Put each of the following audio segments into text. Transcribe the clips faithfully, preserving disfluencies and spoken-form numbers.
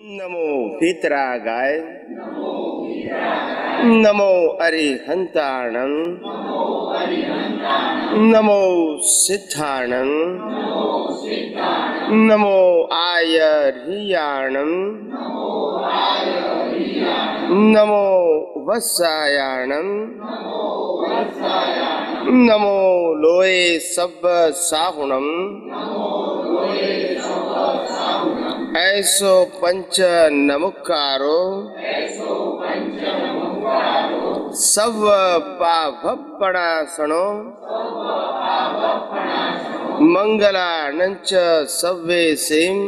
नमो भीतरा गाय नमो अरिहंताणं नमो सिद्धाणं नमो आयर्हियाणं नमो वत्सायाणं नमो लोये सब्ब साहुणं ऐसो पंच नमुकारो सव पाभपणासनो मंगलानंच सव्वे सेम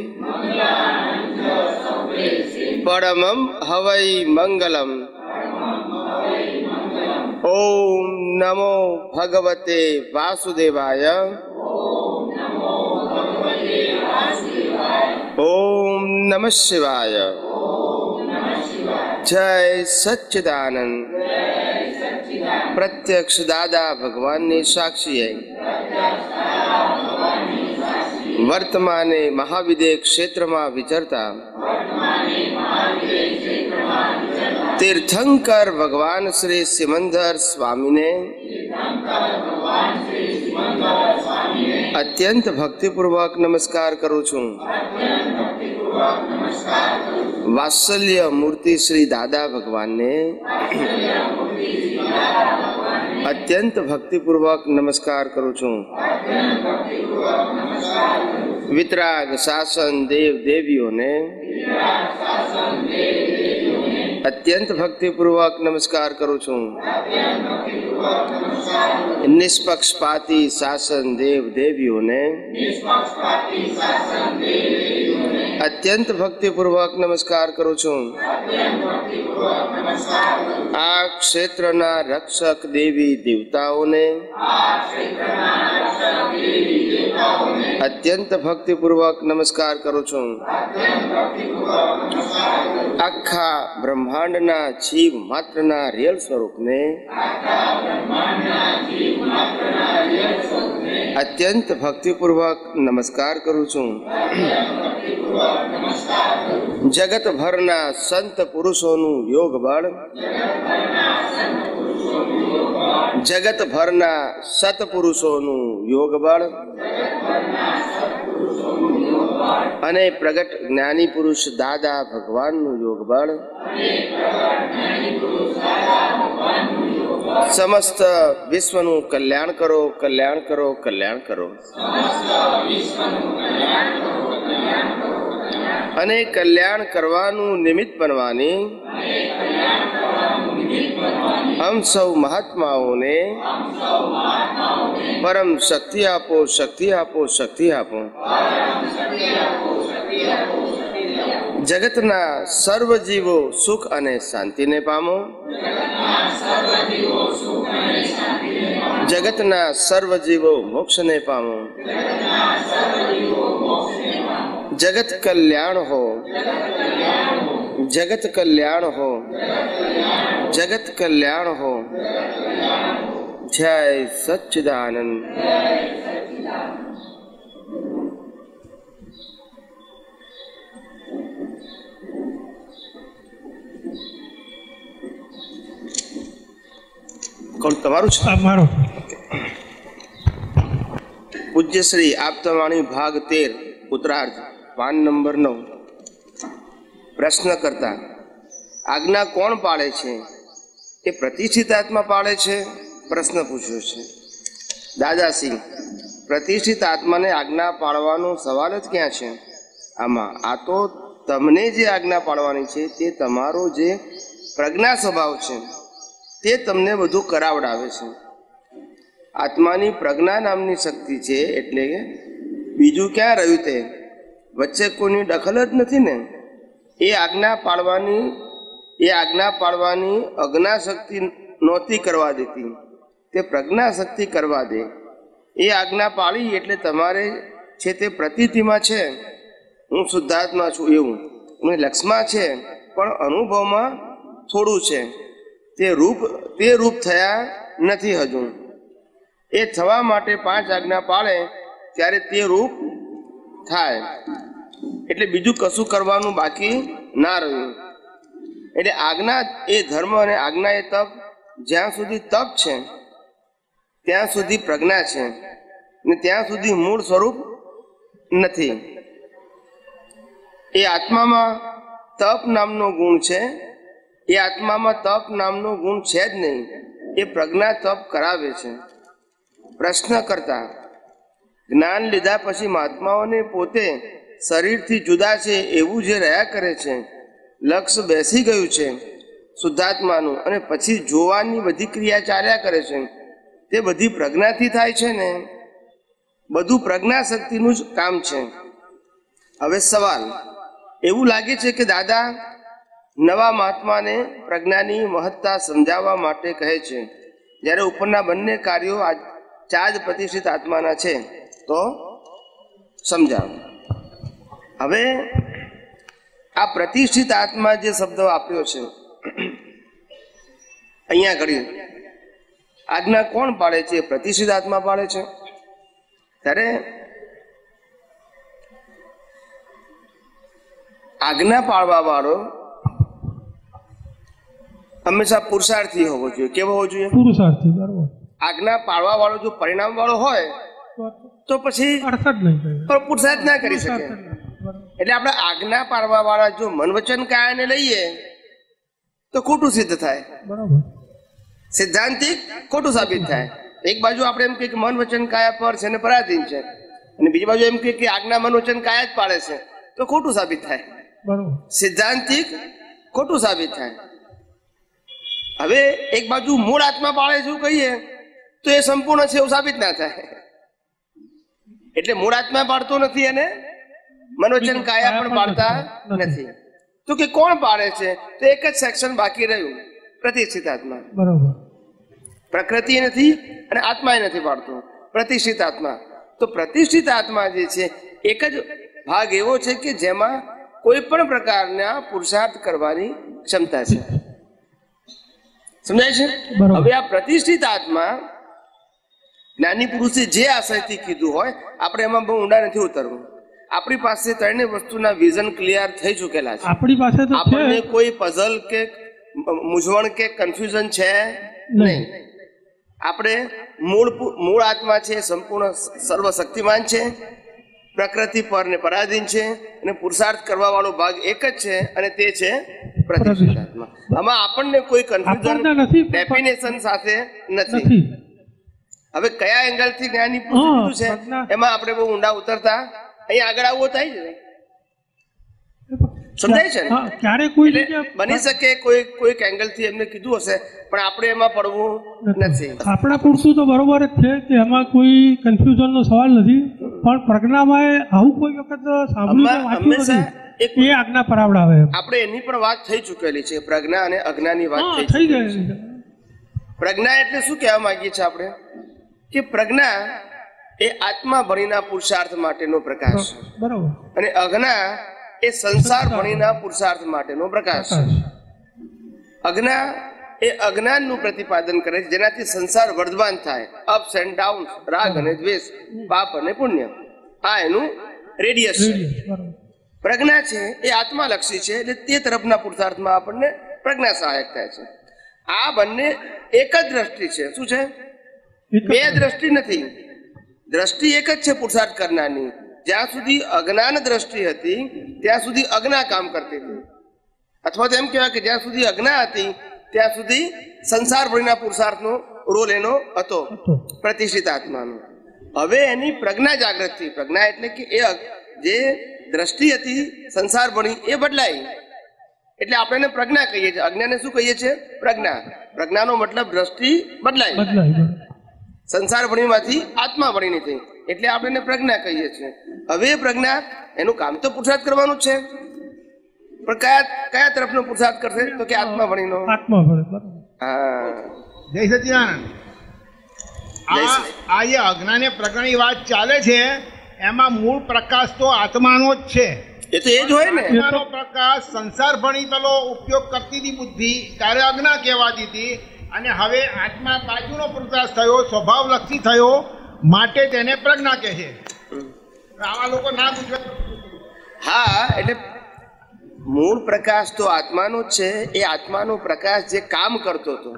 परमं हवै मंगलम। ओम नमो भगवते वासुदेवाय ओम नमः शिवाय। जय सच्चिदानंद। प्रत्यक्ष दादा भगवान ने साक्षी है। वर्तमाने महाविदेह क्षेत्र में विचरता तीर्थंकर भगवान श्री सिमंदर स्वामी ने अत्यंत भक्तिपूर्वक नमस्कार करू छू। वात्सल्य मूर्ति श्री दादा भगवान ने अत्यंत भक्तिपूर्वक नमस्कार करू छू। वितराग शासन देव देवियों ने अत्यंत भक्तिपूर्वक नमस्कार करू छू। निष्पक्षपाती शासन देव देवियों ने अत्यंत भक्तिपूर्वक नमस्कार करू छू। आ क्षेत्रना रक्षक देवी देवताओं ने अत्यंत भक्तिपूर्वक नमस्कार करू छू। आखा ब्रह्मांडना जीव मात्रना रियल स्वरूप ने अत्यंत भक्तिपूर्वक नमस्कार करू छू। जगत भरना संत पुरुषोनु योग बळ जगत भरना सतपुरुषोनु योग बळ अने प्रगट ज्ञानी पुरुष दादा भगवान नु योग बळ समस्त विश्वनु कल्याण करो कल्याण करो कल्याण करो अने कल्याण करवानु निमित्त बनवानी हम सब महात्माओं ने परम शक्ति आपो शक्ति आपो शक्ति आपो। जगतना सर्व जीवो सुख अने शांति ने पामो। जगतना सर्व जीवो मोक्ष ने पामो। जगत कल्याण हो जगत कल्याण हो जगत कल्याण हो। जय सच्चिदानंद। कौन तमारू छे? मारो। पूज्य श्री आपतवाणी भाग तेर उत्तरार्ध पान नंबर नौ। प्रश्न करता आज्ञा कोण पाळे छे? ए प्रतिष्ठित आत्मा पाळे छे? प्रश्न पूछ्यो छे। दादा सिंह प्रतिष्ठित आत्मा ने आज्ञा पाळवानो सवाल ज क्यां छे? आमा आ तो तमने जे आज्ञा पाळवानी छे ते तमारो जे प्रज्ञा स्वभाव छे ते तमने બધું કરાવડાવે છે। આત્માની પ્રજ્ઞા નામની શક્તિ છે એટલે કે બીજું ક્યાં રહ્યું તે વચ્ચે કોઈની દખલ જ નથી ને। એ આજ્ઞા પાળવાની એ આજ્ઞા પાળવાની અજ્ઞા શક્તિ નહોતી કરવા દેતી તે પ્રજ્ઞા શક્તિ કરવા દે। એ આજ્ઞા પાળી એટલે તમારે છે તે પ્રતીતિમાં છે હું શુદ્ધાત્મા છું એવું અને લક્ષમાં છે પણ અનુભવમાં થોડું છે તે રૂપ તે રૂપ થયા નથી હજુ। એ થવા માટે પાંચ આજ્ઞા પાળે ત્યારે તે રૂપ થાય એટલે બીજું કશું કરવાનું બાકી ના રહ્યું. એટલે આજ્ઞા એ ધર્મ અને આજ્ઞા એ તપ, જ્યાં સુધી તપ છે ત્યાં સુધી પ્રજ્ઞા છે ને ત્યાં સુધી મૂળ સ્વરૂપ નથી. એ આત્મામાં તપ નામનો ગુણ છે, એ આત્મામાં તપ નામનો ગુણ છે જ નહીં. એ પ્રજ્ઞા તપ કરાવે છે. પ્રશ્ન કરતા જ્ઞાન લીધા પછી મહાત્માઓને પોતે શરીરથી જુદા છે એવું જે રહ્યા કરે છે, લક્ષ્ય બેસી ગયું છે શુદ્ધાત્માનું, અને પછી જોવાની બધી ક્રિયા ચાલ્યા કરે છે, તે બધી પ્રજ્ઞાથી થાય છે ને. બધું પ્રજ્ઞા શક્તિનું જ કામ છે. હવે સવાલ, એવું લાગે છે કે દાદા નવા મહાત્માને પ્રજ્ઞાની મહત્તા સમજાવવા માટે કહે છે, જ્યારે ઉપરના બંને કાર્યો ચાર પ્રતિષ્ઠિત આત્માના છે, તો સમજાવો. હવે આ પ્રતિષ્ઠિત આત્મા જે શબ્દ વાપર્યો છે અહીંયા ઘડી, આજ્ઞા કોણ પાડે છે? પ્રતિષ્ઠિત આત્મા પાડે છે. ત્યારે આજ્ઞા પાડવા વાળો હંમેશા પુરુષાર્થી હોવો જોઈએ. કેવો હોવો જોઈએ? પુરુષાર્થી. બરાબર. આજ્ઞા પાડવા વાળો જો પરિણામ વાળો હોય તો પછી પુરુષાર્થ ના કરી શકે. એટલે આપણે આજ્ઞા પાડવા વાળા જો મન વચન કાયાને લઈએ તો ખોટું સિદ્ધ થાય. બરાબર. સિદ્ધાંતિક ખોટું સાબિત થાય. એક બાજુ આપણે એમ કહીએ કે મન વચન કાયા પર છે ને પરાધીન છે, અને બીજી બાજુ એમ કહીએ કે આજ્ઞા મન વચન કાયા જ પાડે છે, તો ખોટું સાબિત થાય. બરાબર. સિદ્ધાંતિક ખોટું સાબિત થાય. હવે એક બાજુ મૂળ આત્મા પાડે છે એવું કહીએ તો એ સંપૂર્ણ છે એવું સાબિત ના થાય. એટલે મૂળ આત્મા પાડતો નથી અને મનોવચન કાયા પણ પાડતા નથી. તો કે કોણ પાડે છે? તો એક જ સેક્શન બાકી રહ્યું, પ્રતિષ્ઠિત આત્મા. બરાબર. પ્રકૃતિ નથી અને આત્મા નથી પાડતો, પ્રતિષ્ઠિત આત્મા. તો પ્રતિષ્ઠિત આત્મા જે છે એક જ ભાગ એવો છે કે જેમાં કોઈ પણ પ્રકારના પુરુષાર્થ કરવાની ક્ષમતા છે. સમજાય છે? હવે આ પ્રતિષ્ઠિત આત્મા જ્ઞાની પુરુષે જે આશયથી કીધું હોય, આપણે એમાં બહુ ઊંડા નથી ઉતરવું. આપણી પાસે ત્રણેય વસ્તુના વિઝન ક્લિયર થઈ ચૂકેલા છે. આપણી પાસે તો આપણને કોઈ પઝલ કે મૂંઝવણ કે કન્ફ્યુઝન છે નહીં. આપણે મૂળ મૂળ આત્મા છે, સંપૂર્ણ સર્વશક્તિમાન છે, પ્રકૃતિ પર ને પરાધીન છે, અને પુરુષાર્થ કરવા વાળો ભાગ એક જ છે, અને તે છે પ્રતિષ્ઠિત આત્મા. આમાં આપણને કોઈ કન્ફ્યુઝન ડેફિનેશન સાથે નથી. હવે કયા એંગલ થી જ્ઞાની પૂછ્યું છે એમાં આપણે બહુ ઊંડા ઉતરતા અહીંયા આગળ આવવો થાય છે. સમજાય છે? ક્યારે કોઈ બની શકે કોઈ કોઈક એંગલ થી એમને કીધું હશે, પણ આપણે એમાં પડવું નથી. આપણા પુરુષો તો બરોબર જ છે કે એમાં કોઈ કન્ફ્યુઝન નો સવાલ નથી, પણ પ્રજ્ઞામાં આવું કોઈ વખત સાંભળ્યું વાંચ્યું નથી. એ આજ્ઞા પરાવડાવે. આપણે એની પણ વાત થઈ ચૂકેલી છે, પ્રજ્ઞા અને અજ્ઞાની વાત થઈ ગઈ. પ્રજ્ઞા એટલે શું કહેવા માંગીએ છીએ આપણે? કે પ્રજ્ઞા એ આત્મા ભણીના પુરુષાર્થ માટેનો પ્રકાશ, બરાબર, અને અજ્ઞા એ સંસાર ભણીના પુરુષાર્થ માટેનો પ્રકાશ છે. અજ્ઞા એ અજ્ઞાનનું પ્રતિપાદન કરે છે, જેનાથી સંસાર વર્ધમાન થાય, અપ્સ એન્ડ ડાઉન, રાગ અને દ્વેષ, પાપ અને પુણ્ય. આ એનું રેડિયસ છે. પ્રજ્ઞા છે એ આત્માલક્ષી છે, એટલે તે તરફના પુરુષાર્થમાં આપણને પ્રજ્ઞા સહાયક થાય છે. આ બંને એક જ દ્રષ્ટિ છે. શું છે? બે દ્રષ્ટિ નથી. દ્રષ્ટિ એક જ છે પુરુષાર્થ કરનારની. જ્યાં સુધી અજ્ઞાન દ્રષ્ટિ હતી ત્યાં સુધી અજ્ઞા કામ કરતી હતી, અથવા તો એમ કહેવાય કે જ્યાં સુધી અજ્ઞા હતી ત્યાં સુધી સંસાર ભણીના પુરુષાર્થનો રોલ એનો હતો, પ્રતિષ્ઠિત આત્માનો. હવે એની પ્રજ્ઞા જાગૃત થઈ. પ્રજ્ઞા એટલે કે એ જે દ્રષ્ટિ હતી સંસાર ભણી એ બદલાઈ, એટલે આપણે એને પ્રજ્ઞા કહીએ છીએ. અજ્ઞાને શું કહીએ છીએ? પ્રજ્ઞા. પ્રજ્ઞાનો મતલબ દ્રષ્ટિ બદલાઈ, સંસાર ભણીમાંથી આત્મા ભણીની થઈ, એટલે આપણે એને પ્રજ્ઞા કહીએ છીએ. હવે પ્રજ્ઞા એનું કામ તો પુરુષાર્થ કરવાનું જ છે, પણ કયા કયા તરફનો પુરુષાર્થ કરશે? તો કે આત્મા ભણીનો. આત્મા ભણે. હા, જય સચિદાનંદ. આ જે અજ્ઞાને પ્રજ્ઞાની વાત ચાલે છે એમાં મૂળ પ્રકાશ તો આત્માનો જ છે. એ તો એ જ હોય ને. આત્માનો પ્રકાશ સંસાર ભણી પેલો ઉપયોગ કરતી હતી બુદ્ધિ, ત્યારે અજ્ઞા કહેવાતી હતી, અને હવે આત્મા બાજુનો પુરુષાર્થ થયો, સ્વભાવલક્ષી થયો, માટે તેને પ્રજ્ઞા કહે છે. આવા લોકો ના ગુજરાત. હા, એટલે મૂળ પ્રકાશ તો આત્માનો જ છે. એ આત્માનો પ્રકાશ જે કામ કરતો હતો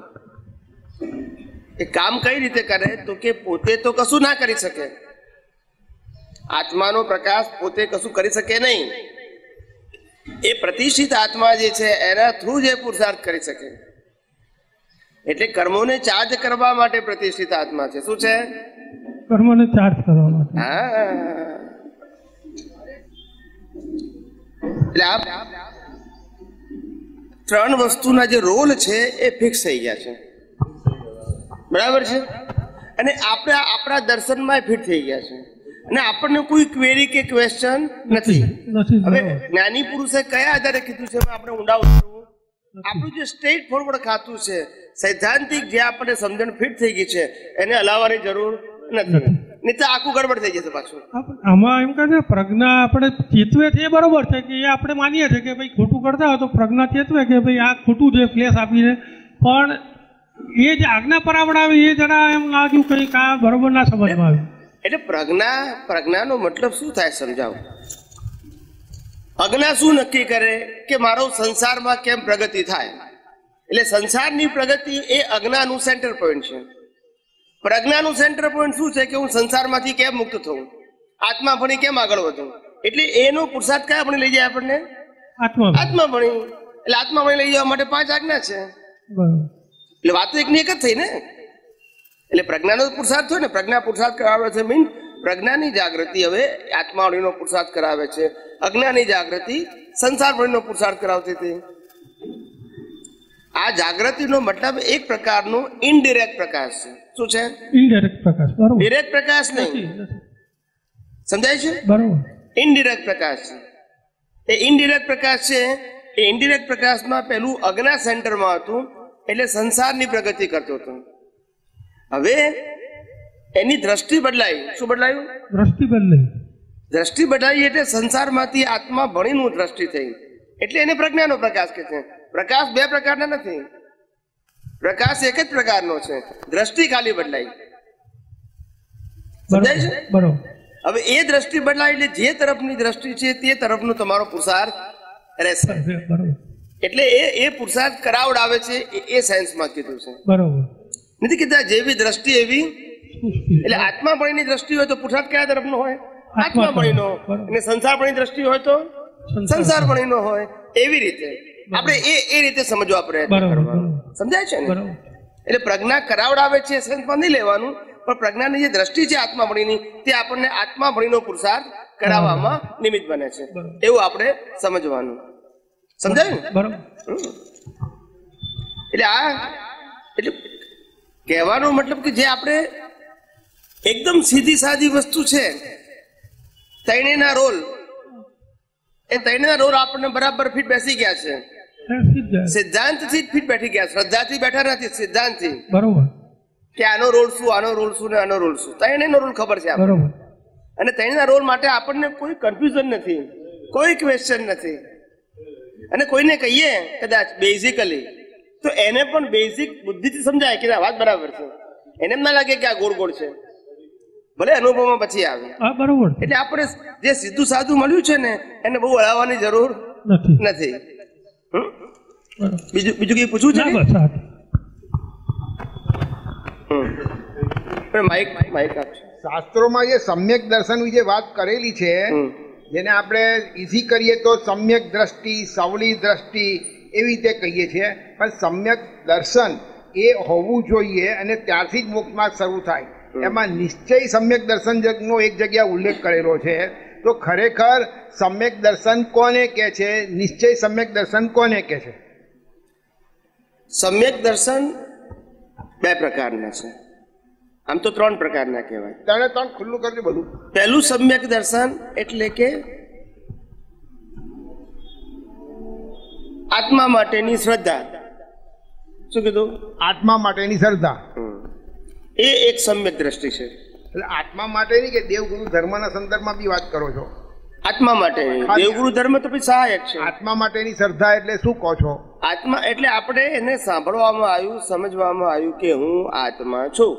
એ કામ કઈ રીતે કરે તો કે પોતે તો કશું ના કરી શકે. આત્માનો પ્રકાશ પોતે કશું કરી શકે નહીં. એ પ્રતિષ્ઠિત આત્મા જે છે એના થ્રુ જ એ પુરુષાર્થ કરી શકે. એટલે કર્મોને ચાર્જ કરવા માટે પ્રતિષ્ઠિત આત્મા છે. શું છે? કર્મને ચાર્જ કરવા માટે. હા, એટલે આ ત્રણ વસ્તુના જે રોલ છે એ ફિક્સ થઈ ગયા છે. બરાબર છે. અને આપણે આપણા દર્શનમાં ફિટ થઈ ગયા છે. અને આપણને કોઈ ક્વેરી કે ક્વેશ્ચન નથી. હવે જ્ઞાની પુરુષે કયા આધારે કીધું છે આપણે ઊંડા ઉતરવું? આપણું જે સ્ટ્રેટ ફોરવર્ડ ખાતું છે, સૈદ્ધાંતિક જે આપણને સમજણ ફિટ થઈ ગઈ છે, એને હલાવવાની જરૂર નથી. નહીં તો આખું ગડબડ થઈ જશે પાછું. આમાં એમ કહે છે પ્રજ્ઞા આપણે ચેતવે છે એ બરોબર છે કે એ આપણે માનીએ છીએ કે ભાઈ ખોટું કરતા હોય તો પ્રજ્ઞા ચેતવે કે ભાઈ આ ખોટું છે ફ્લેશ આપીને, પણ એ જે આજ્ઞા પરાવડાવે એ જરા એમ લાગ્યું કંઈક આ બરોબર ના સમજમાં આવ્યું. એટલે પ્રજ્ઞા પ્રજ્ઞાનો મતલબ શું થાય સમજાવો. અજ્ઞા શું નક્કી કરે કે મારો સંસારમાં કેમ પ્રગતિ થાય? એટલે સંસારની પ્રગતિ એ અજ્ઞાનું સેન્ટર પોઈન્ટ છે. પ્રજ્ઞાનું સેન્ટર પોઈન્ટ શું છે કે હું સંસારમાંથી કેમ મુક્ત થઉં, આત્મા ભણી કેમ આગળ વધું. એટલે એનો પુરુષાર્થ કયા ભણી લઈ જાય આપણને? આત્મા આત્મા ભણી. એટલે આત્મા ભણી લઈ જવા માટે પાંચ આજ્ઞા છે. એટલે વાત તો એક ની એક જ થઈ ને. એટલે પ્રજ્ઞાનો પુરુષાર્થ હોય ને, પ્રજ્ઞા પુરુષાર્થ કરાવે છે મીન પ્રજ્ઞાની જાગૃતિ હવે આત્માવળીનો પુરુષાર્થ કરાવે છે. અજ્ઞાની જાગૃતિ સંસાર ભણીનો પુરુષાર્થ કરાવતી હતી. આ જાગૃતિનો મતલબ એક પ્રકારનો ઇનડિરેક્ટ પ્રકાશ છે. શું છે? ઇનડિરેક્ટ પ્રકાશ. બરોબર. ડિરેક્ટ પ્રકાશ નહીં. સમજાય છે? બરોબર. ઇનડિરેક્ટ પ્રકાશ છે. એ ઇનડિરેક્ટ પ્રકાશ છે. એ ઇનડિરેક્ટ પ્રકાશમાં પેલું અજ્ઞા સેન્ટરમાં હતું, એટલે સંસારની પ્રગતિ કરતો હતો. હવે એની દ્રષ્ટિ બદલાઈ. શું બદલાયું? દ્રષ્ટિ બદલાઈ. દ્રષ્ટિ બદલાઈ એટલે સંસારમાંથી આત્મા ભણીનું દ્રષ્ટિ થઈ. એટલે એને પ્રજ્ઞાનો પ્રકાશ કહે છે. પ્રકાશ બે પ્રકારના નથી, પ્રકાશ એક જ પ્રકારનો છે. દ્રષ્ટિ ખાલી બદલાઈ. સમજાય છે? બરોબર. હવે એ દ્રષ્ટિ બદલાય એટલે જે તરફની દ્રષ્ટિ છે તે તરફનો તમારો પુરુષાર્થ રહેશે. બરોબર. એટલે એ એ પુરુષાર્થ કરાવડાવે છે એ સેન્સમાં કીધું છે. બરોબર. નથી કીધા જેવી દ્રષ્ટિ એવી. એટલે આત્મા ભણીની દ્રષ્ટિ હોય તો પુરુષાર્થ કયા તરફનો હોય? આત્મા ભણીનો. અને સંસાર ભણી દ્રષ્ટિ હોય તો સંસાર ભણીનો હોય. એવી રીતે આપણે એ એ રીતે સમજવા પ્રયત્ન કરવાનો. સમજાય છે ને? એટલે પ્રજ્ઞા કરાવડાવે છે સેન્સમાં નહીં લેવાનું, પણ પ્રજ્ઞાની જે દ્રષ્ટિ છે આત્મા ભણીની તે આપણને આત્મા ભણીનો પુરુષાર્થ કરાવવામાં નિમિત્ત બને છે. એવું આપણે સમજવાનું. સમજાયું ને? બરોબર. એટલે આ એટલે કહેવાનો મતલબ કે જે આપણે એકદમ સીધી સાદી વસ્તુ છે, ત્રણેયના રોલ, એ ત્રણેયના રોલ આપણને બરાબર ફિટ બેસી ગયા છે. સિદ્ધાંતથી ફિટ બેઠી ગયા. શ્રદ્ધાથી બેઠા નથી, સિદ્ધાંતથી. બરોબર. કે આનો રોલ શું, આનો રોલ શું ને આનો રોલ શું. ત્રણેયનો રોલ ખબર છે આપણને. બરોબર. અને ત્રણેયના રોલ માટે આપણને કોઈ કન્ફ્યુઝન નથી, કોઈ ક્વેશ્ચન નથી. અને કોઈને કહીએ કદાચ બેઝિકલી તો એને પણ બેઝિક બુદ્ધિથી સમજાય કે આ વાત બરાબર છે. એને એમ ના લાગે કે આ ગોળ ગોળ છે, ભલે અનુભવમાં પછી આવે. હા, બરોબર. એટલે આપણે જે સીધું સાદું મળ્યું છે ને એને બહુ હલાવવાની જરૂર નથી. બીજું બીજું કઈ પૂછવું છે? માઇક માઇક આપજો. શાસ્ત્રોમાં જે સમ્યક દર્શન વિશે વાત કરેલી છે, જેને આપણે ઈઝી કરીએ તો સમ્યક દ્રષ્ટિ, સવલી દ્રષ્ટિ એવી રીતે કહીએ છીએ. પણ સમ્યક દર્શન એ હોવું જોઈએ અને ત્યારથી જ મોક્ષ માર્ગ શરૂ થાય. એમાં નિશ્ચય સમ્યક દર્શન નો એક જગ્યા ઉલ્લેખ કરેલો છે. તો ખરેખર સમ્યક દર્શન કોને કહે છે? નિશ્ચય સમ્યક દર્શન કોને કહે છે? સમ્યક દર્શન બે પ્રકારના છે. આમ તો ત્રણ પ્રકારના કહેવાય. ત્રણે ત્રણ ખુલ્લું કરજો બધું. પહેલું સમ્યક દર્શન એટલે કે આત્મા માટેની શ્રદ્ધા. શું કીધું? આત્મા માટેની શ્રદ્ધા. એ એક સમ્યક દ્રષ્ટિ છે. એટલે આત્મા માટેની કે દેવગુરુ ધર્મના સંદર્ભમાં બી વાત કરો છો? આત્મા માટે. દેવગુરુ ધર્મ તો પછી સહાયક છે. આત્મા માટેની શ્રદ્ધા એટલે શું કહો છો? આત્મા એટલે આપણે એને સાંભળવામાં આવ્યું, સમજવામાં આવ્યું કે હું આત્મા છું.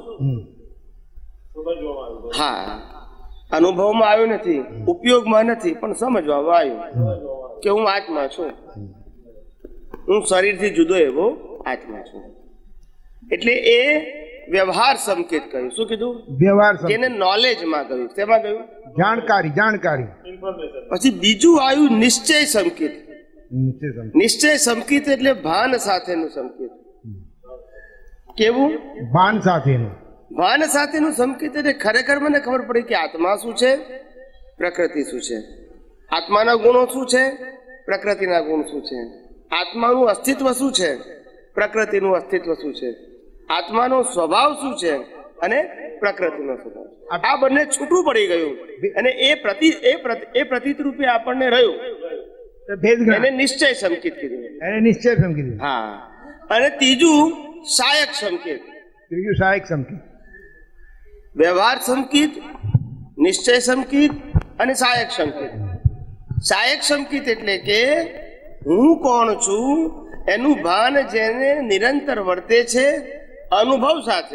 હા, અનુભવમાં આવ્યું નથી, ઉપયોગમાં નથી, પણ સમજવામાં આવ્યું. કે હું આત્મા છું, હું શરીરથી જુદો એવો આત્મા છું. એટલે એ વ્યવહાર સંકેત કહ્યું. શું કીધું? વ્યવહાર જેને નોલેજમાં ગયું. શેમાં ગયું? જાણકારી જાણકારી. પછી બીજું આવ્યું નિશ્ચય સંકેત. નિશ્ચય સંકેત. નિશ્ચય સંકેત એટલે ભાન સાથેનું સંકેત. કેવું? ભાન સાથેનું. ભાન સાથેનું સંકેત એટલે ખરેખર મને ખબર પડી કે આત્મા શું છે, પ્રકૃતિ શું છે, આત્માના ગુણો શું છે, પ્રકૃતિના ગુણ શું છે, આત્માનું અસ્તિત્વ શું છે, પ્રકૃતિનું અસ્તિત્વ શું છે, આત્માનો સ્વભાવ શું છે અને પ્રકૃતિનો સ્વભાવ. આ બંને છૂટું પડી ગયું અને એ પ્રતિ એ પ્રતિ એ પ્રતીત રૂપે આપણને રહ્યું. એને નિશ્ચય સંકેત કીધું. એને નિશ્ચય સંકેત. હા. અને ત્રીજું સહાયક સંકેત. ત્રીજું સહાયક સંકેત. વ્યવહાર સંકેત, નિશ્ચય સંકેત અને સહાયક સંકેત. સહાયક સંકેત એટલે કે હું કોણ છું એનું ભાન જેને નિરંતર વર્તે છે અનુભવ સાથે.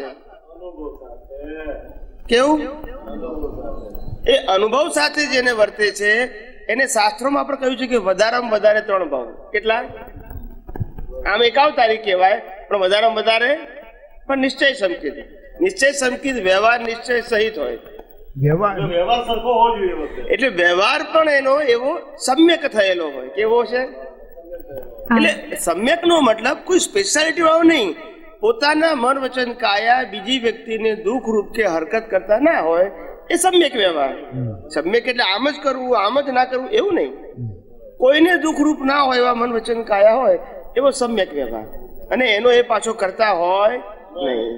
કેવું? એ અનુભવ સાથે જેને વર્તે છે એને શાસ્ત્રોમાં આપણે કહ્યું છે કે વધારેમાં વધારે ત્રણ ભાવ. કેટલા? આમ એકાવતારી કહેવાય પણ વધારેમાં વધારે પણ નિશ્ચય સંકેત. નિશ્ચય સંકેત વ્યવહાર નિશ્ચય સહિત હોય. વ્યવહાર વ્યવહાર સરખો હોવો જોઈએ. એટલે વ્યવહાર પણ એનો એવો સમ્યક થયેલો હોય. કેવો છે? એટલે સમ્યક નો મતલબ કોઈ સ્પેશિયાલિટી વાળો નહીં. પોતાના મન વચન કાયા બીજી વ્યક્તિને દુઃખ રૂપ કે હરકત કરતા ના હોય એ સમ્યક વ્યવહાર. સમ્યક એટલે આમ જ કરવું આમ જ ના કરવું એવું નહીં. કોઈને દુઃખ રૂપ ના હોય એવા મન વચન કાયા હોય એવો સમ્યક વ્યવહાર. અને એનો એ પાછો કરતા હોય નહીં.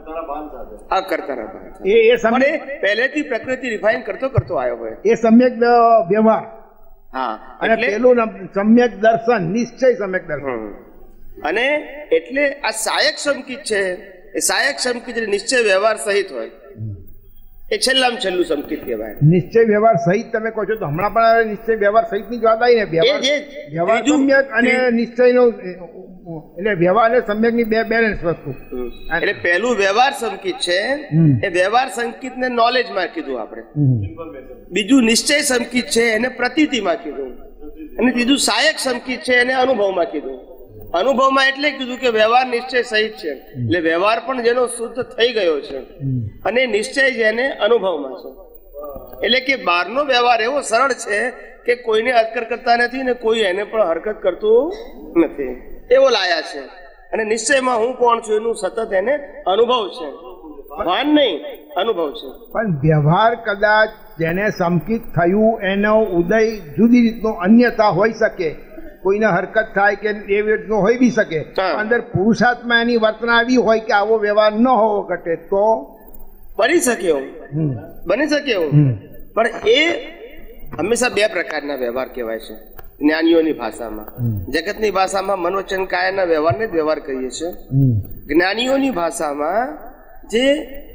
આ કરતા એ એ સમ્યક પહેલેથી પ્રકૃતિ રિફાઇન કરતો કરતો આવ્યો હોય એ સમ્યક વ્યવહાર. હા. અને પેલું સમ્યક દર્શન, નિશ્ચય સમ્યક દર્શન. અને એટલે આ સહાયક સંકેત છે. એ સહાયક સંકેત નિશ્ચય વ્યવહાર સહિત હોય. એ છેલ્લામાં છેલ્લું સંકેત કહેવાય. નિશ્ચય વ્યવહાર સહિત તમે કહો છો તો હમણાં પણ નિશ્ચય વ્યવહાર સહિત ની જ વાત આવી ને. વ્યવહાર વ્યવહાર સમ્યક અને નિશ્ચય નો એટલે વ્યવહાર અને સમ્યક ની બે બેલેન્સ વસ્તુ. એટલે પહેલું વ્યવહાર સંકેત છે એ વ્યવહાર સંકેત ને નોલેજ માં કીધું આપણે. બીજું નિશ્ચય સંકેત છે એને પ્રતીતિમાં કીધું. અને ત્રીજું સહાયક સંકેત છે એને અનુભવમાં કીધું. અનુભવમાં એટલે કીધું કે વ્યવહાર નિશ્ચય સહિત છે એટલે વ્યવહાર પણ જેનો શુદ્ધ થઈ ગયો છે અને નિશ્ચય જેને અનુભવમાં છે. એટલે કે બહારનો વ્યવહાર એવો સરળ છે કે કોઈને હરકત કરતા નથી ને કોઈ એને પણ હરકત કરતું નથી એવો લાયા છે. અને નિશ્ચયમાં હું કોણ છું એનું સતત એને અનુભવ છે, ભાન નહીં, અનુભવ છે. પણ વ્યવહાર કદાચ જેને સંકિત થયું એનો ઉદય જુદી રીતનો અન્યતા હોઈ શકે. કોઈને હરકત થાય કે એ રીતનો હોઈ બી શકે. અંદર પુરુષાર્થમાં એની વર્તના આવી હોય કે આવો વ્યવહાર ન હોવો ઘટે તો બની શકે એવું, બની શકે એવું. પણ એ હંમેશા બે પ્રકારના વ્યવહાર કહેવાય છે જ્ઞાનીઓની ભાષામાં. જગતની ભાષામાં મનોવચન કાયાના વ્યવહારને જ વ્યવહાર કહીએ છીએ. જ્ઞાનીઓની ભાષામાં જે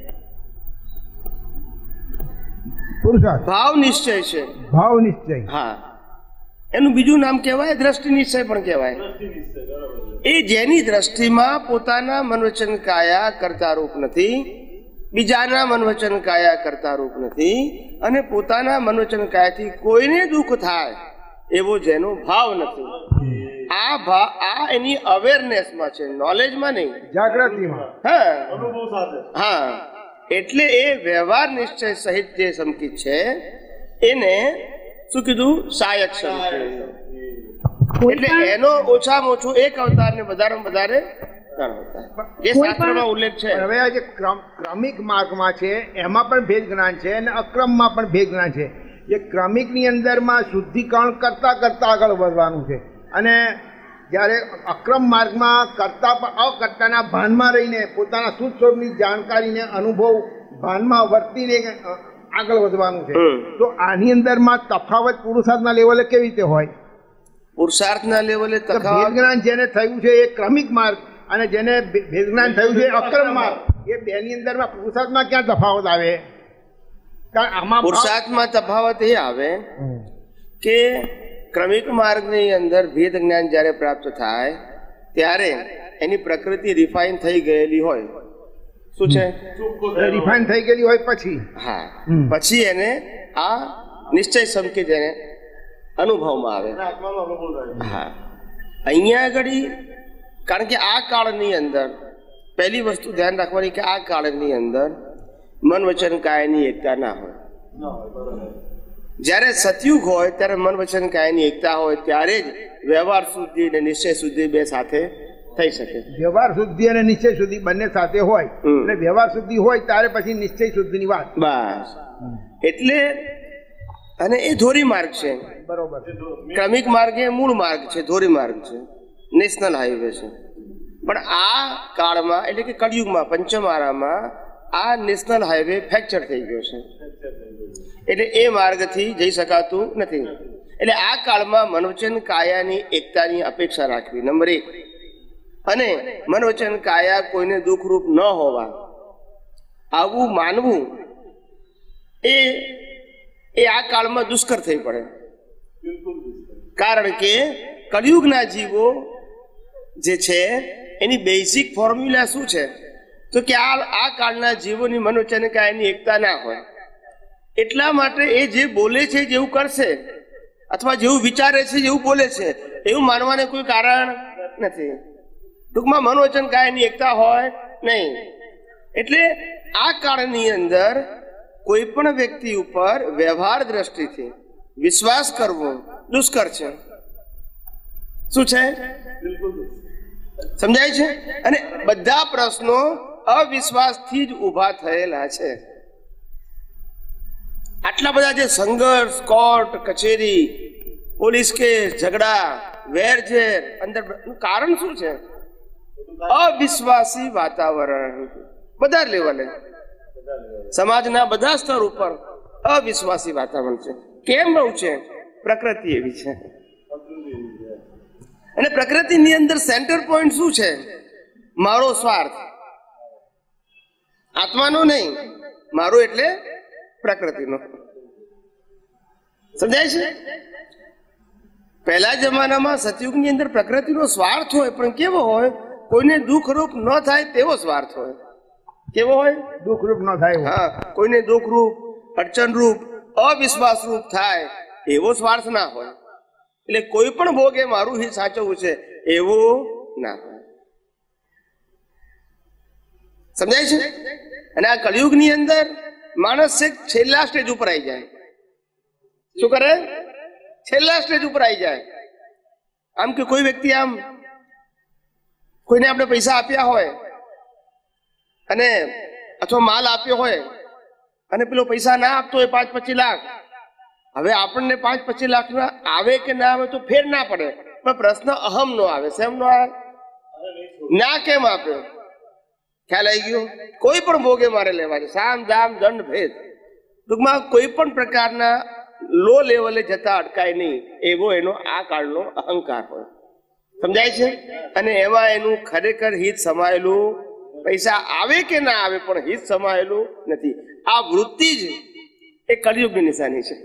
પુરુષાર્થ ભાવ નિશ્ચય છે, ભાવ નિશ્ચય, હા, એનું બીજું નામ કહેવાય દ્રષ્ટિ નિશ્ચય પણ કહેવાય. એ જેની દ્રષ્ટિમાં પોતાના મનવચન કાયા કરતા રૂપ નથી, બીજાના મનવચન કાયા કરતા રૂપ નથી અને પોતાના મનવચન કાયાથી કોઈને દુઃખ થાય એવો જેનો ભાવ નથી. આ ભાવ આ એની અવેરનેસમાં છે, નોલેજમાં નહીં, જાગૃતિમાં. હા હા. એટલે એ વ્યવહાર નિશ્ચય સહિત જે સંકિત છે એને શું કીધું? સહાયક સંકેત. એટલે એનો ઓછામાં ઓછું એક અવતાર ને વધારેમાં વધારે ત્રણ અવતાર જે શાસ્ત્રમાં ઉલ્લેખ છે. હવે આ જે ક્રમિક માર્ગમાં છે એમાં પણ ભેદ જ્ઞાન છે અને અક્રમમાં પણ ભેદ જ્ઞાન છે. જે ક્રમિકની અંદરમાં શુદ્ધિકરણ કરતા કરતા આગળ વધવાનું છે અને જ્યારે અક્રમ માર્ગમાં કરતા પણ અકર્તાના ભાનમાં રહીને પોતાના શુદ્ધ સ્વરૂપની જાણકારીને અનુભવ ભાનમાં વર્તીને આગળ વધવાનું છે. તો આની અંદરમાં તફાવત પુરુષાર્થના લેવલે કેવી રીતે હોય? પુરુષાર્થના લેવલે ભેદ જ્ઞાન જેને થયું છે એ ક્રમિક માર્ગ અને જેને ભેદ જ્ઞાન થયું છે અક્રમ માર્ગ, એ બેની અંદરમાં પુરુષાર્થમાં ક્યાં તફાવત આવે? કારણ આમાં પુરુષાર્થમાં તફાવત એ આવે કે ક્રમિક માર્ગની અંદર ભેદ જ્ઞાન જ્યારે પ્રાપ્ત થાય ત્યારે એની પ્રકૃતિ રિફાઇન થઈ ગયેલી હોય. શું છે? રિફાઇન થઈ ગયેલી હોય પછી હા પછી એને આ નિશ્ચય સંકેત એને અનુભવમાં આવે. હા, અહીંયા આગળ કારણ કે આ કાળની અંદર પહેલી વસ્તુ ધ્યાન રાખવાની કે આ કાળની અંદર મન વચન કાયની એકતા ના હોય. જ્યારે સતયુગ હોય ત્યારે મન વચન કાયની એકતા હોય ત્યારે જ વ્યવહાર શુદ્ધિ અને નિશ્ચય શુદ્ધિ બે સાથે થઈ શકે. વ્યવહાર શુદ્ધિ અને નિશ્ચય શુદ્ધિ બંને સાથે હોય એટલે વ્યવહાર શુદ્ધિ હોય ત્યારે પછી નિશ્ચય શુદ્ધિની વાત. બસ એટલે અને એ ધોરી માર્ગ છે. બરોબર. ક્રમિક માર્ગ એ મૂળ માર્ગ છે, ધોરી માર્ગ છે, નેશનલ હાઈવે છે. પણ આ કાળમાં એટલે કે કળિયુગમાં પંચમારામાં આ નેશનલ હાઈવે ફ્રેક્ચર થઈ ગયો છે એટલે એ માર્ગથી જઈ શકાતું નથી. એટલે આ કાળમાં મનોવચન કાયાની એકતાની અપેક્ષા રાખવી નંબર એક. અને મનોવચન કાયા કોઈને દુઃખરૂપ ન હોવા આવું માનવું એ એ આ કાળમાં દુષ્કર થઈ પડે. કારણ કે કળિયુગના જીવો જે છે એની બેઝિક ફોર્મ્યુલા શું છે તો કે આ આ કાળના જીવોની મનોવચન કાયાની એકતા ના હોય. એટલા માટે એ જે બોલે છે જેવું કરશે અથવા જેવું વિચારે છે જેવું બોલે છે એવું માનવાને કોઈ કારણ નથી. ટૂંકમાં મનોવચન કાયાની એકતા હોય નહીં. એટલે આ કાળની અંદર કોઈ પણ વ્યક્તિ ઉપર વ્યવહાર દ્રષ્ટિથી વિશ્વાસ કરવો દુષ્કર છે. શું છે? સમજાય છે? અને બધા પ્રશ્નો અવિશ્વાસથી જ ઉભા થયેલા છે. આટલા બધા જે સંઘર્ષ, કોર્ટ કચેરી, પોલીસ કેસ, ઝઘડા, વેરઝેર અંદર કારણ શું છે? અવિશ્વાસી વાતાવરણ બધા લેવલે સમાજના બધા સ્તર ઉપર અવિશ્વાસી વાતાવરણ છે. કેમ રહું છે? પ્રકૃતિ એવી છે. અને પ્રકૃતિની અંદર સેન્ટર પોઈન્ટ શું છે? મારો સ્વાર્થ. આત્માનો નહીં, મારો એટલે પ્રકૃતિનો. સમજાય છે? પહેલા જમાનામાં સતયુગની અંદર પ્રકૃતિનો સ્વાર્થ હોય, પણ કેવો હોય? કોઈને દુઃખરૂપ ન થાય તેવો સ્વાર્થ હોય. કેવો હોય? દુઃખરૂપ ન થાય. હા, કોઈને દુઃખરૂપ, અડચણરૂપ, અવિશ્વાસરૂપ થાય એવો સ્વાર્થ ના હોય. એટલે કોઈ પણ ભોગે મારું હિત સાચવવું છે એવું ના હોય. સમજાય છે? અને આ કળિયુગની અંદર માણસ છેલ્લા સ્ટેજ ઉપર આવી જાય. શું કરે? છેલ્લા સ્ટેજ ઉપર આવી જાય. આમ કે કોઈ વ્યક્તિ આમ કોઈને આપણે પૈસા આપ્યા હોય અને અથવા માલ આપ્યો હોય અને પેલો પૈસા ના આપતો હોય પાંચ પચીસ લાખ. હવે આપણને પાંચ પચીસ લાખ ના આવે કે ના આવે તો ફેર ના પડે, પણ પ્રશ્ન અહમ નો આવે. શેમ નો આવે? ના કેમ આપ્યો? ખ્યાલ આવી ગયો? કોઈ પણ ભોગે મારે લેવા છે, સામ દામ દંડ ભેદ. ટૂંકમાં કોઈ પણ પ્રકારના લો લેવલે જતા અટકાય નહીં એવો એનો આ કાળનો અહંકાર હોય. સમજાય છે? અને એમાં એનું ખરેખર હિત સમાયેલું, પૈસા આવે કે ના આવે પણ હિત સમાયેલું નથી. આ વૃત્તિ જ એ કળિયુગની નિશાની છે.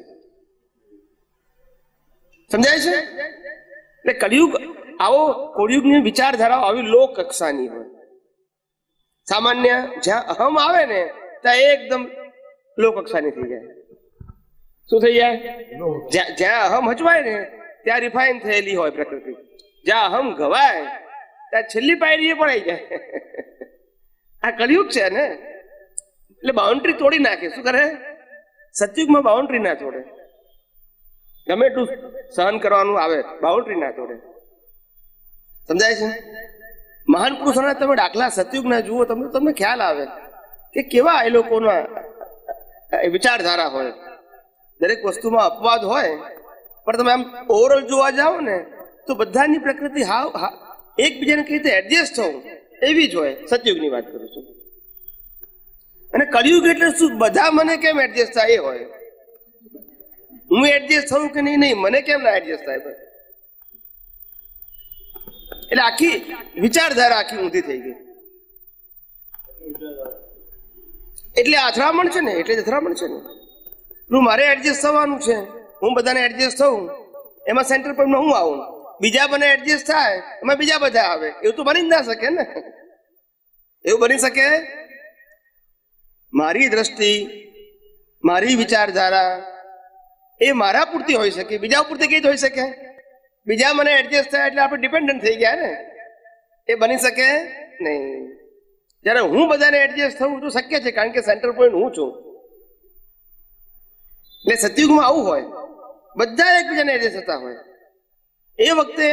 સમજાય છે? એટલે કળિયુગ આવો કળિયુગની વિચારધારા આવી લો કક્ષાની હોય. સામાન્ય જ્યાં અહમ આવે ને ત્યાં એકદમ લો કક્ષાની થઈ જાય. શું થઈ જાય? જ્યાં અહમ હચવાય ને ત્યાં રિફાઇન થયેલી હોય પ્રકૃતિ. જ્યાં અહમ ગવાય ત્યાં છેલ્લી પાયરીએ પણ આવી જાય. આ કળિયુગ છે ને, એટલે બાઉન્ડ્રી તોડી નાખે. શું કરે? સતયુગમાં બાઉન્ડ્રી ના તોડે. ગમે એટલું સહન કરવાનું આવે, બાઉન્ડ્રી ના તોડે. સમજાય છે? મહાન પુરુષોના તમે દાખલા સતયુગના જુઓ, તમને તમને ખ્યાલ આવે કે કેવા એ લોકોના વિચારધારા હોય. દરેક વસ્તુમાં અપવાદ હોય, પણ તમે આમ ઓવરઓલ જોવા જાઓ ને તો બધાની પ્રકૃતિ હાવ એકબીજાને કઈ રીતે એડજસ્ટ થવું એવી જ હોય. સતયુગની વાત કરું છું. અને કળિયુગ એટલે શું? બધા મને કેમ એડજસ્ટ થાય એ હોય. હું એડજસ્ટ થવું કે નહીં નહીં મને કેમ ના એડજસ્ટ થાય? એટલે આખી વિચારધારા આખી ઊંધી થઈ ગઈ. એટલે અથડામણ છે ને, એટલે અથડામણ છે ને. તું મારે એડજસ્ટ થવાનું છે, હું બધાને એડજસ્ટ થવું, એમાં સેન્ટર પોઈન્ટમાં હું આવું. બીજા મને એડજસ્ટ થાય એમાં બીજા બધા આવે. એવું તો બની જ ના શકે ને. એવું બની શકે? મારી દ્રષ્ટિ, મારી વિચારધારા એ મારા પૂરતી હોઈ શકે, બીજા પૂરતી કઈ હોઈ શકે? બીજા મને એડજસ્ટ થાય એટલે આપણે ડિપેન્ડન્ટ થઈ ગયા ને, એ બની શકે નહીં. જ્યારે હું બધાને એડજસ્ટ થવું તો શક્ય છે, કારણ કે સેન્ટર પોઈન્ટ હું છું. એટલે સતયુગમાં આવું હોય, બધા એકબીજાને એડજસ્ટ થતા હોય. એ વખતે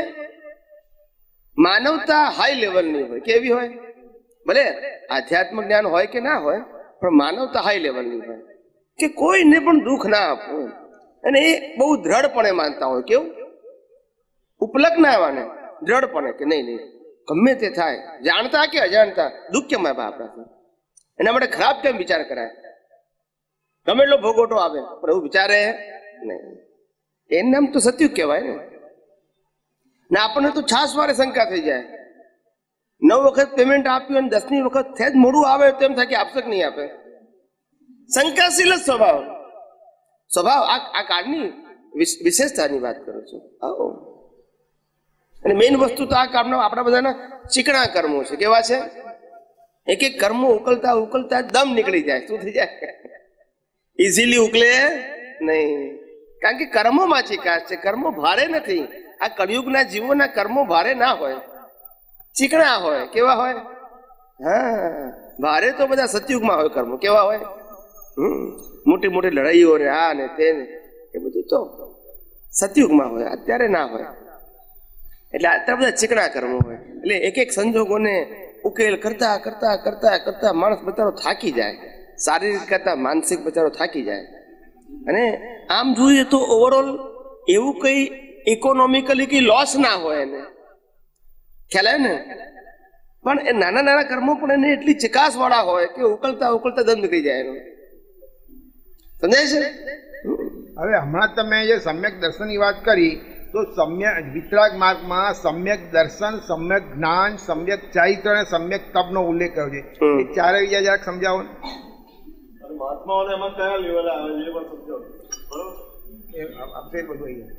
માનવતા હાઈ લેવલની હોય. કેવી હોય? ભલે આધ્યાત્મ જ્ઞાન હોય કે ના હોય, પણ માનવતા હાઈ લેવલની હોય કે કોઈને પણ દુઃખ ના આપવું. અને એ બહુ દ્રઢપણે માનતા હોય. કેવું? ઉપલક ના માને, દ્રઢપણે કે નહીં નહીં ગમે તે થાય, જાણતા કે અજાણતા દુઃખ કેમ આવે આપણાથી, એના માટે ખરાબ કેમ વિચાર કરાય? ગમે એટલો ભોગવટો આવે પણ એવું વિચારે નહીં. એનું નામ તો સતયુગ કહેવાય ને. ને આપણને તો છાસ વારે શંકા થઈ જાય. નવ વખત પેમેન્ટ આપ્યું અને દસમી વખત સહેજ મોડું આવે તો એમ થાય કે આપશે કે નહીં આપે. શંકાશીલ જ સ્વભાવ સ્વભાવ આ આ કાળની વિશેષતાની વાત કરું છું. આવો અને મેઇન વસ્તુ તો આ કાળના આપણા બધાના ચીકણા કર્મો છે. કેવા છે? એક એક કર્મો ઉકલતા ઉકલતા દમ નીકળી જાય. શું થઈ જાય? ઇઝીલી ઉકલે નહીં, કારણ કે કર્મોમાં ચીકાશ છે. કર્મો ભારે નથી. આ કળિયુગના જીવોના કર્મો ભારે ના હોય, ચીકણા હોય. કેવા હોય? હા, ભારે તો બધા સતયુગમાં હોય કર્મો. કેવા હોય? હમ મોટી મોટી લડાઈઓ ને આ ને તે ને એ બધું તો સતયુગમાં હોય, અત્યારે ના હોય. એટલે અત્યારે બધા ચીકણા કર્મો હોય. એટલે એક એક સંજોગોને ઉકેલ કરતા કરતા કરતા કરતા માણસ બચારો થાકી જાય. શારીરિક કરતા માનસિક બચારો થાકી જાય. અને આમ જોઈએ તો ઓવરઓલ એવું કઈ ઇકોનોમિકલી કઈ લોસ ના હોય એને, ખ્યાલ આવે ને. પણ એ નાના નાના કર્મો પણ એને એટલી ચિકાસ વાળા હોય કે ઉકલતા ઉકલતા દમ નીકળી જાય એનો. સમજાય છે? હવે હમણાં તમે જે સમ્યક દર્શનની વાત કરી, તો સમ્યક વિતરાગ માર્ગમાં સમ્યક દર્શન, સમ્યક જ્ઞાન, સમ્યક ચારિત્ર અને સમ્યક તપનો ઉલ્લેખ કર્યો છે. એ ચારે બીજા જરાક સમજાવો ને. મહાત્માઓને એમાં કયા લેવલ આવે છે એ પણ સમજાવો. બરોબર, એ આપશે બધું અહીંયા.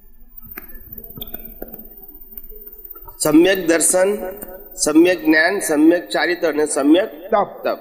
સમ્યક દર્શન, સમ્યક જ્ઞાન, સમ્યક ચારિત્ર અને સમ્યક તપ. તપ.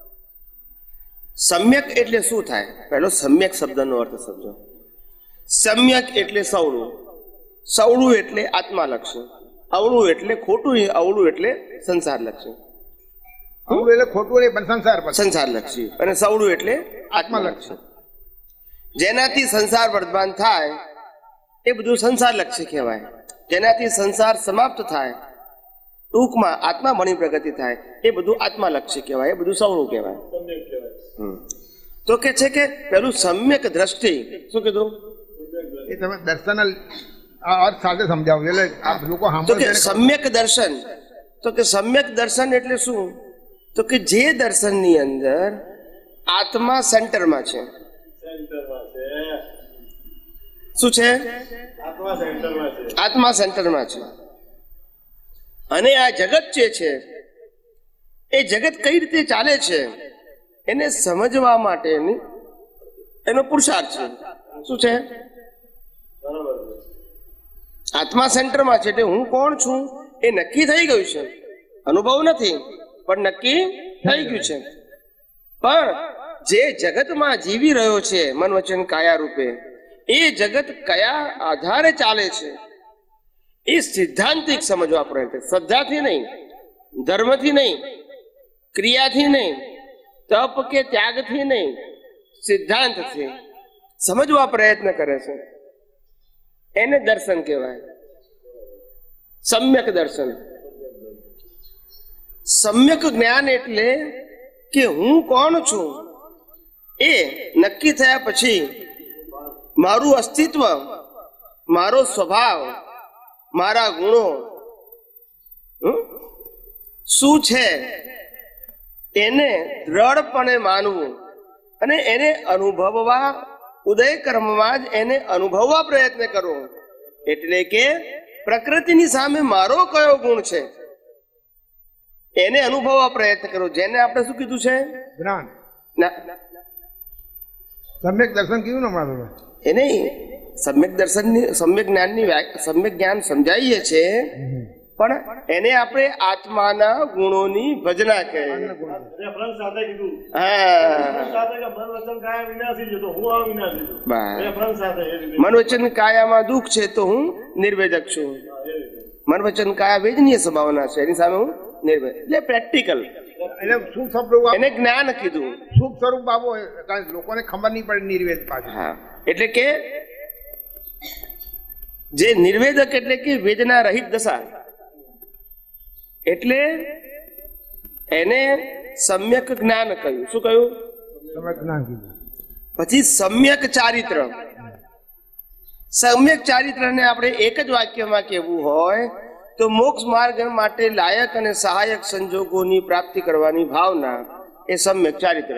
સમ્યક એટલે શું થાય? પહેલો સમ્યક શબ્દનો અર્થ સમજો. સમ્યક એટલે સવળું, સવળું એટલે આત્માલક્ષી, અવળું એટલે ખોટું, અવળું એટલે સંસારલક્ષી. અવળું એટલે ખોટું નહીં પણ સંસાર પર સંસારલક્ષી, અને સવળું એટલે આત્માલક્ષી. જેનાથી સંસાર વર્ધમાન થાય એ બધું સંસારલક્ષી કહેવાય. જેનાથી સંસાર સમાપ્ત થાય, ટૂંકમાં આત્મા ભણી પ્રગતિ થાય, એ બધું આત્માલક્ષી કહેવાય. એ બધું સવળું કહેવાય. તો કે છે કે પેલું સમ્યક દ્રષ્ટિ. શું કીધું? એ તમે દર્શન અર્થ સાથે સમજાવો એટલે આ લોકો તો કે સાંભળે. સમ્યક દર્શન, તો કે સમ્યક દર્શન એટલે શું? તો કે જે દર્શનની અંદર આત્મા સેન્ટરમાં છે. સેન્ટરમાં છે. શું છે? આત્મા સેન્ટરમાં છે. આત્મા સેન્ટરમાં છે. અને આ જગત જે છે એ જગત કઈ રીતે ચાલે છે એને સમજવા માટેની એનો પુરુષાર્થ છે. શું છે? બરોબર છે. આત્મા સેન્ટરમાં છે એટલે હું કોણ છું એ નક્કી થઈ ગયું છે. અનુભવ નથી પણ નક્કી થઈ ગયું છે. પણ જે જગતમાં જીવી રહ્યો છે મન વચન કાયા રૂપે, એ જગત કયા આધારે ચાલે છે એ સિદ્ધાંતિક સમજવા પ્રયત્ન. શ્રદ્ધાથી નહીં, ધર્મથી નહીં, ક્રિયાથી નહીં, તપ કે ત્યાગથી નહીં, સિદ્ધાંતથી સમજવા પ્રયત્ન કરે છે. એને દર્શન કહેવાય, સમ્યક દર્શન. સમ્યક જ્ઞાન એટલે કે હું કોણ છું એ નક્કી થયા પછી મારું અસ્તિત્વ, મારો સ્વભાવ, મારા ગુણો શું છે એને દ્રઢપણે માનવું અને એને અનુભવવા, ઉદય કર્મમાં જ એને અનુભવવા પ્રયત્ન કરવો. એટલે કે પ્રકૃતિની સામે મારો કયો ગુણ છે એને અનુભવવા પ્રયત્ન કરો. જેને આપણે શું કીધું છે? જ્ઞાન. ના, સમ્યક દર્શન કીધું ને હમણાં તમે. એ નહીં, સમ્યક દર્શનની સમ્યક જ્ઞાનની વ્યા- સમ્યક જ્ઞાન સમજાવીએ છે પણ એને આપણે આત્માના ગુણોની ભજના કહે. રેફરન્સ સાથે કીધું. હા રેફરન્સ સાથે કે મન વચન કાયા વિનાશી છે તો હું આ વિનાશી છું. બસ. રેફરન્સ સાથે એ રીતે. મન વચન કાયામાં દુઃખ છે તો હું નિર્વેદક છું. મન વચન કાયા વેદનીય સંભાવના છે, એની સામે હું નિર્વેદ. એટલે પ્રેક્ટિકલ એટલે સુખ સ્વરૂપ એને જ્ઞાન કીધું. સુખ સ્વરૂપ બાબો કારણ લોકોને ખબર નહીં પડે નિર્વેદ પાછું. હા એટલે કે જે નિર્વેદક એટલે કે વેદના રહિત દશા, એટલે એને સમ્યક જ્ઞાન કહ્યું. શું કહ્યું? તમે જ્ઞાન કીધું. પછી સમ્યક ચારિત્ર. સમ્યક ચારિત્રને આપણે એક જ વાક્યમાં કહેવું હોય તો મોક્ષ માર્ગ માટે લાયક અને સહાયક સંજોગોની પ્રાપ્તિ કરવાની ભાવના એ સમ્યક ચારિત્ર.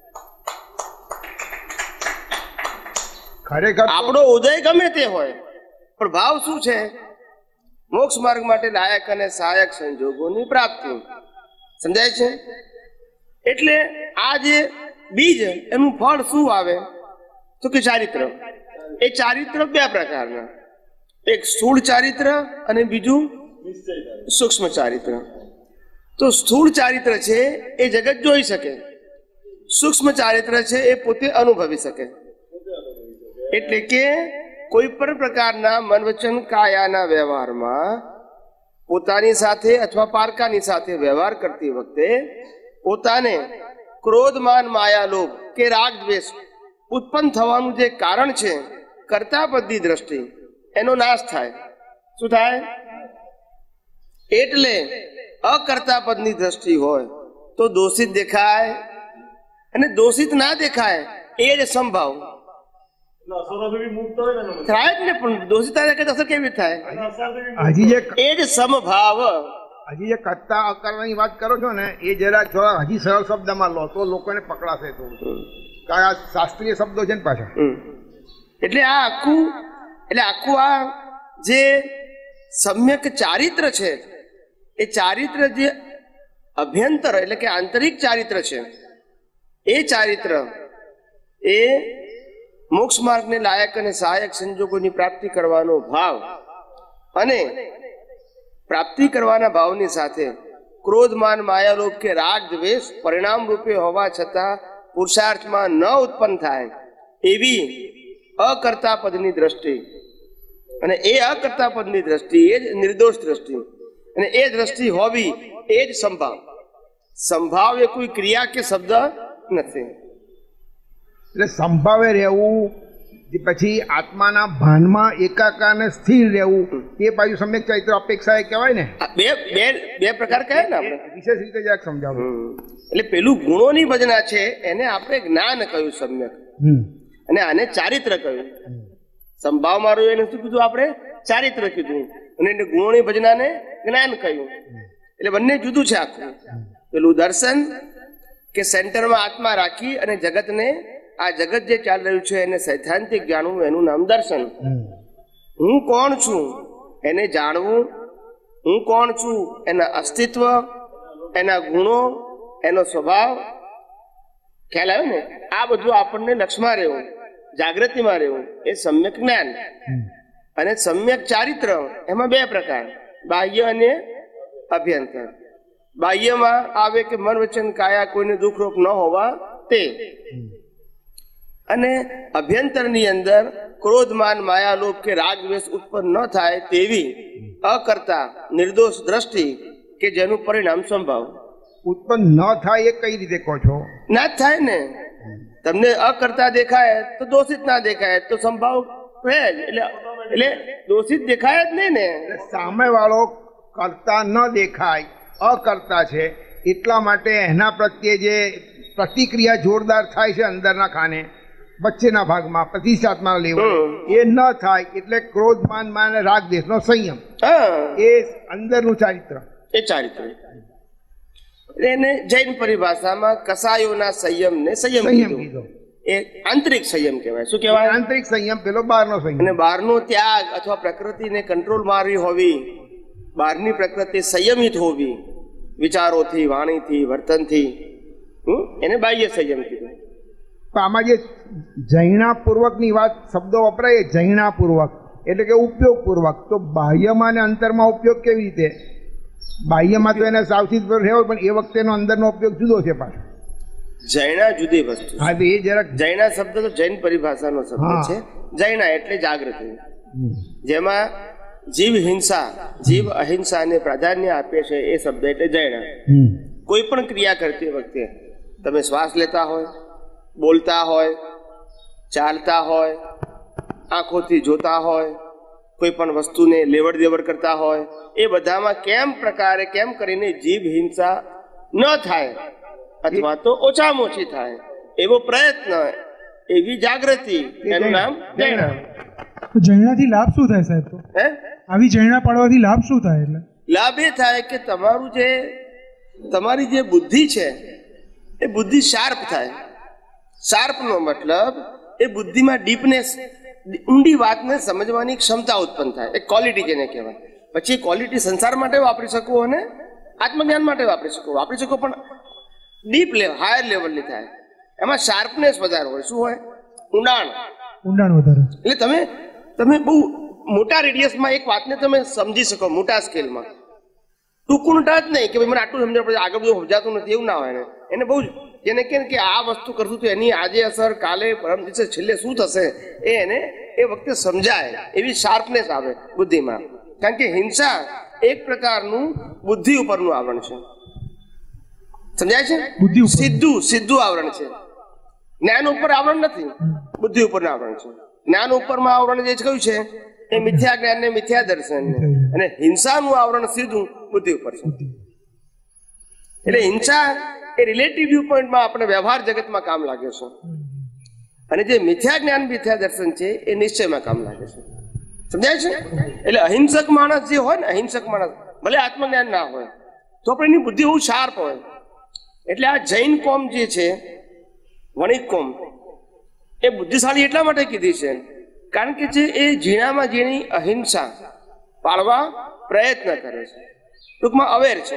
ખરેખર આપણો ઉદય ગમે તે હોય પણ ભાવ શું છે? મોક્ષ માર્ગ માટે લાયક અને સહાયક સંજોગોની પ્રાપ્તિ. સમજાય છે? એટલે આ જે બીજ એનું ફળ શું આવે તો કે ચારિત્ર. એ ચારિત્ર બે પ્રકારના, એક સ્થૂળ ચારિત્ર અને બીજું સૂક્ષ્મ ચારિત્ર. તો સ્થૂળ ચારિત્ર છે એ જગત જોઈ શકે, સૂક્ષ્મ ચારિત્ર છે એ પોતે અનુભવી શકે. એટલે કે કોઈ પણ પ્રકારના મન વચન કાયાના વ્યવહારમાં પોતાની સાથે અથવા પારકાની સાથે વ્યવહાર કરતી વખતે પોતાને ક્રોધ માન માયા લોભ કે રાગ દ્વેષ ઉત્પન્ન થવાનું જે કારણ છે કર્તા પદની દ્રષ્ટિ, એનો નાશ થાય. શું થાય? એટલે અકર્તા પદની દ્રષ્ટિ હોય તો દોષિત દેખાય, અને દોષિત ના દેખાય એ જ સંભાવ અસરોથી મુક્ત હોય ને એનો થાય જ ને. પણ દોષિત અસર કેવી રીતે થાય? અસરથી હજી જે એ જ સમભાવ. હજી જે કરતા અકર્તાની વાત કરો છો ને એ જરા થોડા હજી સરળ શબ્દમાં લો તો લોકોને પકડાશે. તો કારણ આ શાસ્ત્રીય શબ્દો છે ને પાછા. હમ. એટલે આ આખું એટલે આખું આ જે સમ્યક ચારિત્ર છે એ ચારિત્ર જે અભ્યંતર એટલે કે આંતરિક ચારિત્ર છે એ ચારિત્ર એ મોક્ષ માર્ગને લાયક અને સહાયક સંજોગોની પ્રાપ્તિ કરવાનો ભાવ અને પ્રાપ્તિ કરવાના ભાવની સાથે ક્રોધ માન માયાલોભ કે રાગ દ્વેષ પરિણામ રૂપે હોવા છતાં પુરુષાર્થમાં ન ઉત્પન્ન થાય એવી અકર્તા પદની દ્રષ્ટિ, અને એ અકર્તા પદની દ્રષ્ટિ એ જ નિર્દોષ દ્રષ્ટિ, અને એ દ્રષ્ટિ હોવી એ જ સંભાવ. સંભાવ એ કોઈ ક્રિયા કે શબ્દ નથી. એટલે સંભાવે રહેવું પછી આત્માના ભાનમાં એકાકાર ને સ્થિર રહેવું એ બાજુ સમ્યક ચારિત્ર અપેક્ષા એ કહેવાય ને. આ બે બે બે પ્રકાર કહે ને આપણે. વિશેષ રીતે જરાક સમજાવો. હમ. એટલે પેલું ગુણોની ભજના છે એને આપણે જ્ઞાન કહ્યું સમ્યક, હમ અને આને ચારિત્ર કહ્યું. સંભાવ મારું એને શું કીધું? આપણે ચારિત્ર કીધું, અને એને ગુણોની ભજનાને જ્ઞાન કહ્યું. એટલે બંને જુદું છે આખું. પેલું દર્શન કે સેન્ટરમાં આત્મા રાખી અને જગતને આ જગત જે ચાલી રહ્યું છે એને સૈદ્ધાંતિક જાણવું, એનું નામ દર્શન. હું કોણ છું એને જાણવું, હું કોણ છું એના અસ્તિત્વ, એના ગુણો, એનો સ્વભાવ ખ્યાલ આવ્યો ને? આ બધું આપણને લક્ષમાં રહેવું, જાગૃતિમાં રહેવું એ સમ્યક જ્ઞાન. અને સમ્યક ચારિત્ર એમાં બે પ્રકાર, બાહ્ય અને અભ્યંતર. બાહ્યમાં આવે કે મન વચન કાયા કોઈને દુઃખરૂપ ન હોવા તે, અને અભ્યંતરની અંદર ક્રોધ માન માયા લોભ કે રાગ દ્વેષ ઉત્પન્ન ન થાય તેવી અકર્તા નિર્દોષ દ્રષ્ટિ કે જેનું પરિણામ સંભાવ. ઉત્પન્ન ન થાય એ કઈ રીતે કહો છો? ના જ થાય ને. તમને અકર્તા દેખાય તો દોષિત ના દેખાય તો સંભાવ રહે જ. એટલે એટલે દોષિત દેખાય જ નહીં ને. સામે વાળો કરતા ન દેખાય, અકર્તા છે, એટલા માટે એના પ્રત્યે જે પ્રતિક્રિયા જોરદાર થાય છે અંદરના ખાને વચ્ચેના ભાગમાં પ્રતિષ્ઠાત્મા લેવલ એ ન થાય એટલે ક્રોધ માન માન રાગ દેશનો સંયમ હા એ અંદરનું ચારિત્ર. એ ચારિત્ર. એને જૈન પરિભાષામાં કસાયોના સંયમને સંયમ સંયમ કીધું. કીધો. એ આંતરિક સંયમ કહેવાય. શું કહેવાય? આંતરિક સંયમ પેલો બહારનો સંયમ. અને બહારનો ત્યાગ અથવા પ્રકૃતિને કંટ્રોલ મારવી હોવી, બહારની પ્રકૃતિ સંયમિત હોવી વિચારોથી, વાણીથી, વર્તનથી, હમ, એને બાહ્ય સંયમ કીધું. તો આમાં જે જૈણાપૂર્વકની વાત શબ્દો વપરાય જૈણાપૂર્વક એટલે કે ઉપયોગપૂર્વક, તો બાહ્યમાં અને અંતરમાં ઉપયોગ કેવી રીતે? બાહ્યમાં તો એને સાવચેત રહેવો, પણ એ વખતેનો અંદરનો ઉપયોગ જુદો છે પાછો. જૈના જુદી વસ્તુ. હા, તો એ જરાક જૈના શબ્દ તો જૈન પરિભાષાનો શબ્દ હા. છે. જૈના એટલે જાગૃતિ, જેમાં જીવ હિંસા જીવ અહિંસાને પ્રાધાન્ય આપે છે, એ શબ્દ એટલે જૈના. કોઈ પણ ક્રિયા કરતી વખતે તમે શ્વાસ લેતા હોય, બોલતા હોય, ચાલતા હોય, આંખોથી જોતા હોય, કોઈ પણ વસ્તુને લેવડ દેવડ કરતા હોય, એ બધામાં કેમ પ્રકારે કેમ કરીને જીભ હિંસા ન થાય અથવા તો ઓછામાં ઓછી થાય એવો પ્રયત્ન, એવી જાગૃતિ, એનું નામ જૈના. તો જૈનાથી લાભ શું થાય સાહેબ? તો હે આવી જૈના પાડવાથી લાભ શું થાય? એટલે લાભ એ થાય કે તમારું જે તમારી જે બુદ્ધિ છે એ બુદ્ધિ શાર્પ થાય. શાર્પનો મતલબ એ બુદ્ધિમાં ડીપનેસ, ઊંડી વાતને સમજવાની ક્ષમતા ઉત્પન્ન થાય, એક ક્વોલિટી જેને કહેવાય. પછી એ ક્વોલિટી સંસાર માટે વાપરી શકો અને આત્મજ્ઞાન માટે વાપરી શકો વાપરી શકો પણ ડીપ લેવલ, હાયર લેવલની થાય. એમાં શાર્પનેસ વધારે હોય. શું હોય? ઊંડાણ. ઊંડાણ વધારે. એટલે તમે તમે બહુ મોટા રેડિયસમાં એક વાતને તમે સમજી શકો, મોટા સ્કેલમાં. ટૂંકુંટા જ નહીં કે ભાઈ મને આટલું સમજાવ પડે, આગળ બધું સમજાતું નથી, એવું ના હોય ને. એને બહુ જેને કે કે આ વસ્તુ કરશું તો એની આજે અસર, કાલે પરમ દિવસે છેલ્લે શું થશે એ એને એ વખતે સમજાય, એવી શાર્પનેસ આવે બુદ્ધિમાં. કારણ કે હિંસા એક પ્રકારનું બુદ્ધિ ઉપરનું આવરણ છે. સમજાય છે? બુદ્ધિ ઉપર. સીધું સીધું આવરણ છે. જ્ઞાન ઉપર આવરણ નથી, બુદ્ધિ ઉપરનું આવરણ છે. જ્ઞાન ઉપરમાં આવરણ જે કહ્યું છે એ મિથ્યા જ્ઞાન ને મિથ્યા દર્શન, અને હિંસાનું આવરણ સીધું બુદ્ધિ ઉપર છે. એટલે હિંસા એ રિલેટિવ વ્યૂ પોઈન્ટમાં આપણે વ્યવહાર જગતમાં કામ લાગે છે, અને જે મિથ્યા જ્ઞાન મિથ્યા દર્શન છે એ નિશ્ચયમાં કામ લાગે છે. સમજાય છે? એટલે અહિંસક માણસ જે હોય ને, અહિંસક માણસ ભલે આત્મજ્ઞાન ના હોય તો પણ એની બુદ્ધિ બહુ શાર્પ હોય. એટલે આ જૈન કોમ જે છે, વણિક કોમ, એ બુદ્ધિશાળી એટલા માટે કીધી છે કારણ કે જે એ ઝીણામાં ઝીણી અહિંસા પાળવા પ્રયત્ન કરે છે, ટૂંકમાં અવેર છે.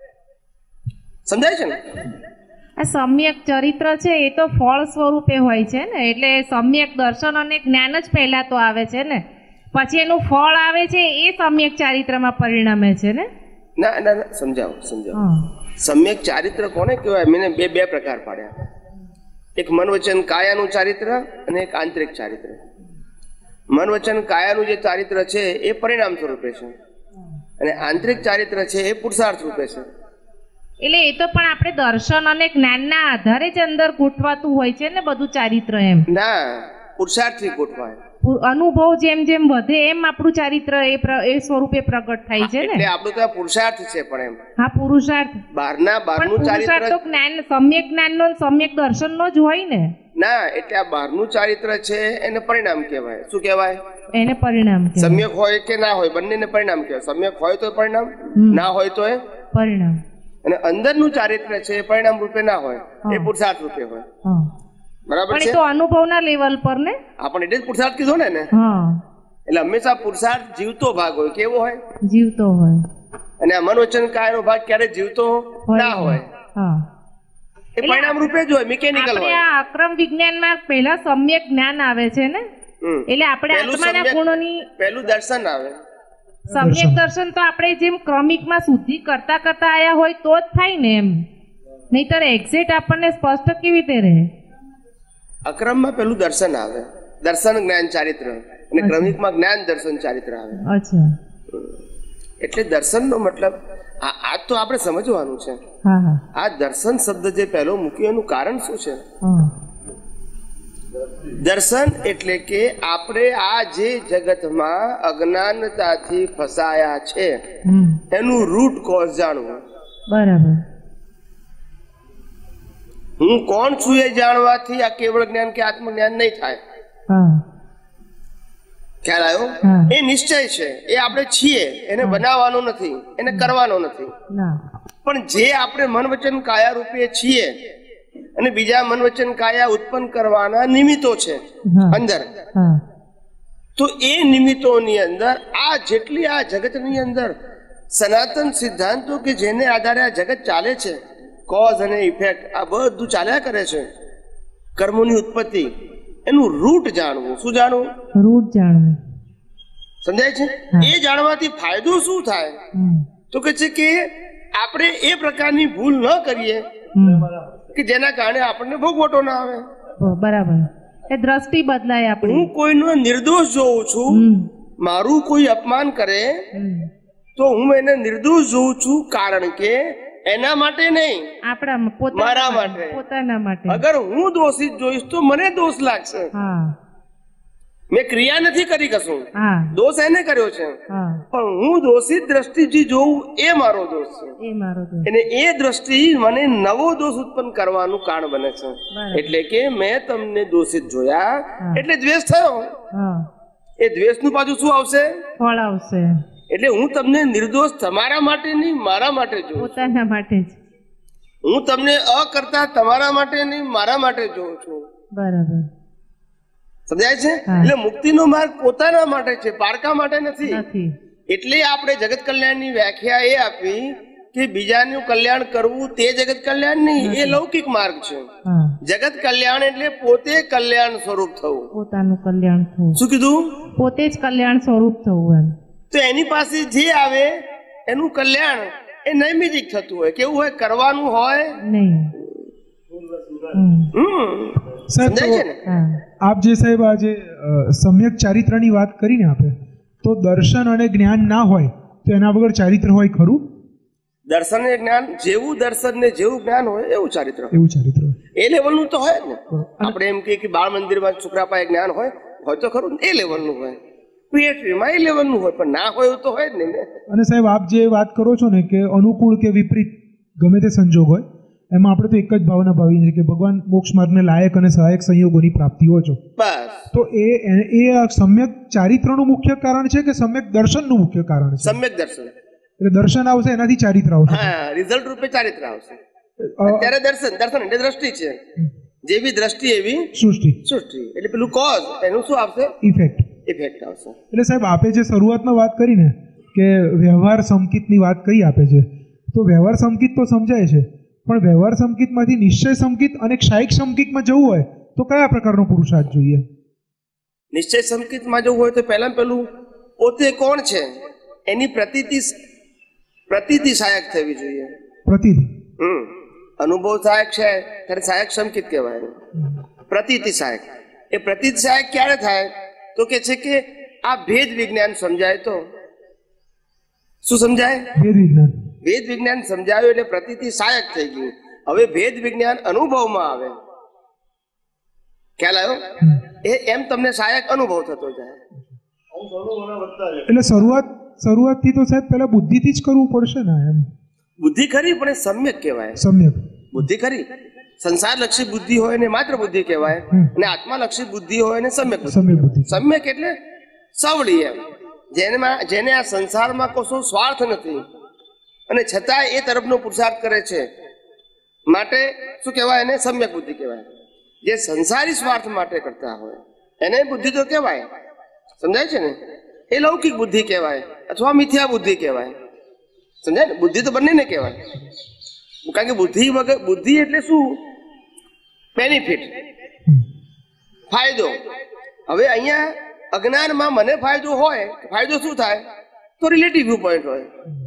સમજાય છે ને? આ સમ્યક ચરિત્ર છે એ તો ફળ સ્વરૂપે હોય છે ને, એટલે સમ્યક દર્શન અને જ્ઞાન જ પહેલા તો આવે છે ને, પછી એનું ફળ આવે છે, એ સમ્યક ચારિત્રમાં પરિણમે છે ને. ના ના ના, સમજાવો સમજાવો. સમ્યક ચારિત્ર કોને કહેવાય? મેં બે બે પ્રકાર પાડ્યા. એક મન વચન કાયાનું ચારિત્ર અને એક આંતરિક ચારિત્ર. મન વચન કાયાનું જે ચારિત્ર છે એ પરિણામ સ્વરૂપે છે, અને આંતરિક ચારિત્ર છે એ પુરુષાર્થ રૂપે છે. એટલે એ તો પણ આપણે દર્શન અને જ્ઞાનના આધારે જ અંદર ગોઠવાતું હોય છે ને બધું ચારિત્ર. એમ ના, પુરુષાર્થથી ગોઠવાય. અનુભવ જેમ જેમ વધે એમ આપણું ચારિત્ર એ પ્ર- એ સ્વરૂપે પ્રગટ થાય છે ને. એટલે આપણું તો પુરુષાર્થ છે, પણ એમ હા, પુરુષાર્થ. બહારના પણ બહારનું પુરુષાર્થ ચારિત્ર તો જ્ઞાન, સમ્યક જ્ઞાનનો ને સમ્યક દર્શનનો જ હોય ને. ના, એટલે આ બહારનું ચારિત્ર છે એને પરિણામ કહેવાય. શું કહેવાય? એને પરિણામ કહેવાય. સમ્યક હોય કે ના હોય બંનેને પરિણામ કહેવાય. સમ્યક હોય તો પરિણામ, ના હોય તો એ પરિણામ. અને અંદરનું ચારિત્ર છે એ પરિણામ રૂપે ના હોય, એ પુરુષાર્થ રૂપે હોય. હા, બરાબર પણ છે? એ તો અનુભવના લેવલ પર ને. આપણે એટલે જ પુરુષાર્થ કીધો ને એને. હા, એટલે હંમેશા પુરુષાર્થ જીવતો ભાગ હોય. કેવો હોય? જીવતો હોય. અને આ મનોવચન કાયનો ભાગ ક્યારે જીવતો ના હોય, હા, એ પરિણામ રૂપે જ હોય, મિકેનિકલ આપણે હોય. આ અક્રમ વિજ્ઞાનમાં પહેલા સમ્યક જ્ઞાન આવે છે ને, હમ. એટલે આપણે પહેલું આત્માના સમ્યક- ગુણોની પહેલું દર્શન આવે. સમ્યક દર્શન તો આપણે જેમ ક્રમિકમાં શુદ્ધિ કરતા કરતા આયા હોય તો જ થાય ને એમ, નહીતર એક્ઝેક્ટ આપણને સ્પષ્ટ કેવી રીતે રહે? અક્રમમાં પેલું દર્શન આવે, દર્શન જ્ઞાન ચારિત્ર, અને ક્રમિકમાં જ્ઞાન દર્શન ચારિત્ર આવે. અચ્છા, એટલે દર્શનનો મતલબ આ આ તો આપણે સમજવાનું છે. હા હા આ દર્શન શબ્દ જે પહેલો મૂક્યો એનું કારણ શું છે? હા, દર્શન એટલે કે આપણે આ જે જગતમાં અજ્ઞાનતાથી ફસાયા છે હમ, એનું રૂટ કોઝ જાણવું. બરાબર. હું કોણ છું એ જાણવાથી આ કેવળ જ્ઞાન કે આત્મજ્ઞાન નહીં થાય. હા ખ્યાલ આવ્યો? હા. એ નિશ્ચય છે, એ આપણે છીએ, એને બનાવવાનો નથી, એને કરવાનો નથી. ના, પણ જે આપણે મન વચન કાયા રૂપે છીએ અને બીજા મન વચન કાયા ઉત્પન્ન કરવાના નિમિત્તો છે હા. અંદર, હા તો એ નિમિત્તોની અંદર આ જેટલી આ જગતની અંદર સનાતન સિદ્ધાંતો કે જેને આધારે આ જગત ચાલે છે, કોઝ અને ઇફેક્ટ, આ બધું ચાલ્યા કરે છે, કર્મોની ઉત્પત્તિ, એનું રૂટ જાણવું. શું જાણવું? રૂટ જાણવું. સમજાય છે? હા. એ જાણવાથી ફાયદો શું થાય? હમ, તો કે છે કે આપણે એ પ્રકારની ભૂલ ન કરીએ કે જેના કારણે આપણને ભોગવટો ના આવે. બરાબર, એ દ્રષ્ટિ બદલાય આપણી. હું કોઈનો નિર્દોષ જોઉં છું, મારું કોઈ અપમાન કરે તો હું એને નિર્દોષ જોઉં છું, કારણ કે એના માટે નહીં, આપણા મારા માટે, પોતાના માટે. અગર હું દોષિત જોઈશ તો મને દોષ લાગશે. હા, મેં ક્રિયા નથી કરી કશું, હા, દોષ એને કર્યો છે, હા, પણ હું દોષિત દ્રષ્ટિથી જોઉં એ મારો દોષ છે. એ મારો દોષ. અને એ દ્રષ્ટિ મને નવો દોષ ઉત્પન્ન કરવાનું કારણ બને છે. એટલે કે મેં તમને દોષિત જોયા એટલે દ્વેષ થયો. હા, એ દ્વેષનું પાછું શું આવશે? ફળ આવશે. એટલે હું તમને નિર્દોષ તમારા માટે નહીં, મારા માટે જોઉં, પોતાના માટે જ. હું તમને અકર્તા તમારા માટે નહીં, મારા માટે જોઉં છું. બરાબર, સમજાય છે? એટલે મુક્તિનો માર્ગ પોતાના માટે છે, પારકા માટે નથી. નથી. એટલે આપણે જગત કલ્યાણની વ્યાખ્યા એ આપી કે બીજાનું કલ્યાણ કરવું તે જગત કલ્યાણ નહીં, એ લૌકિક માર્ગ છે. હા, જગત કલ્યાણ એટલે પોતે કલ્યાણ સ્વરૂપ થવું. પોતાનું કલ્યાણ થવું. શું કીધું? પોતે જ કલ્યાણ સ્વરૂપ થવું. એમ તો એની પાસે જે આવે એનું કલ્યાણ એ નૈમિતિક થતું હોય, કેવું હોય, કરવાનું હોય નહીં. હમ સાહેબ, સમજાય છે ને? હા, આપ જે સાહેબ આજે અ, સમ્યક ચારિત્રની વાત કરીને આપે, તો દર્શન અને જ્ઞાન ના હોય તો એના વગર ચારિત્ર હોય ખરું? દર્શન ને જ્ઞાન, જેવું દર્શન ને જેવું જ્ઞાન હોય એવું ચારિત્ર, એવું ચારિત્ર હોય. એ લેવલનું તો હોય જ ને. આપણે એમ કે બાળ મંદિરમાં છોકરા પાસે જ્ઞાન હોય હોય તો ખરું, એ લેવલનું હોય. પીએચડીમાં એ લેવલનું હોય, પણ ના હોય એવું તો હોય જ નહીં ને. અને સાહેબ, આપ જે વાત કરો છો ને કે અનુકૂળ કે વિપરીત ગમે તે સંજોગ હોય, એમાં આપણે તો એક જ ભાવના ભાવીએ છીએ કે ભગવાન મોક્ષ માર્ગને લાયક અને સહાયક સંયોગોની પ્રાપ્તિ હોય છો. બસ. તો એ એ આ સમ્યક ચારિત્રનું મુખ્ય કારણ છે કે સમ્યક દર્શનનું મુખ્ય કારણ છે? સમ્યક દર્શન. એટલે દર્શન આવશે એનાથી ચારિત્ર આવશે. હા, રિઝલ્ટ રૂપે ચારિત્ર આવશે. અત્યારે દર્શન, દર્શન એટલે દ્રષ્ટિ છે. જેવી દ્રષ્ટિ એવી સૃષ્ટિ. સૃષ્ટિ એટલે પેલું કોઝ, એનું શું આવશે? ઇફેક્ટ. ઇફેક્ટ આવશે. એટલે સાહેબ, આપે જે શરૂઆતમાં વાત કરીને કે વ્યવહાર સંકિતની વાત કરી આપે છે, તો વ્યવહાર સંકિત તો સમજાય છે, પણ વ્યવહાર સંકિતમાંથી નિશ્ચય સંકિત અને ક્ષાયિક સંકિતમાં જવું હોય તો કયા પ્રકારનો પુરુષાર્થ જોઈએ? નિશ્ચય સંકિતમાં જવું હોય તો પહેલા પેલું પોતે કોણ છે એની પ્રતીતિ પ્રતીતિ સહાયક થવી જોઈએ. પ્રતિથી. હમ અનુભવ સહાયક છે ત્યારે સહાયક સંકિત કહેવાય. પ્રતીતિ સહાયક, એ પ્રતીતિ સહાયક ક્યારે થાય તો કે છે કે આ ભેદ વિજ્ઞાન સમજાય તો. શું સમજાય? ભેદ વિજ્ઞાન. ભેદ વિજ્ઞાન સમજાવ્યું એટલે પ્રતીતિ સહાયક થઈ ગયું. હવે ભેદ વિજ્ઞાન અનુભવમાં આવે, ખ્યાલ આવ્યો? એ એમ તમને સહાયક અનુભવ થતો જાય. એટલે શરૂઆત શરૂઆતથી તો સાહેબ પહેલા બુદ્ધિથી જ કરવું પડશે ને? એમ બુદ્ધિ ખરી પણ એ સમ્યક કહેવાય. સમ્યક બુદ્ધિ ખરી, સંસાર લક્ષી બુદ્ધિ હોય ને માત્ર બુદ્ધિ કહેવાય, અને આત્મા લક્ષી બુદ્ધિ હોય ને સમ્યક બુદ્ધિ. સમ્યક બુદ્ધિ. સમ્યક એટલે સવળી, એમ જેમાં જેને આ સંસારમાં કશો સ્વાર્થ નથી અને છતાં એ તરફનો પુરુષાર્થ કરે છે, માટે શું કહેવાય? એને સમ્યક બુદ્ધિ કહેવાય. જે સંસારી સ્વાર્થ માટે કરતા હોય એને બુદ્ધિ તો કહેવાય. સમજાય છે ને? એ લૌકિક બુદ્ધિ કહેવાય અથવા મિથ્યા બુદ્ધિ કહેવાય. સમજાય ને? બુદ્ધિ તો બંનેને કહેવાય, કારણ કે બુદ્ધિ વગર, બુદ્ધિ એટલે શું? બેનિફિટ, ફાયદો. હવે અહીંયા અજ્ઞાનમાં મને ફાયદો હોય, ફાયદો શું થાય તો રિલેટિવ વ્યૂ પોઈન્ટ હોય.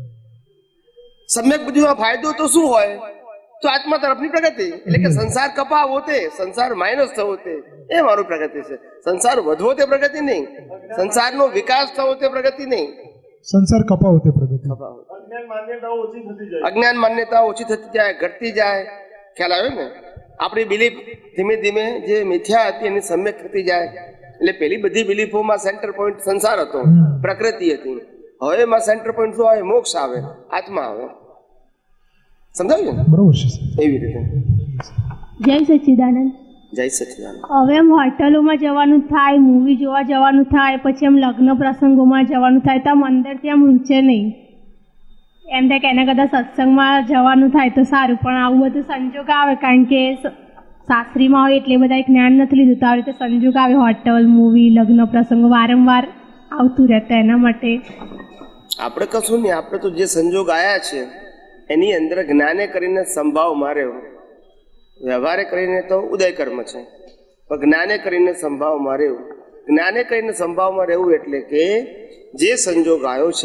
સમ્યક બુદ્ધિમાં ફાયદો તો શું હોય તો આત્મા તરફની પ્રગતિ, એટલે કે સંસાર કપાવો તે, સંસાર માઇનસ થવો તે, એ મારું પ્રગતિ છે. સંસાર વધવો તે પ્રગતિ નહીં, સંસારનો વિકાસ થવો તે પ્રગતિ નહીં. સંસાર કપાવો તે પ્રગતિ. કપાવો. અજ્ઞાન માન્યતાઓ ઓછી થતી જાય. અજ્ઞાન માન્યતાઓ ઓછી થતી જાય, ઘટતી જાય. ખ્યાલ આવ્યો ને? આપણી બિલીફ ધીમે ધીમે જે મિથ્યા હતી એની સમ્યક થતી જાય. એટલે પેલી બધી બિલીફોમાં સેન્ટર પોઈન્ટ સંસાર હતો, પ્રકૃતિ હતી. હવે એમાં સેન્ટર પોઈન્ટ શું આવે? મોક્ષ આવે, આત્મા આવે. સમજાવ્યું ને? બરોબર છે. એવી રીતે. જય સચ્ચિદાનંદ. જય સચિદાનંદ. હવે એમ હોટલોમાં જવાનું થાય, મૂવી જોવા જવાનું થાય, પછી એમ લગ્ન પ્રસંગોમાં જવાનું થાય તો આમ અંદરથી આમ રૂચે નહીં. એમ થાય કે એના કરતાં સત્સંગમાં જવાનું થાય તો સારું, પણ આવું બધું સંજોગ આવે, કારણ કે શાસ્ત્રીમાં હોય એટલે બધા જ્ઞાન નથી લીધું, તો આવી રીતે સંજોગ આવે, હોટલ, મૂવી, લગ્ન પ્રસંગો વારંવાર આવતું રહેતા. એના માટે આપણે કશું નહીં, આપણે તો જે સંજોગ આવ્યા છે એની અંદર જ્ઞાને કરીને સંભાવ માર્યો, વ્યવહારે કરીને તો ઉદય કર્મ છે, પણ જ્ઞાને કરીને સંભાવ માર્યો. જ્ઞાને કરીને સંભાવમાં રહેવું એટલે કે જે સંજોગ આવ્યો છે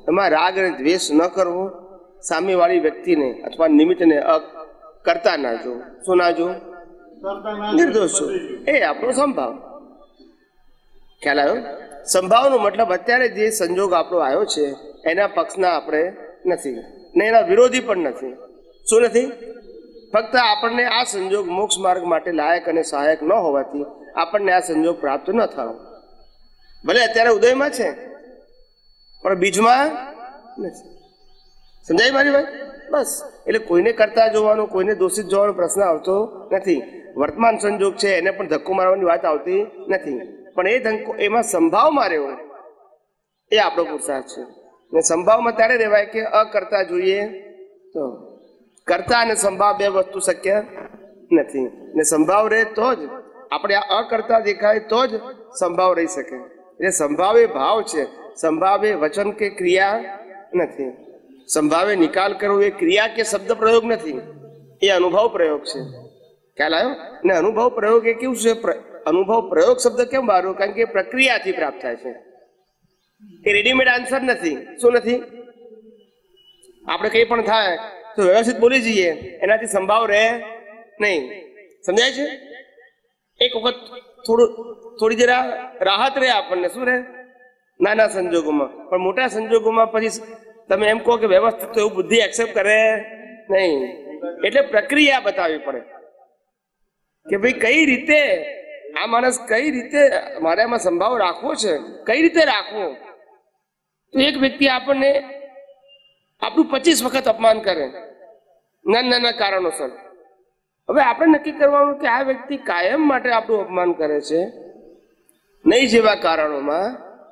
એમાં રાગ અને દ્વેષ ન કરવો, સામેવાળી વ્યક્તિને અથવા નિમિત્તને કરતા ના જો. શું ના જો? નિર્દોષ છો. એ આપણો સંભાવ. ખ્યાલ આવ્યો? સંભાવનો મતલબ અત્યારે જે સંજોગ આપણો આવ્યો છે એના પક્ષના આપણે નથી ને એના વિરોધી પણ નથી. શું નથી? ફક્ત આપણને આ સંજોગ મોક્ષ માર્ગ માટે લાયક અને સહાયક ન હોવાથી આપણને આ સંજોગ પ્રાપ્ત ન થયો. ભલે અત્યારે ઉદયમાં છે પણ બીજમાં નથી. સમજાય મારી વાત? બસ. એટલે કોઈને કરતા જોવાનું, કોઈને દોષિત જોવાનો પ્રશ્ન આવતો નથી. વર્તમાન સંજોગ છે એને પણ ધક્કો મારવાની વાત આવતી નથી. પણ એ ધક્કો એમાં સંભાવમાં રહેવો એ આપણો પુરુષાર્થ છે. ને સંભાવમાં ત્યારે રહેવાય કે અકર્તા જોઈએ તો. કરતા અને સંભાવ બે વસ્તુ શક્ય નથી. ને સંભાવ રહે તો જ આપણે આ અકર્તા દેખાય તો જ સંભાવ રહી શકે. એટલે સંભાવ એ ભાવ છે, સંભાવ એ વચન કે ક્રિયા નથી. સંભાવે નિકાલ કરવો એ ક્રિયા કે શબ્દ પ્રયોગ નથી, એ અનુભવ પ્રયોગ છે. ખ્યાલ આવ્યો? ને અનુભવ પ્રયોગ એ કેવું છે? અનુભવ પ્રયોગ શબ્દ કેમ બારો? કારણ કે પ્રક્રિયાથી પ્રાપ્ત થાય છે. એ રેડીમેડ આન્સર નથી. શું નથી? આપણે કંઈ પણ થાય તો વ્યવસ્થિત બોલી જઈએ એનાથી સંભાવ રહે નહીં. સમજાય છે? એક વખત થોડું થોડી જરા રાહત રહે આપણને. શું રહે? નાના સંજોગોમાં. પણ મોટા સંજોગોમાં પછી તમે એમ કહો કે વ્યવસ્થિત, તો એવું બુદ્ધિ એક્સેપ્ટ કરે નહીં. એટલે પ્રક્રિયા બતાવવી પડે કે ભાઈ કઈ રીતે આ માણસ, કઈ રીતે મારે આમાં સંભાવ રાખવો છે, કઈ રીતે રાખવો. તો એક વ્યક્તિ આપણને આપણું પચીસ વખત અપમાન કરે નાના નાના કારણોસર. હવે આપણે નક્કી કરવાનું કે આ વ્યક્તિ કાયમ માટે આપણું અપમાન કરે છે નહીં જેવા કારણોમાં,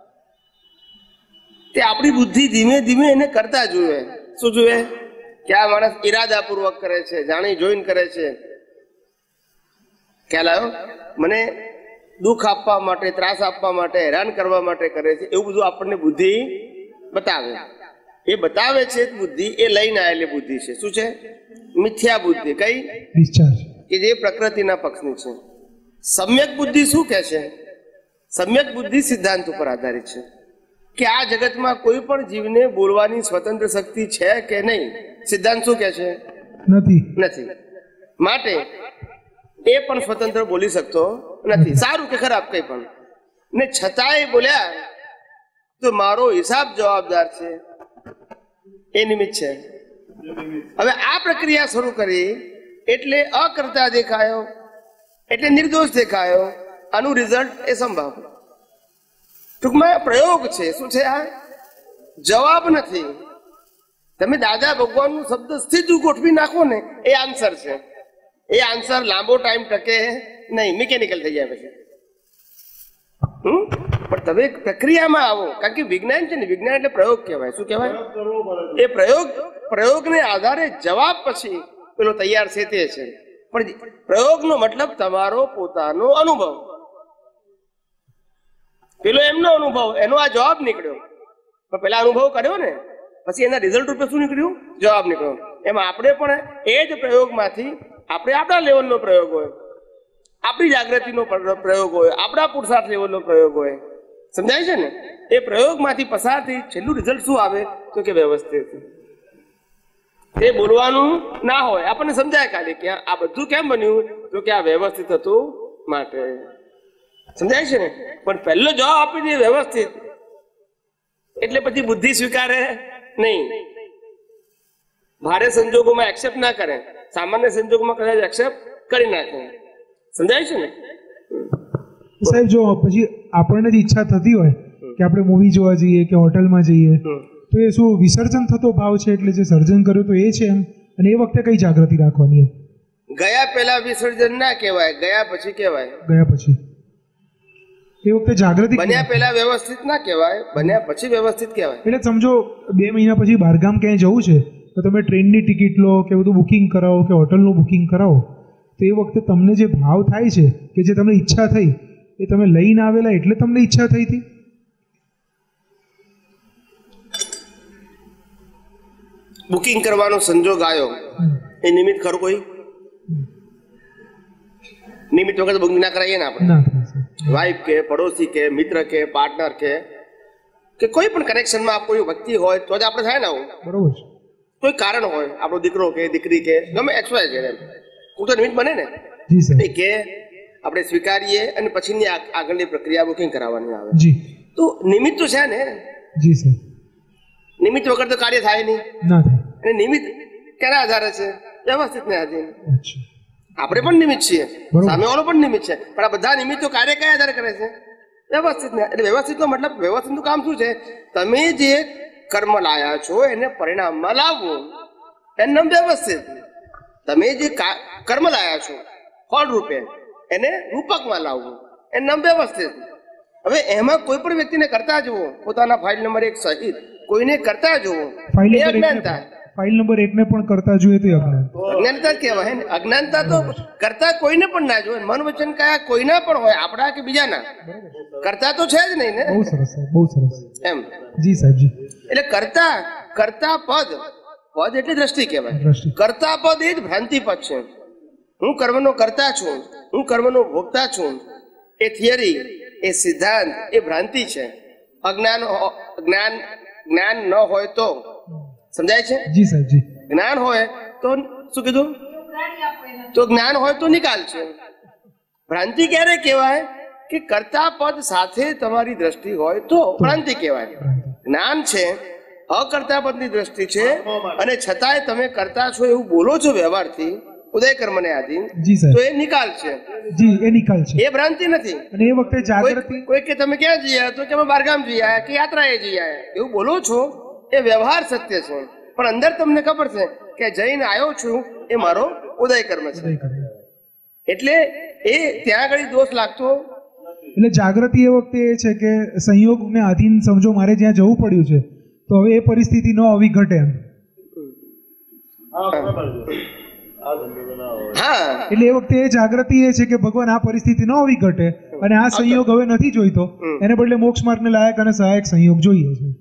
તે આપણી બુદ્ધિ ધીમે ધીમે એને કરતા જોઈએ. શું જોઈએ? કે આ માણસ ઈરાદાપૂર્વક કરે છે, જાણી જોઈને કરે છે. ખ્યાલ આવ્યો? મને દુઃખ આપવા માટે, ત્રાસ આપવા માટે, હેરાન કરવા માટે કરે છે, એવું બધું આપણને બુદ્ધિ બતાવે. એ બતાવે છે બુદ્ધિ, એ લઈને આવેલી બુદ્ધિ છે. શું છે? મિથ્યા બુદ્ધિ. કઈ? ડિસ્ચાર્જ. કે જે પ્રકૃતિના પક્ષની છે. સમ્યક બુદ્ધિ શું કહે છે? સમ્યક બુદ્ધિ સિદ્ધાંત ઉપર આધારિત છે કે આ જગતમાં કોઈ પણ જીવને બોલવાની સ્વતંત્ર શક્તિ છે કે નહીં. સિદ્ધાંત શું કહે છે? નથી. નથી. માટે એ પણ સ્વતંત્ર બોલી શકતો નથી, સારું કે ખરાબ કંઈ પણ. ને છતાંય બોલ્યા તો મારો હિસાબ જવાબદાર છે, એ નિમિત્ત છે. હવે આ પ્રક્રિયા શરૂ કરી એટલે અકર્તા દેખાયો, એટલે નિર્દોષ દેખાયો. આનું રિઝલ્ટ એ સંભાવ. ટૂંકમાં પ્રયોગ છે. શું છે આ? જવાબ નથી. તમે દાદા ભગવાનનું શબ્દ સ્થિત ગોઠવી નાખો ને, એ આન્સર છે. એ આન્સર લાંબો ટાઈમ ટકે નહીં, મિકેનિકલ થઈ જાય પછી. હમ પણ તમે પ્રક્રિયામાં આવો, કારણ કે વિજ્ઞાન છે ને, વિજ્ઞાન એટલે પ્રયોગ કહેવાય. શું કહેવાય? એ પ્રયોગ. પ્રયોગને આધારે જવાબ પછી પેલો તૈયાર છે તે છે. પણ પ્રયોગનો મતલબ તમારો પોતાનો અનુભવ. પેલો એમનો અનુભવ, એનો આ જવાબ નીકળ્યો. પણ પેલા અનુભવ કર્યો ને, પછી એના રિઝલ્ટ રૂપે શું નીકળ્યું? જવાબ નીકળ્યો. એમાં આપણે પણ એ જ પ્રયોગમાંથી, આપણે આપણા લેવલનો પ્રયોગ હોય, આપણી જાગૃતિનો પ્રયોગ હોય, આપણા પુરુષાર્થ લેવલનો પ્રયોગ હોય. સમજાય છે ને? એ પ્રયોગમાંથી પસાર થઈ છેલ્લું રિઝલ્ટ શું આવે? તો કે વ્યવસ્થિત. તે બોલવાનું ના હોય, આપણને સમજાય ખાલી કે આ બધું કેમ બન્યું, તો કે આ વ્યવસ્થિત હતું માટે. સમજાય છે ને? પણ પહેલો જવાબ આપી દે વ્યવસ્થિત, એટલે પછી બુદ્ધિ સ્વીકારે નહીં. ભારે સંજોગોમાં એક્સેપ્ટ ના કરે, સામાન્ય સંજોગોમાં કદાચ એક્સેપ્ટ કરી નાખે. સમજાય છે ને? સાહેબ, જો પછી આપણને જ ઈચ્છા થતી હોય કે આપણે મૂવી જોવા જઈએ કે હોટલમાં જઈએ, તો એ શું વિસર્જન થતો ભાવ છે? એટલે જે સર્જન કર્યું તો એ છે એમ, અને એ વખતે કઈ જાગૃતિ રાખવાની? ગયા પહેલા વિસર્જન ના કહેવાય, ગયા પછી કહેવાય. ગયા પછી એ વખતે જાગૃતિ. બન્યા પહેલા વ્યવસ્થિત ના કહેવાય, બન્યા પછી વ્યવસ્થિત કહેવાય. એટલે સમજો બે મહિના પછી બહારગામ ક્યાંય જવું છે તો તમે ટ્રેનની ટિકિટ લો કે બધું બુકિંગ કરાવો કે હોટલનું બુકિંગ કરાવો, તો એ વખતે તમને જે ભાવ થાય છે કે જે તમને ઈચ્છા થઈ, એ તમે લઈને આવેલા એટલે તમને ઈચ્છા થઈ હતી? બુકિંગ કરવાનો સંજોગ આવ્યો, એ નિમિત્ત ખરું કોઈ? નિમિત્ત વખત બુકિંગ ના કરાવીએ ને આપણે. વાઇફ કે, પડોશી કે, મિત્ર કે, પાર્ટનર કે, કે કોઈ પણ કનેક્શનમાં કોઈ વ્યક્તિ હોય તો જ આપણે થાય ને આવું, બરોબર છે. કોઈ કારણ હોય, આપણો દીકરો કે દીકરી કે ગમે એક્સ વાય ઝેડ, હું તો નિમિત્ત બને ને જી સાહેબ. કે આપણે સ્વીકારીએ અને પછીની આ- આગળની પ્રક્રિયા બુકિંગ કરાવવાની આવે. જી તો નિમિત્ત તો છે ને, જી સાહેબ. નિમિત્ત વગર તો કાર્ય થાય નહીં. ના થાય. અને નિમિત્ત કેના આધારે છે? વ્યવસ્થિત ને આધીન. અચ્છા. આપણે પણ નિમિત્ત છીએ, બરોબર. સામેવાળો પણ નિમિત્ત છે, પણ આ બધા નિમિત્તો કાર્ય કયા આધારે કરે છે? વ્યવસ્થિત ને. એટલે વ્યવસ્થિતનો મતલબ, વ્યવસ્થિતનું કામ શું છે? તમે જે કર્મ લાયા છો એને પરિણામમાં લાવવું, એનું નામ વ્યવસ્થિત. તમે જે કા- કર્મ લાયા છો ફળ રૂપે એને રૂપકમાં લાવવું, એનું નામ વ્યવસ્થિત. હવે એમાં કોઈ પણ વ્યક્તિને કરતા જુઓ, પોતાના ફાઇલ નંબર એક સહિત કોઈને કરતા જુઓ, ફાઇલ એ નંબર એકને અજ્ઞાનતા. પણ- ફાઇલ નંબર એકને પણ કરતા જોઈએ તો એ અજ્ઞાન. અજ્ઞાનતા જ કહેવાય ને. અજ્ઞાનતા તો કરતા કોઈને પણ ના જોઈએ. મન વચન કયા કોઈના પણ હોય, આપણા કે બીજાના, કરતા તો છે જ નહીં ને બહુ સરસ સાહેબ, બહુ સરસ. એમ. જી સાહેબ જી. એટલે કરતા કરતા પદ, પદ એટલે દ્રષ્ટિ કહેવાય. દ્રષ્ટિ. કરતા પદ એ જ ભ્રાંતિ પદ છે. હું કર્મનો કરતા છું, હું કર્મનો ભોગતા છું, એ થિયરી, એ સિદ્ધાંત, એ ભ્રાંતિ છે. અજ્ઞાન હો- જ્ઞાન જ્ઞાન ન હોય તો, સમજાય છે? જી સાહેબ જી. જ્ઞાન હોય તો શું કીધું? તો જ્ઞાન હોય તો નિકાલ છે. ભ્રાંતિ ક્યારે કહેવાય? કે કરતા પદ સાથે તમારી દ્રષ્ટિ હોય તો ભ્રાંતિ કહેવાય. જ્ઞાન છે, અકર્તા પદની દ્રષ્ટિ છે, અને છતાંય તમે કરતા છો એવું બોલો છો વ્યવહારથી, ઉદય કર્મને આધીન, જી તો સાહેબ. એ નિકાલ છે, જી એ નિકાલ છે. એ ભ્રાંતિ નથી. અને એ વખતે જાગૃતિ. કોઈ કોઈ કે તમે ક્યાં જઈ આવ્યા? તો કે અમે બારગામ જઈ આવ્યા કે યાત્રાએ જઈ આવ્યા, એવું બોલો છો, એ વ્યવહાર સત્ય છે. પણ અંદર તમને ખબર છે કે જઈને આવ્યો છું એ મારો ઉદય કર્મ છે. ઉદય કર્મ. એટલે એ ત્યાં આગળ દોષ લાગતો. એટલે જાગૃતિ એ વખતે એ છે કે સંયોગને આધીન સમજો મારે જ્યાં જવું પડ્યું છે, તો હવે એ પરિસ્થિતિ ન આવી ઘટે એમ. હા બરાબર છે. આ ધંધો ના હોય. હા, એટલે એ વખતે એ જાગૃતિ એ છે કે ભગવાન આ પરિસ્થિતિ ન આવી ઘટે અને આ સંયોગ હવે નથી જોઈતો, એને બદલે મોક્ષ માર્ગને લાયક અને સહાયક સંયોગ જોઈએ છે.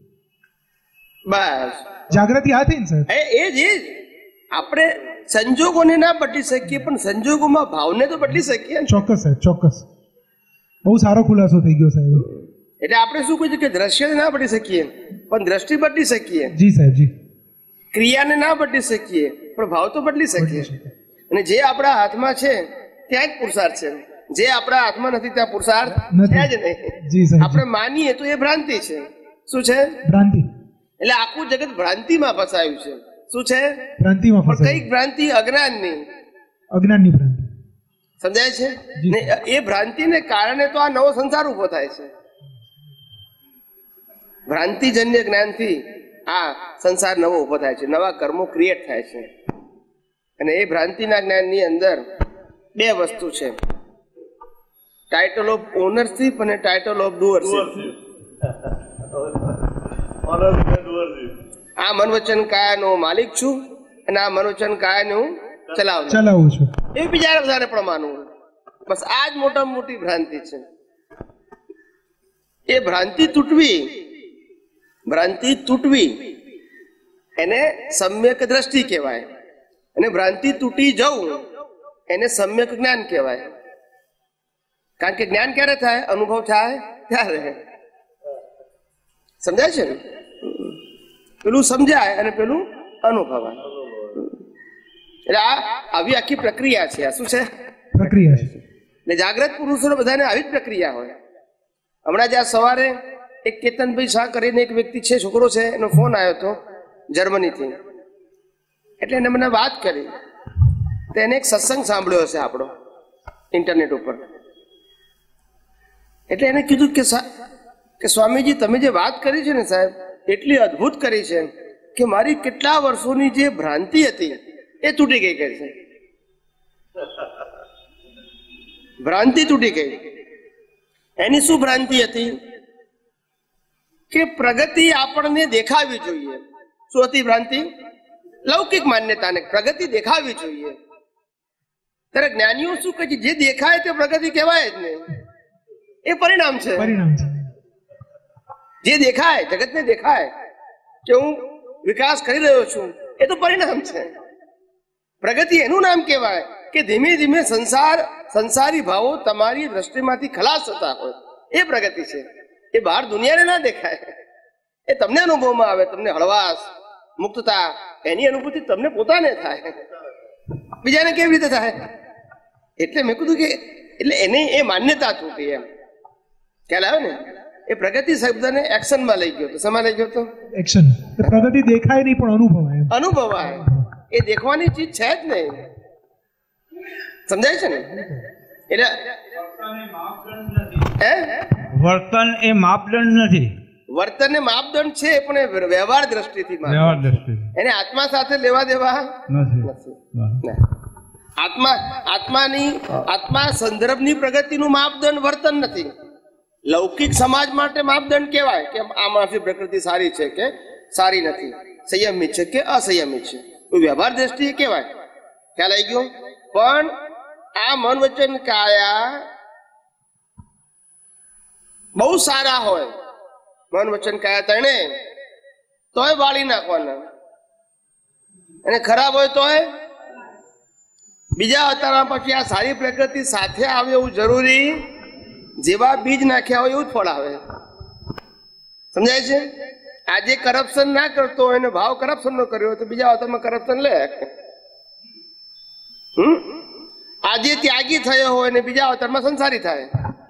બસ જાગૃતિ આ થઈ ને સાહેબ. એ એ જ એ જ. આપણે સંજોગોને ના બદલી શકીએ, પણ સંજોગોમાં ભાવને તો બદલી શકીએ ને. ચોક્કસ સાહેબ, ચોક્કસ. બહુ સારો ખુલાસો થઈ ગયો સાહેબ. એટલે આપણે શું કહીએ કે દ્રશ્યને ના બદલી શકીએ, પણ દ્રષ્ટિ બદલી શકીએ. જી સાહેબ જી. ક્રિયાને ના બદલી શકીએ, પણ ભાવ તો બદલી શકીએ. અને જે આપણા હાથમાં છે ત્યાં જ પુરુષાર્થ છે, જે આપણા હાથમાં નથી ત્યાં પુરુષાર્થ નથી. છે જ નહીં. જી સાહેબ આપણે જી. માનીએ તો એ ભ્રાંતિ છે. શું છે? ભ્રાંતિ. એટલે આખું જગત ભ્રાંતિમાં ફસાયું છે. શું છે? ભ્રાંતિમાં પણ ફસાય. કઈક ભ્રાંતિ? અજ્ઞાનની. અજ્ઞાનની ભ્રાંતિ. સમજાય છે જી. ને? એ ભ્રાંતિને કારણે તો આ નવો સંસાર ઉભો થાય છે. ભ્રાંતિજન્ય જ્ઞાનથી આ સંસાર નવો ઉભો થાય છે, નવા કર્મો ક્રિએટ થાય છે. અને એ ભ્રાંતિના જ્ઞાનની અંદર બે વસ્તુ છે, ટાઇટલ ઓફ ઓનરશીપ અને title of doership. Honor and doership. આ મન વચન કાયાનો માલિક છું અને આ મન વચન કાયાનું ચલાવનાર. ચલાવું છું. એ બીજા વધારે પણ માનવું. બસ આ જ મોટામાં મોટી ભ્રાંતિ છે. એ ભ્રાંતિ તૂટવી, ભ્રાંતિ તૂટવી એને સમ્યક દ્રષ્ટિ કહેવાય, અને ભ્રાંતિ તૂટી જવું એને સમ્યક જ્ઞાન કહેવાય. કારણ કે જ્ઞાન ક્યારે થાય? અનુભવ થાય ત્યારે. સમજાય છે ને? પેલું સમજાય અને પેલું અનુભવાય. એટલે આ આવી આખી પ્રક્રિયા છે. આ શું છે? પ્રક્રિયા છે. એટલે જાગ્રત પુરુષો બધાને આવી જ પ્રક્રિયા હોય. હમણાં જ આ સવારે એક કેતનભાઈ શાહ કરીને એક વ્યક્તિ છે, છોકરો છે, એનો ફોન આવ્યો હતો જર્મનીથી. એટલે એને મને વાત કરી, તો એને એક સત્સંગ સાંભળ્યો હશે આપણો ઇન્ટરનેટ ઉપર. એટલે એને કીધું કે સા કે સ્વામીજી તમે જે વાત કરી છે ને સાહેબ, એટલી અદ્ભુત કરી છે કે મારી કેટલા વર્ષોની જે ભ્રાંતિ હતી એ તૂટી ગઈ. કહે છે ભ્રાંતિ તૂટી ગઈ. એની શું ભ્રાંતિ હતી? કે પ્રગતિ આપણને દેખાવી જોઈએ. શું હતી ભ્રાંતિ? લૌકિક માન્યતાને પ્રગતિ દેખાવી જોઈએ. ત્યારે જ્ઞાનીઓ શું કહે છે? જે દેખાય તે પ્રગતિ કહેવાય જ નહીં, એ પરિણામ છે. પરિણામ છે. જે દેખાય, જગતને દેખાય કે હું વિકાસ કરી રહ્યો છું, એ તો પરિણામ છે. પ્રગતિ એનું નામ કહેવાય કે ધીમે ધીમે સંસાર સંસારી ભાવો તમારી દ્રષ્ટિમાંથી ખલાસ થતા હોય, એ પ્રગતિ છે. એ બહાર દુનિયાને ના દેખાય. એ તમને અનુભવમાં આવે, તમને હળવાશ, મુક્તતા, એની અનુભૂતિ તમને પોતાને થાય, બીજાને કેવી રીતે થાય? એટલે મેં કીધું કે એટલે એની એ માન્યતા તૂટી, એમ ખ્યાલ આવે ને? એ પ્રગતિ શબ્દને એક્શનમાં લઈ ગયો. તો શેમાં લઈ ગયો? તો એક્શન. પ્રગતિ દેખાય નહીં પણ અનુભવાય. અનુભવાય. એ દેખવાની ચીજ છે જ નહીં. સમજાય છે ને? એટલે હે વર્તન એ માપદંડ નથી. વર્તન એ માપદંડ છે, પણ એ વ્યવહાર દ્રષ્ટિથી વ્યવહાર દ્રષ્ટિ એને આત્મા સાથે લેવા દેવા નથી. નથી. આત્મા આત્માની આત્મા સંદર્ભની પ્રગતિનું માપદંડ વર્તન નથી. લૌકિક સમાજ માટે માપદંડ કહેવાય કે આ માણસની પ્રકૃતિ સારી છે કે સારી નથી, સંયમિત છે કે અસંયમિત છે, વ્યવહાર દ્રષ્ટિએ કહેવાય. ખ્યાલ આવી ગયો? પણ આ મન વચન કાયા બહુ સારા હોય, મન વચન કાયા તણે તોય બાળી નાખવાના, અને ખરાબ હોય તોય બીજા અવતારમાં પછી આ સારી પ્રકૃતિ સાથે આવે એવું જરૂરી? જેવા બીજ નાખ્યા હોય એવું જ ફળ આવે. સમજાય છે? આજે કરપ્શન ના કરતો હોય ને ભાવ કરપ્શન નો કર્યો તો બીજા અવતારમાં કરપ્શન લે. હમ આજે ત્યાગી થયો હોય ને બીજા અવતારમાં સંસારી થાય,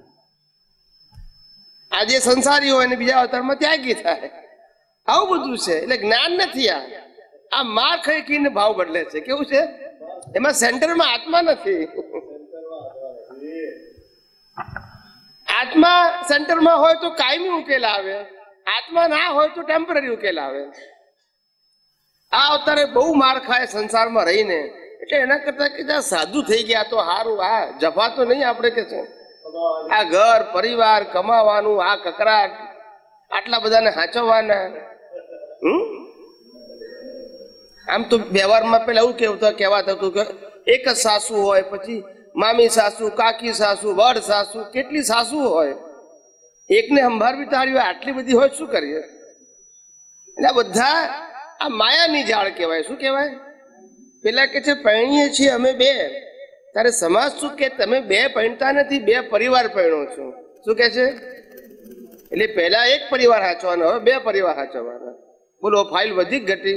આજે સંસારી હોય ને બીજા અવતારમાં ત્યાગી થાય. આવું બધું છે. એટલે જ્ઞાન નથી, આ આ માર ખાઈ ખાઈને ભાવ બદલે છે. કેવું છે? એમાં સેન્ટરમાં આત્મા નથી. આત્મા સેન્ટરમાં હોય તો કાયમી ઉકેલ આવે, આત્મા ના હોય તો ટેમ્પરરી ઉકેલ આવે. આ અવતારે બહુ માર ખાય સંસારમાં રહીને, એટલે એના કરતા કે જ્યાં સાધુ થઈ ગયા તો સારું. આ જફા તો નહીં આપણે કે છે, આ ઘર પરિવાર કમાવાનું, આ કકરાટ, આટલા બધાને હાચવવાના. હમ આમ તો વ્યવહારમાં પેલા એવું કેવું કહેવાતું હતું કે એક જ સાસુ હોય, પછી મામી સાસુ, કાકી સાસુ, વડ સાસુ, કેટલી સાસુ હોય, એકને સંભાળવી તાળી હોય, આટલી બધી હોય, શું કરીએ? એટલે બધા આ માયાની જાળ કહેવાય. શું કહેવાય? પેલા કે છે પરણીએ છીએ અમે બે, ત્યારે સમાજ શું કે તમે બે પરણતા નથી, બે પરિવાર પરણો છો. શું કે છે? એટલે પહેલા એક પરિવાર હાચવાનો, હવે બે પરિવાર હાચવાના. બોલો, ફાઇલ વધી ઘટી,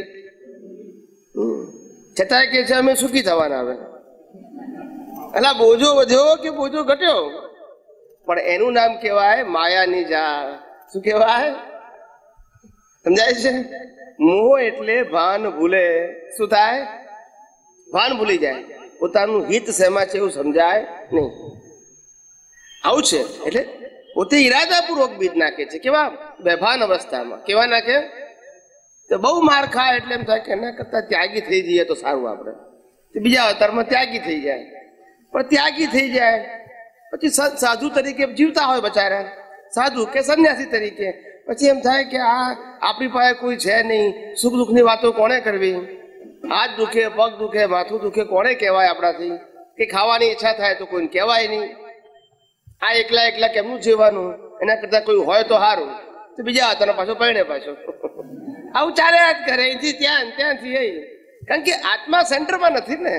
છતાંય કે છે અમે સુખી થવાના. હવે એટલે બોજો વધ્યો કે બોજો ઘટ્યો, પણ એનું નામ કહેવાય માયાની જાળ. શું કહેવાય? સમજાય છે? મોહ એટલે ભાન ભૂલે. શું થાય? ભાન ભૂલી જાય, પોતાનું હિત શેમાં છે એવું સમજાય નહીં. આવું છે. એટલે પોતે ઈરાદાપૂર્વક બીજ નાખે છે. કેવા? બેભાન અવસ્થામાં. કેવા નાખે? તો બહુ માર ખાય એટલે એમ થાય કે એના કરતા ત્યાગી થઈ જઈએ તો સારું. આપણે બીજા અવતારમાં ત્યાગી થઈ જાય, પણ ત્યાગી થઈ જાય પછી સાધુ તરીકે જીવતા હોય બચારા, સાધુ કે સંન્યાસી તરીકે. પછી એમ થાય કે આ આપણી પાસે કોઈ છે નહીં, સુખ દુઃખની વાતો કોણે કરવી? હાથ દુખે, પગ દુખે, માથું દુખે, કોણે કહેવાય આપણાથી? કે ખાવાની ઈચ્છા થાય તો કોઈને કહેવાય નહીં. આ એકલા એકલા કેમનું જીવવાનું? એના કરતા કોઈ હોય તો સારું. તો બીજા અવતારમાં પાછો પરણે પાછો આવું ચાલ્યા જ કરે, અહીંથી ત્યાં, ત્યાંથી અહીં. કારણ કે આત્મા સેન્ટરમાં નથી ને.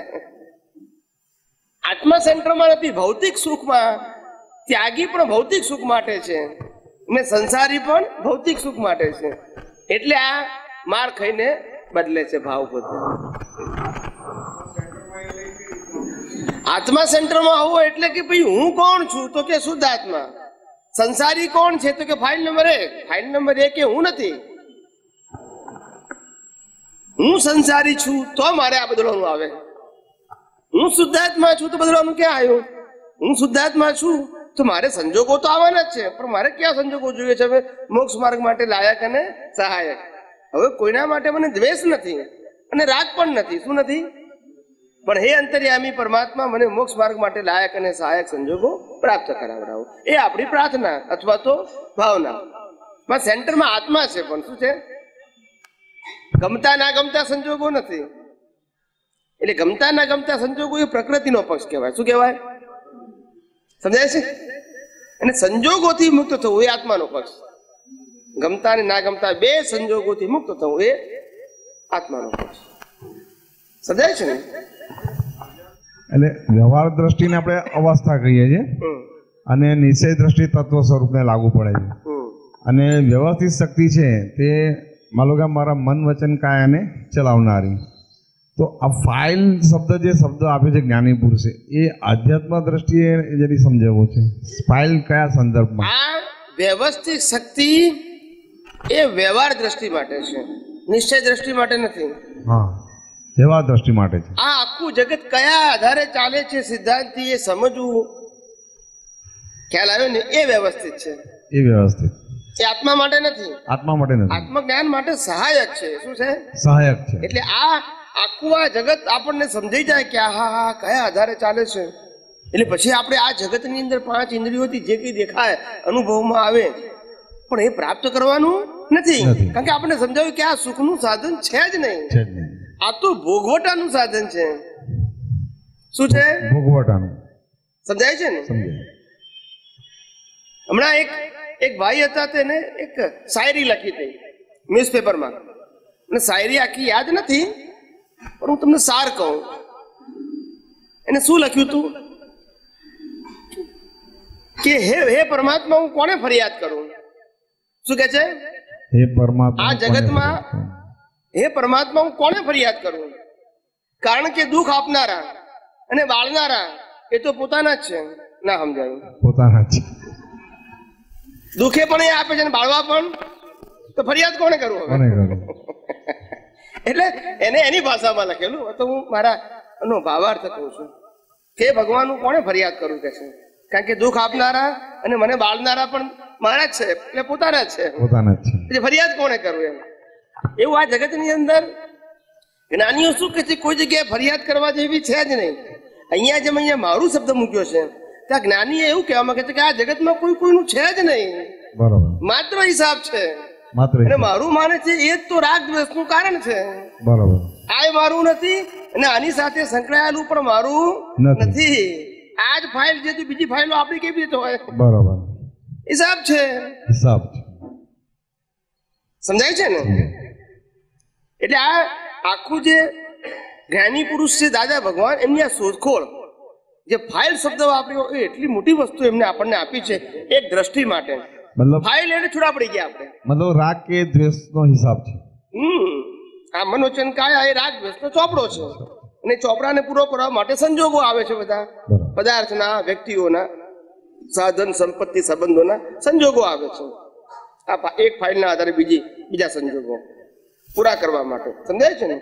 આત્મા સેન્ટરમાં નથી. ભૌતિક સુખમાં ત્યાગી પણ ભૌતિક સુખ માટે છે, ને સંસારી પણ ભૌતિક સુખ માટે છે. એટલે આ માર ખાઈને બદલે છે ભાવ પોતે. આત્મા સેન્ટરમાં આવો એટલે કે ભાઈ હું કોણ છું? તો કે શુદ્ધ આત્મા. સંસારી કોણ છે? તો કે ફાઇલ નંબર એક. ફાઇલ નંબર એક એ હું નથી. હું સંસારી છું તો મારે આ બદલવાનું આવે. હું શુદ્ધાત્મા છું તો બદલવાનું ક્યાં આવ્યું? હું શુદ્ધાત્મા છું તો મારે સંજોગો તો આવવાના જ છે, પણ મારે ક્યાં સંજોગો જોઈએ છે? હવે મોક્ષ માર્ગ માટે લાયક અને સહાયક. હવે કોઈના માટે મને દ્વેષ નથી અને રાગ પણ નથી. શું નથી? પણ હે અંતર્યામી પરમાત્મા, મને મોક્ષ માર્ગ માટે લાયક અને સહાયક સંજોગો પ્રાપ્ત કરાવડાવો. એ આપણી પ્રાર્થના અથવા તો ભાવના. સેન્ટરમાં આત્મા છે, પણ શું છે? ગમતા ના ગમતા સંજોગો નથી. એટલે ગમતા ના ગમતા સંજોગો એ પ્રકૃતિનો પક્ષ કહેવાય. શું કહેવાય? સમજાય છે? અને સંજોગોથી મુક્ત થવું એ આત્માનો પક્ષ. ગમતા અને ના ગમતા બે સંજોગોથી મુક્ત થવું એ આત્માનો પક્ષ. સમજાય છે ને? એટલે વ્યવહાર દ્રષ્ટિને આપણે અવસ્થા કહીએ છીએ અને નિશ્ચય દ્રષ્ટિ તત્વ સ્વરૂપને લાગુ પડે છે. અને વ્યવસ્થિત શક્તિ છે તે માનો કે મારા મન વચન કાયાને ચલાવનારી. તો આ ફાઇલ શબ્દ જે શબ્દ આપ્યો છે જ્ઞાની પુરુષે એ આધ્યાત્મ દ્રષ્ટિએ જેની સમજાવવું છે. ફાઇલ કયા સંદર્ભમાં? આ વ્યવસ્થિત શક્તિ એ વ્યવહાર દ્રષ્ટિ માટે છે, નિશ્ચય દ્રષ્ટિ માટે નથી. હા, વ્યવહાર દ્રષ્ટિ માટે છે. આ આખું જગત કયા આધારે ચાલે છે સિદ્ધાંતથી એ સમજવું, ખ્યાલ આવ્યો ને, એ વ્યવસ્થિત છે. એ વ્યવસ્થિત એ આત્મા માટે નથી. આત્મા માટે નથી, આત્મજ્ઞાન માટે સહાયક છે. શું છે? સહાયક છે. એટલે આ આખું આ જગત આપણને સમજાઈ જાય કે હા હા કયા આધારે ચાલે છે. એટલે પછી આપણે આ જગતની અંદર પાંચ ઇન્દ્રિયોથી જે કંઈ દેખાય અનુભવમાં આવે પણ એ પ્રાપ્ત કરવાનું નથી. કારણ કે આપણને સમજાવ્યું કે આ સુખનું સાધન છે જ નહીં, આ તો ભોગવટાનું સાધન છે. શું છે? ભોગવટાનું. સમજાય છે ને? હમણાં એક એક ભાઈ હતા, તેને એક શાયરી લખી હતી ન્યૂઝપેપરમાં. અને શાયરી આખી યાદ નથી પણ હું તમને સાર કહું. એને શું લખ્યું હતું કે હે હે પરમાત્મા, હું કોને ફરિયાદ કરું? શું કે છે? હે પરમાત્મા, આ જગતમાં હે પરમાત્મા હું કોને ફરિયાદ કરું? કારણ કે દુઃખ આપનારા અને બાળનારા એ તો પોતાના જ છે. ના સમજાયું? પોતાના જ. દુઃખે પણ એ આપે છે અને બાળવા પણ, તો ફરિયાદ કોને કરવું? એટલે એને એની ભાષામાં લખેલું. તો હું મારા એનો ભાવાર્થ કહું છું કે ભગવાન હું કોને ફરિયાદ કરું કે છે? કારણ કે દુઃખ આપનારા અને મને બાળનારા પણ મારા જ છે, એટલે પોતાના જ છે. પોતાના જ છે. ફરિયાદ કોને કરવું? એમ એવું આ જગતની અંદર જ્ઞાનીઓ શું કે છે? કોઈ જગ્યાએ ફરિયાદ કરવા જેવી છે જ નહીં. અહીંયા જેમ અહીંયા મારું શબ્દ મૂક્યો છે ત્યાં જ્ઞાનીએ એવું કહેવા માંગે છે કે આ જગતમાં કોઈ કોઈનું છે જ નહીં, બરોબર, માત્ર હિસાબ છે. માત્ર અને મારું માને છે એ જ તો રાગ દ્વેષનું કારણ છે. બરોબર. આ મારું નથી અને આની સાથે સંકળાયેલું પણ મારું નથી. આ જ ફાઇલ જે બીજી ફાઇલો આપણી કેવી રીતે હોય? બરોબર, હિસાબ છે. હિસાબ સમજાય છે ને? એટલે આ આખું જે જ્ઞાની પુરુષ છે દાદા ભગવાન, એમની આ શોધખોળ જે ફાઇલ શબ્દ વાપર્યો એ એટલી મોટી વસ્તુ એમને આપણને આપી છે એક દ્રષ્ટિ માટે. મતલબ ફાઇલ એટલે છૂટા પડી ગયા આપણે. મતલબ રાગ કે દ્વેષ નો હિસાબ છે. હમ આ મનોચન કાયા એ રાગ દ્વેષ નો ચોપડો છે. અને ચોપડાને પૂરો કરવા માટે સંજોગો આવે છે, બધા પદાર્થના, વ્યક્તિઓના, સાધન સંપત્તિ સંબંધોના સંજોગો આવે છે. આ એક ફાઇલના આધારે બીજી બીજા સંજોગો પૂરા કરવા માટે. સમજાય છે ને?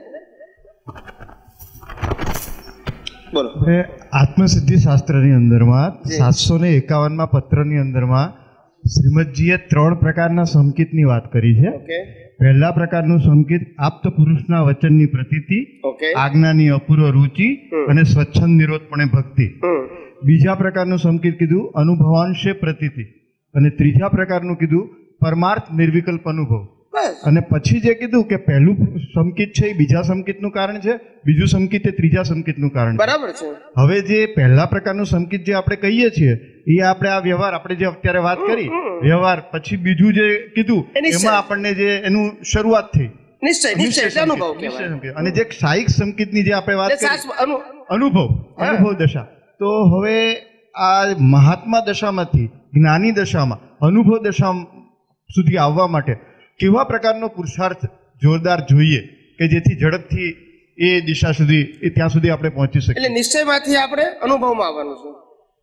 બોલો. આત્મસિદ્ધિ શાસ્ત્રની અંદરમાં સાતસો ને એકાવનમાં પત્રની અંદરમાં શ્રીમદજીએ ત્રણ પ્રકારના સંકિતની વાત કરી છે. પહેલા પ્રકારનું સંકિત આપ્ત પુરુષના વચનની પ્રતીતિ, આજ્ઞાની અપૂર્વ રુચિ અને સ્વચ્છંદ નિરોધપણે ભક્તિ. બીજા પ્રકારનું સંકિત કીધું અનુભવાંશે પ્રતીતિ, અને ત્રીજા પ્રકારનું કીધું પરમાર્થ નિર્વિકલ્પ અનુભવ. અને પછી જે કીધું કે પહેલું સંકિત છે એ બીજા સંકિતનું કારણ છે, બીજું સંકિત એ ત્રીજા સંકિતનું કારણ છે. બરાબર છે. હવે જે પહેલા પ્રકારનું સંકિત જે આપણે કહીએ છીએ એ આપણે આ વ્યવહાર, આપણે જે અત્યારે વાત કરી વ્યવહાર, પછી બીજું જે કીધું એમાં આપણને જે એનું શરૂઆત થઈ નિશ્ચય નિશ્ચય અનુભવ કહેવાય. અને જે સાહિક સંકિતની જે આપણે વાત કરી અનુભવ અનુભવ દશા. તો હવે આ મહાત્મા દશામાંથી જ્ઞાની દશામાં અનુભવ દશા સુધી આવવા માટે કેવા પ્રકારનો પુરુષાર્થ જોરદાર જોઈએ કે જેથી ઝડપથી એ દિશા સુધી એ ત્યાં સુધી આપણે પહોંચી શકીએ? એટલે નિશ્ચયમાંથી આપણે અનુભવમાં આવવાનું છે.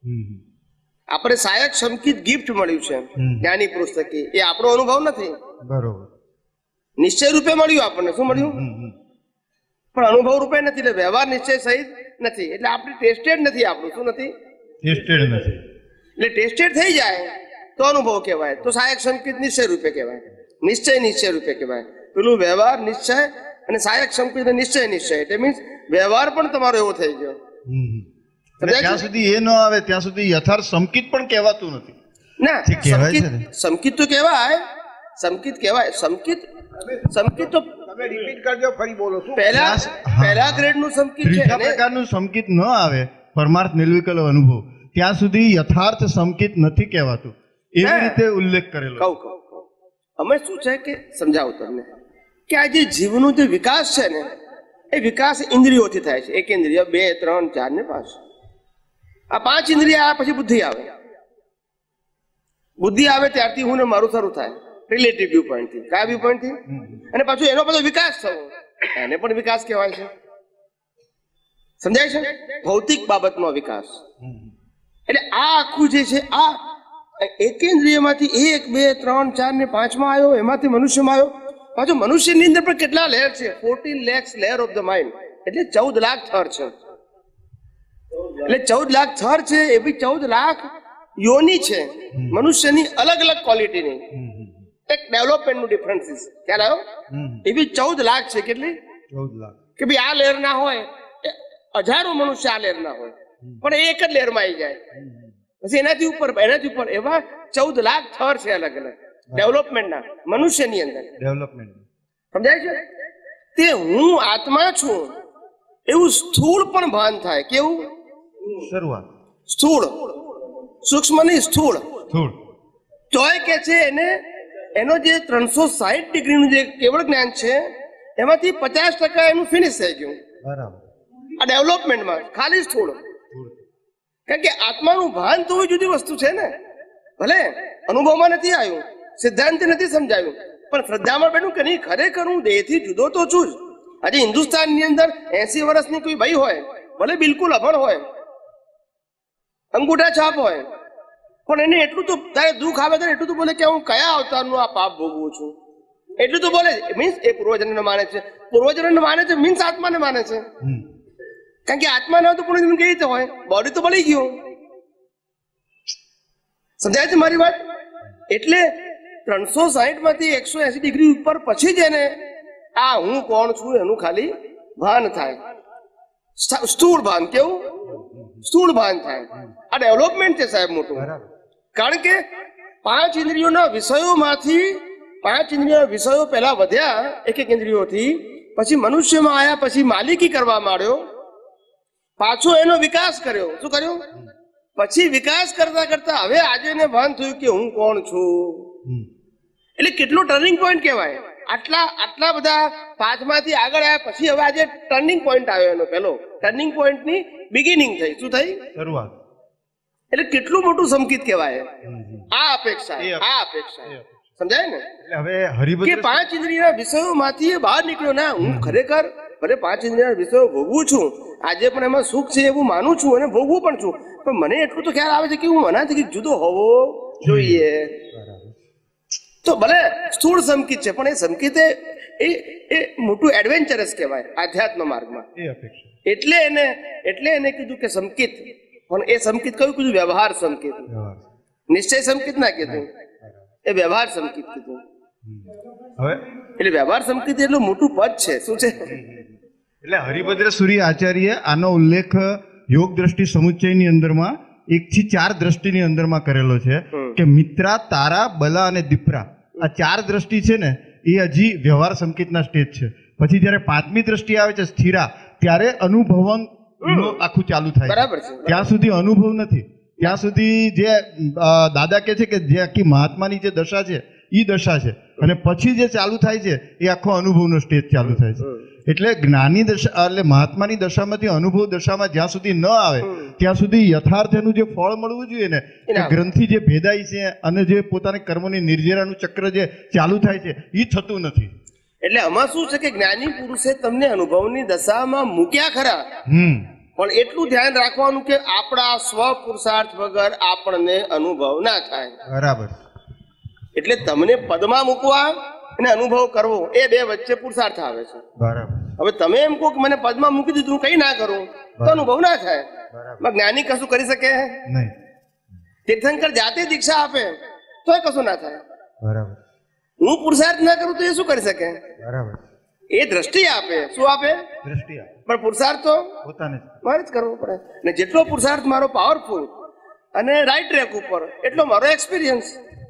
આપણે સહાયક સંકિત ગિફ્ટ મળ્યું છે જ્ઞાની પુરુષ થકી, એ આપણો અનુભવ નથી. બરોબર. નિશ્ચય રૂપે મળ્યું આપણને. શું મળ્યું? પણ અનુભવ રૂપે નથી. એટલે વ્યવહાર નિશ્ચય સહિત નથી. એટલે આપણે ટેસ્ટેડ નથી. આપણું શું નથી? ટેસ્ટેડ નથી. એટલે ટેસ્ટેડ થઈ જાય તો અનુભવ કહેવાય, તો સહાયક સંકિત નિશ્ચય રૂપે કહેવાય. નિશ્ચય નિશ્ચય રૂપે કહેવાય. પેલું વ્યવહાર નિશ્ચય અને સહાયક સંકિત નિશ્ચય નિશ્ચય, એટલે મીન્સ વ્યવહાર પણ તમારો એવો થઈ ગયો. ત્યાં સુધી એ ન આવે ત્યાં સુધી યથાર્થ સંકિત પણ કહેવાતું નથી. ના, સંકિત સંકિત તો કહેવાય. સંકિત કહેવાય. સંકિત સંકિત તો તમે રિપીટ કરજો, ફરી બોલો. શું પહેલા પહેલા ગ્રેડનું સંકિત છે. ત્રીજા પ્રકારનું સંકિત ન આવે પરમાર્થ નિર્વિકલ્પ અનુભવ, ત્યાં સુધી યથાર્થ સંકિત નથી કહેવાતું. એવી રીતે ઉલ્લેખ કરેલો. કહું કહું અમે શું છે કે સમજાવું તમને કે આ જે જીવનો જે વિકાસ છે ને એ વિકાસ ઇન્દ્રિયોથી થાય છે. એક ઇન્દ્રિય, બે, ત્રણ, ચાર ને પાંચ. આ પાંચ ઇન્દ્રિય આવ્યા પછી બુદ્ધિ આવે. બુદ્ધિ આવે ત્યારથી હું ને મારું શરૂ થાય. રિલેટિવ વ્યૂ પોઈન્ટથી. કયા વ્યૂ પોઈન્ટથી? અને પાછું એનો બધો વિકાસ થવો, એને પણ વિકાસ કહેવાય છે. સમજાય છે? ભૌતિક બાબતનો વિકાસ. એટલે આ આખું જે છે આ એકેન્દ્રિયમાંથી એક બે ત્રણ ચાર ને પાંચમાં આવ્યો, એમાંથી મનુષ્યમાં આવ્યો. પાછું મનુષ્યની અંદર પણ કેટલા લેયર છે? Fourteen lakhs layer of the mind, એટલે ચૌદ લાખ થર છે. એટલે ચૌદ લાખ થર છે એ બી ચૌદ લાખ યોની છે મનુષ્યની, અલગ અલગ ક્વોલિટીની. એક ડેવલપમેન્ટનું ડિફરન્સીસ ખ્યાલ આવ્યો? એ બી ચૌદ લાખ છે. કેટલી? ચૌદ લાખ. કે ભાઈ આ લેયર ના હોય, હજારો મનુષ્ય આ લેયર ના હોય, પણ એક જ લેયરમાં આવી જાય. પછી એનાથી ઉપર એનાથી ઉપર એવા ચૌદ લાખ થર છે અલગ અલગ ડેવલપમેન્ટના મનુષ્યની અંદર. ડેવલપમેન્ટ સમજાય છે? તે હું આત્મા છું એવું સ્થૂળ પણ ભાન થાય. કેવું? શરૂઆત સ્થૂળ, સૂક્ષ્મ નહીં, સ્થૂળ. સ્થૂળ ચોય કે છે એને, એનો જે ત્રણસો સાહીઠ ડિગ્રીનું જે કેવળ જ્ઞાન છે એમાંથી પચાસ ટકા એનું ફિનિશ થઈ ગયું. બરાબર. આ ડેવલપમેન્ટમાં ખાલી સ્થૂળ. કારણ કે આત્માનું ભાન તો જુદી વસ્તુ છે ને. ભલે અનુભવમાં નથી આવ્યું, સિદ્ધાંત નથી સમજાયું, પણ શ્રદ્ધામાં બેઠું કે નહીં ખરેખર હું દેહથી જુદો તો છું જ. આજે હિન્દુસ્તાનની અંદર એસી વર્ષની કોઈ ભાઈ હોય, ભલે બિલકુલ અભણ હોય, અંગૂઠા છાપ હોય, પણ એને એટલું તો તારે દુઃખ આવે ત્યારે એટલું તો બોલે કે હું કયા અવતારનું આ પાપ ભોગવું છું, એટલું તો બોલે. મીન્સ એ પૂર્વજન્મને માને છે, પૂર્વજન્મને માને છે મીન્સ આત્માને માને છે. કારણ કે આત્મા ના તો પુનર્જન્મ કેવી રીતે હોય? બોડી તો બળી ગયું. સમજાય છે મારી વાત? એટલે ત્રણસો સાહીઠ માંથી એકસો એસી ડિગ્રી ઉપર પછી જ એને આ હું કોણ છું એનું ખાલી ભાન થાય. સ્થૂળ ભાન. કેવું? સ્થૂળ ભાન થાય. આ ડેવલપમેન્ટ છે સાહેબ મોટું. કારણ કે પાંચ ઇન્દ્રિયોના વિષયોમાંથી પાંચ ઇન્દ્રિયોના વિષયો પહેલા વધ્યા એક એક ઇન્દ્રિયોથી, પછી મનુષ્યમાં આવ્યા, પછી માલિકી કરવા માંડ્યો, પાછો એનો વિકાસ કર્યો. શું કર્યો? પછી વિકાસ કરતા કરતા હવે આજે એને ભાન થયું કે હું કોણ છું. એટલે કેટલો ટર્નિંગ પોઈન્ટ કહેવાય. આટલા આટલા બધા પાંચમાંથી આગળ આવ્યા પછી હવે આજે ટર્નિંગ પોઈન્ટ આવ્યો એનો પહેલો. ટર્નિંગ પોઈન્ટની બિગિનિંગ થઈ. શું થઈ? શરૂઆત. એટલે કેટલું મોટું સંકેત કહેવાય. આ અપેક્ષા, આ અપેક્ષા. સમજાય ને? હવે હરિભદ્ર કે પાંચ ઇન્દ્રિયના વિષયોમાંથી બહાર નીકળ્યો. ના, હું ખરેખર ભલે પાંચ ઇન્દ્રિયના વિષયો ભોગવું છું, આજે પણ એમાં સુખ છે એવું માનું છું અને ભોગવું પણ છું, પણ મને એટલું તો ખ્યાલ આવે છે કે હું આનાથી જુદો હોવો જોઈએ. તો ભલે સ્થૂળ સંકેત છે, પણ એ સંકેત એ એ મોટું એડવેન્ચરસ કહેવાય આધ્યાત્મ માર્ગમાં. એટલે એને એટલે એને કીધું કે સંકેત. પણ એ સંકેત કયું કીધું? વ્યવહાર સંકેત. નિશ્ચય સંકેત ના કીધું, એ વ્યવહાર સંકેત કીધું. હવે એટલે વ્યવહાર સંકેત એટલું મોટું પદ છે. શું છે? એટલે હરિભદ્ર સૂરી આચાર્ય આનો ઉલ્લેખ યોગ દ્રષ્ટિ સમુચ્ચયની અંદરમાં એક થી ચાર દ્રષ્ટિની અંદરમાં કરેલો છે કે મિત્રા, તારા, બલા અને દીપરા, આ ચાર દ્રષ્ટિ છે ને એ હજી વ્યવહાર સંકેતના સ્ટેજ છે. પછી જયારે પાંચમી દ્રષ્ટિ આવે છે સ્થિરા, ત્યારે અનુભવન આખું ચાલુ થાય. બરાબર છે. ત્યાં સુધી અનુભવ નથી. ત્યાં સુધી જે દાદા કે છે કે જે આખી મહાત્માની જે દશા છે એ દશા છે, અને પછી જે ચાલુ થાય છે એ આખો અનુભવનો સ્ટેજ ચાલુ થાય છે. એટલે જ્ઞાની દશા એટલે મહાત્માની દશામાંથી અનુભવ દશામાં જ્યાં સુધી ન આવે ત્યાં સુધી યથાર્થ એનું જે ફળ મળવું જોઈએ ને, ગ્રંથિ જે ભેદાય છે અને જે પોતાના કર્મોની નિર્જરાનું ચક્ર જે ચાલુ થાય છે એ થતું નથી. એટલે આમાં શું છે કે જ્ઞાની પુરુષે તમને અનુભવની દશામાં મૂક્યા ખરા, પણ એટલું ધ્યાન રાખવાનું કે આપણા સ્વ પુરુષાર્થ વગર આપણને અનુભવ ના થાય. બરાબર. એટલે તમને પદમાં મૂકવા અને અનુભવ કરવો એ બે વચ્ચે પુરુષાર્થ આવે છે. બરાબર. હવે તમે એમ કહો કે મને પદમાં મૂકી દીધું, હું કઈ ના કરું, તો અનુભવ ના થાય. જ્ઞાની કશું કરી શકે નહીં. તીર્થંકર જાતે દીક્ષા આપે તો કશું ના થાય. બરાબર. હું પુરુષાર્થ ના કરું તો એ શું કરી શકે? બરાબર. એ દ્રષ્ટિ આપે. શું આપે? દ્રષ્ટિ આપે. પણ પુરુષાર્થ તો પોતાને મારે જ કરવો પડે. અને જેટલો પુરુષાર્થ મારો પાવરફુલ અને રાઈટ ટ્રેક ઉપર, એટલો મારો એક્સપિરિયન્સ.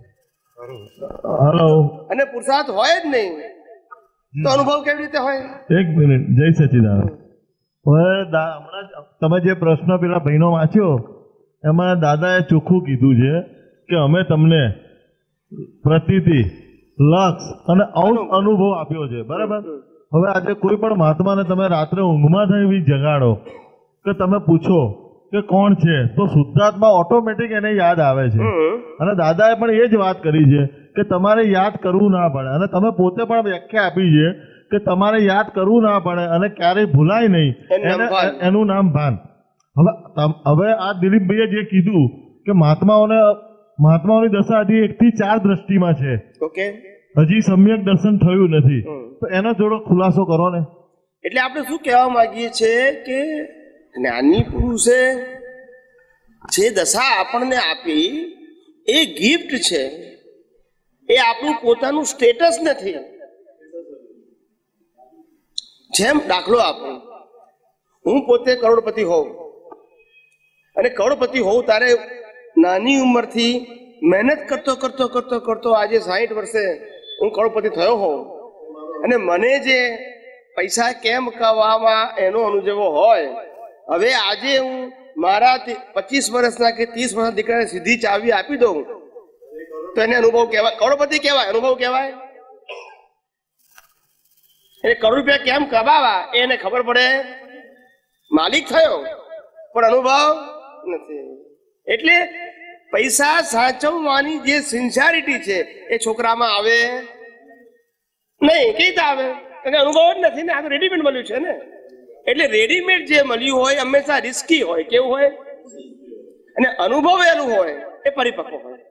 હેલો. અને પુરુષાર્થ હોય જ નહીં તો અનુભવ કેવી રીતે હોય? એક મિનિટ. જય સચિદાનંદ. હવે હમણાં તમે જે પ્રશ્ન પેલા ભાઈનો વાંચ્યો એમાં દાદાએ ચોખ્ખું કીધું છે કે અમે તમને પ્રતીતિ, લક્ષ અને અંશ અનુભવ આપ્યો છે. બરાબર. હવે આજે કોઈ પણ મહાત્માને તમે રાત્રે ઊંઘમાં થાય એવી જગાડો કે તમે પૂછો કે કોણ છે તો શુદ્ધાત્મા ઓટોમેટિક એને યાદ આવે છે. અને દાદાએ પણ એ જ વાત કરી છે કે તમારે યાદ કરવું ના પડે, અને તમે પોતે પણ વ્યાખ્યા આપી છે કે તમારે યાદ કરવું ના પડે અને ક્યારેય ભૂલાય નહીં, એનું નામ ભાન. હવે હવે આ દિલીપભાઈએ જે કીધું કે મહાત્માઓને મહાત્માઓની દશા હજી એક થી ચાર દ્રષ્ટિમાં છે, ઓકે, હજી સમ્યક દર્શન થયું નથી, તો એનો થોડો ખુલાસો કરો ને. એટલે આપણે શું કહેવા માંગીએ છીએ કે જ્ઞાની પુરુષે જે દશા આપણને આપી એ ગિફ્ટ છે, એ આપણું પોતાનું સ્ટેટસ નથી. જેમ દાખલો આપો, હું પોતે કરોડપતિ હોઉં અને કરોડપતિ હોઉં ત્યારે નાની ઉંમરથી મહેનત કરતો કરતો કરતો કરતો આજે સાહીઠ વર્ષે હું કરોડપતિ થયો હોઉં અને મને જે પૈસા કેમ કમાવામાં એનો અનુભવ હોય, હવે આજે હું મારા પચીસ વર્ષના કે ત્રીસ વર્ષના દીકરાને સીધી ચાવી આપી દઉં તો એને અનુભવ કહેવાય? કરોડપતિ કહેવાય? અનુભવ કહેવાય? એ કરોડ રૂપિયા કેમ કમાવા એને ખબર પડે, માલિક થયો પણ અનુભવ નથી. એટલે પૈસા સાચવવાની જે સિન્સિયરિટી છે એ છોકરામાં આવે નહીં. કઈ રીતે આવે? કારણ કે અનુભવ જ નથી ને, આ તો રેડીમેડ મળ્યું છે ને. એટલે રેડીમેડ જે મળ્યું હોય હંમેશા રિસ્કી હોય. કેવું હોય? અને અનુભવેલું હોય એ પરિપક્વ હોય.